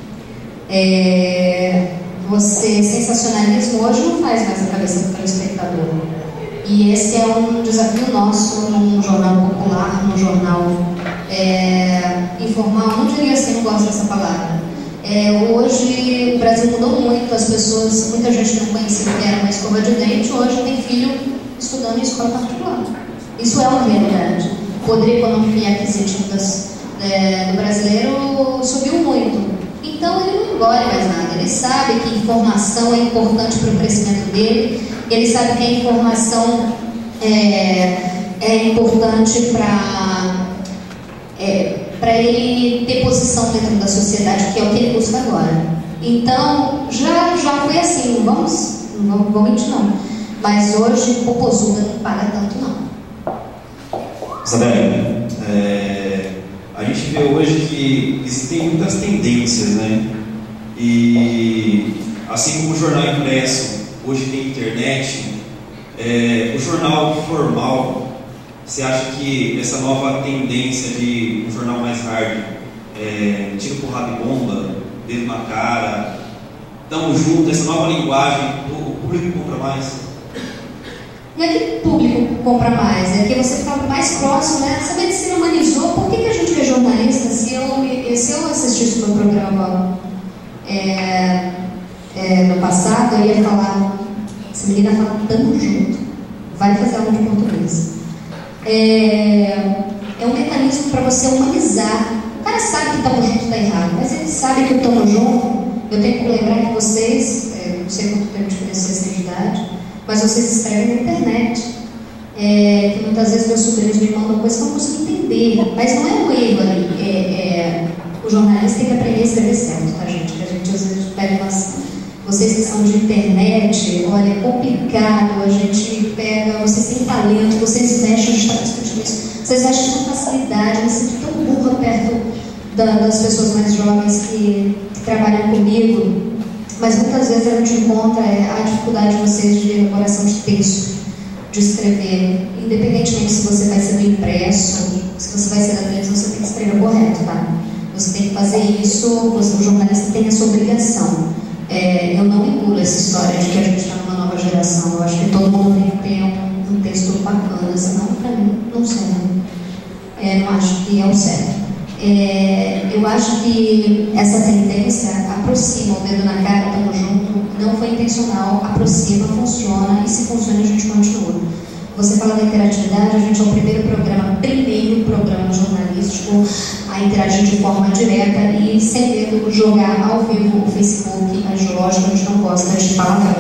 É, você, sensacionalismo hoje não faz mais a cabeça do telespectador. E esse é um desafio nosso num jornal popular, num jornal é, informal. Não diria assim, não gosto dessa palavra. É, hoje o Brasil mudou muito, as pessoas, muita gente não conhecia o que era uma escova de dente, hoje tem filho estudando em escola particular. Isso é uma realidade. O poder econômico e aquisitivo das, é, do brasileiro subiu muito. Então ele não engole mais nada. Ele sabe que informação é importante para o crescimento dele, ele sabe que a informação é, é importante para é, para ele ter posição dentro da sociedade, que é o que ele busca agora. Então já, já foi assim, vamos, não vamos, vamos mentir não. Mas hoje o popozuda não paga tanto não. Isabel, é, a gente vê hoje que existem muitas tendências, né? E assim como o jornal impresso hoje tem internet, é, o jornal formal, você acha que essa nova tendência de um jornal mais hard, é, tira porrada e bomba, dedo na cara, tamo junto, essa nova linguagem, o público compra mais? Não é que o público compra mais, é que você fica mais próximo, né? Saber que se humanizou. Por que, que a gente que é jornalista, se eu, se eu assistisse o meu programa é, é, no passado, eu ia falar, essa menina fala tamo junto, vai fazer aula de português. É, é um mecanismo para você humanizar. O cara cara sabe que Tamo Junto está errado, mas ele sabe que o Tamo Junto, eu tenho que lembrar que vocês, é, não sei quanto tempo de diferença vocês têm de idade, mas vocês escrevem na internet. É, que muitas vezes meus sobrinhos me mandam coisas que eu não consigo entender, mas não é um erro ali. É, é, o jornalista tem que aprender a escrever certo, tá, gente? Que a gente às vezes pega umas. Vocês que são de internet, olha, é complicado, a gente pega, vocês têm talento, vocês mexem, a gente está discutindo isso, vocês mexem com facilidade, eu me sinto tão burra perto da, das pessoas mais jovens que, que trabalham comigo, mas muitas vezes a gente encontra é, a dificuldade de vocês de elaboração de texto, de escrever, independentemente se você vai ser do impresso, se você vai ser da televisão, você tem que escrever correto, tá? Você tem que fazer isso, você, o jornalista tem essa obrigação. É, eu não engulo essa história de que a gente está numa nova geração. Eu acho que todo mundo tem que ter um, um texto bacana, senão para mim não serve. É, não acho que é o certo. É, eu acho que essa tendência aproxima o dedo na cara, Tamo Junto, não foi intencional, aproxima, funciona, e se funciona a gente continua. Você fala da interatividade, a gente é o primeiro programa, primeiro programa jornalístico a interagir de forma direta e sem medo de jogar ao vivo o Facebook. Mas lógico, a gente não gosta de palavrão,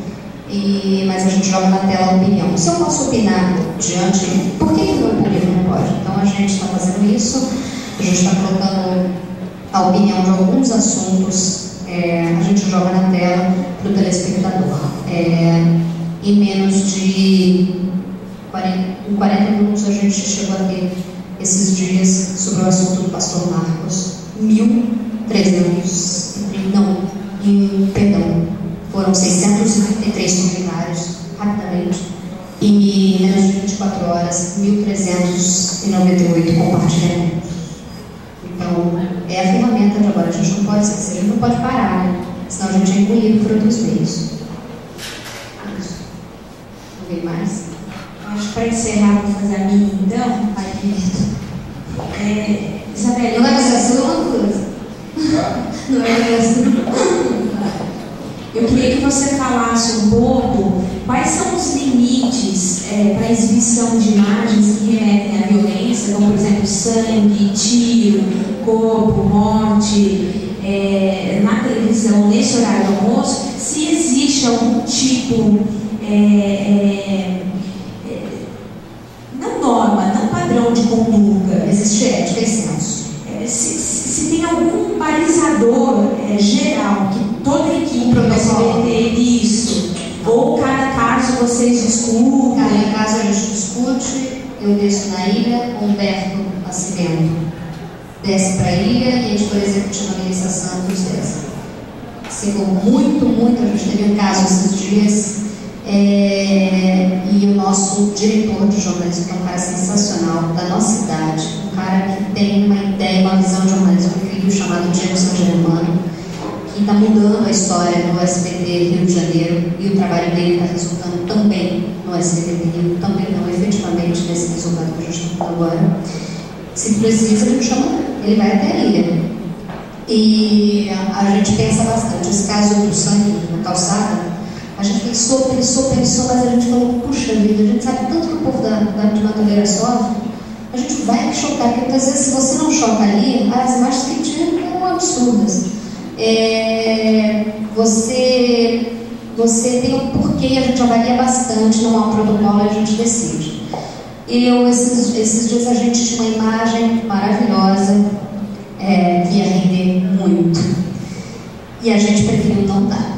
e, mas a gente joga na tela a opinião. Se eu posso opinar diante, por que o meu público não pode? Então a gente está fazendo isso, a gente está colocando a opinião de alguns assuntos, é, a gente joga na tela para o telespectador. É, em menos de em quarenta minutos a gente chegou a ter esses dias sobre o assunto do pastor Marcos. mil e trezentos, não, em, perdão, foram seiscentos e trinta e três comentários, rapidamente, e em menos de vinte e quatro horas, mil trezentos e noventa e oito compartilhamentos. Então, é a ferramenta de agora, a gente não pode esquecer, a gente não pode parar, né? Senão a gente é engolido por outros meios. Não vem mais? Acho que para encerrar, vou fazer a minha então. Ai, que é, Isabel, não é fazer a sua coisa? Não é fazer a sua. Eu queria que você falasse um pouco quais são os limites é, para a exibição de imagens que remetem à violência, como por exemplo sangue, tiro, corpo, morte, é, na televisão, nesse horário do almoço, se existe algum tipo. É, é, Não norma, não padrão de conduta, existe ética e senso. É, se, se, se tem algum balizador é, geral que toda a equipe vai ter isso, ou cada caso vocês discutem? Cada caso a gente discute, eu desço na ilha, Humberto Nascimento desce para a ilha e a editora executiva Melissa Santos desce. Secou muito, muito, a gente teve um caso esses dias. É, e o nosso diretor de jornalismo, que é um cara sensacional, da nossa idade, um cara que tem uma ideia, uma visão de jornalismo incrível, chamado Diego San Germano, que está mudando a história no S B T Rio de Janeiro, e o trabalho dele está resultando também no S B T Rio, também não efetivamente nesse resultado que a gente está falando agora. Se precisa, a gente chama, ele vai até a ilha. E a, a gente pensa bastante. Esse caso do sangue na calçada, a gente pensou, pensou, pensou, mas a gente falou, puxa vida, a gente sabe tanto que o povo da, da, de Matoleira sofre, a gente vai chocar, porque muitas vezes se você não choca ali, as imagens que tinham eram absurdas. É, você, você tem um porquê, a gente avalia bastante, não há um protocolo e a gente decide. Eu, esses, esses dias a gente tinha uma imagem maravilhosa, é, que ia render muito, e a gente preferiu não dar.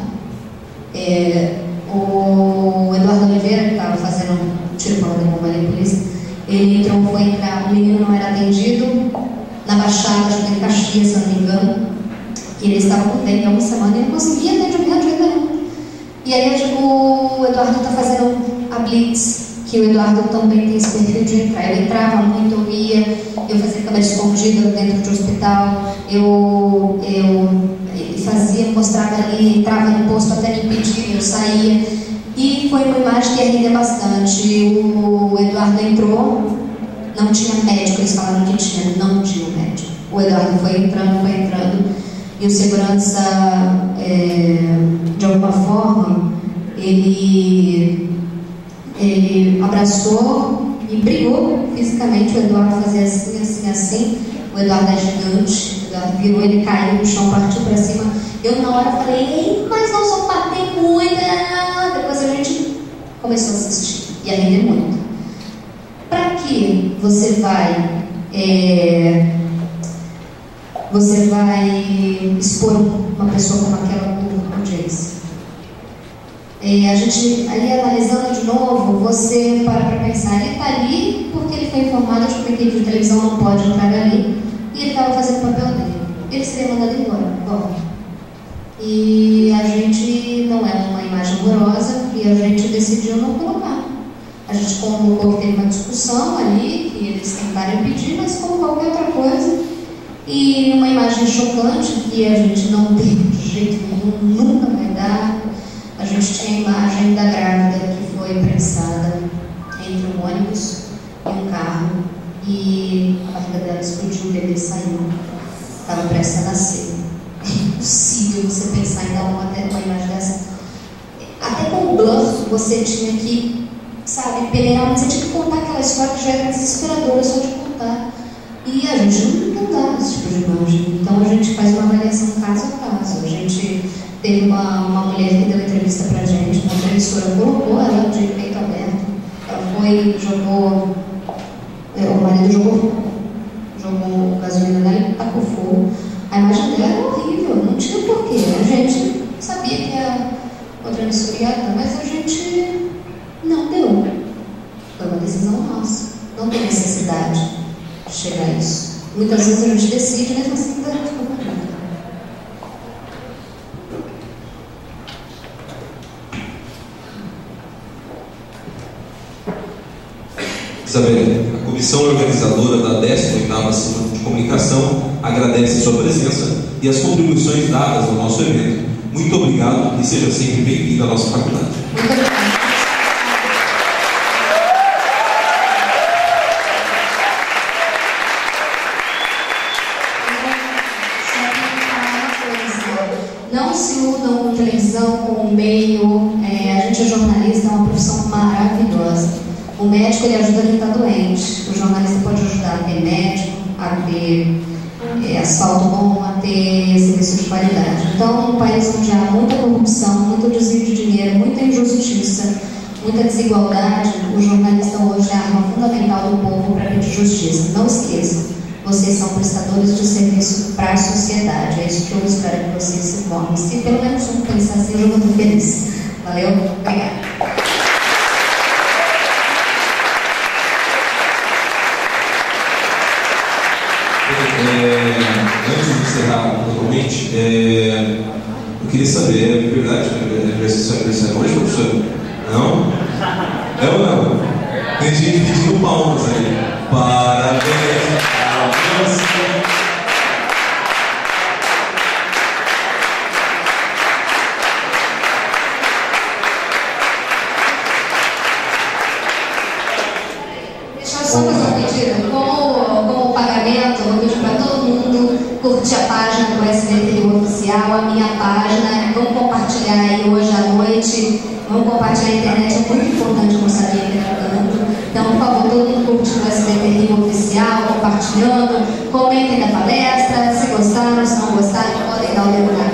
É, o Eduardo Oliveira, que estava fazendo um tiro para o bomba ali, polícia, ele entrou, foi entrar, o menino não era atendido na Baixada, acho que em Caxias, se não me engano, e ele estava com dengue há uma semana e ele não conseguia atendimento de jeito nenhum. E aí o Eduardo está fazendo a blitz, que o Eduardo também tem esse perfil de entrar. Eu entrava muito, eu ia, eu fazia câmera escondida dentro de um hospital, eu, eu fazia, mostrava ali, entrava no posto até me impedir, eu saía. E foi uma imagem que ia render bastante. O Eduardo entrou, não tinha médico, eles falaram que tinha, não tinha médico. O Eduardo foi entrando, foi entrando, e o segurança, é, de alguma forma, ele, ele abraçou e brigou fisicamente. O Eduardo fazia assim, assim, assim. o Eduardo é gigante, o Eduardo virou, ele caiu no chão, partiu para cima. Eu na hora falei, ei, mas nós vamos bater muito. Depois a gente começou a assistir e a render muito. Para que você vai é, você vai expor uma pessoa como aquela do Jace? É, a gente, ali analisando de novo, você para para pensar, ele está ali porque ele foi informado de que a equipe de televisão não pode entrar ali e ele estava fazendo o papel dele. Ele seria mandado embora. Bom, e a gente não é uma imagem amorosa e a gente decidiu não colocar. A gente convocou que teve uma discussão ali, que eles tentaram impedir, mas como qualquer outra coisa. E uma imagem chocante que a gente não tem de jeito nenhum, nunca vai dar. A gente tinha a imagem da grávida que foi prensada entre um ônibus e um carro e a barriga dela explodiu, o bebê saiu. Estava prestes a nascer. É impossível você pensar em dar uma, uma imagem dessa. Até com o blur você tinha que, sabe, peneirar, mas você tinha que contar aquela história que já era desesperadora só de contar. E a gente não dá esse tipo de imagem. Então a gente faz uma avaliação caso a caso. A gente teve uma, uma mulher que deu entrevista pra gente, uma professora colocou ela de peito aberto. Ela foi, jogou, é, o marido jogou, jogou gasolina nela e tacou fogo. A imagem dela era horrível, não tinha porquê. A gente sabia que a outra emissora ia dar, mas a gente não deu. Foi uma decisão nossa. Não tem necessidade de chegar a isso. Muitas vezes a gente decide, mesmo assim a gente fica complicado. Isabel, a comissão organizadora da décima oitava Semana de Comunicação agradece sua presença e as contribuições dadas ao nosso evento. Muito obrigado e seja sempre bem-vindo à nossa faculdade. Muito obrigado. Não se iludam com televisão, com o meio. É, a gente é jornalista, é uma profissão maravilhosa. O médico ele ajuda quem está doente. O jornalista pode ajudar a ter médico, a ter é, asfalto bom, a ter serviço de qualidade. Então, num país onde há muita corrupção, muito desvio de dinheiro, muita injustiça, muita desigualdade, o jornalista hoje é a arma fundamental do povo para pedir justiça. Não esqueçam, vocês são prestadores de serviço para a sociedade. É isso que eu espero que vocês se formem. Se pelo menos um pensar assim, eu vou muito feliz. Valeu? Obrigada. É, antes de encerrar totalmente, é, eu queria saber, é verdade, é seu aniversário hoje, professor? Não? É ou não? Tem gente pedindo palmas aí. Parabéns a você. Deixa eu só fazer um pedido. Como, como pagamento, eu vou pedir para todo mundo curtir a página do S B T Rio Oficial, a minha página. Vamos compartilhar aí hoje à noite. Vamos compartilhar a internet, é muito importante mostrar quem está jogando. Então, por favor, todo mundo curtindo o S B T Rio Oficial, compartilhando, comentem da palestra. Se gostaram, se não gostaram, podem dar o dedo na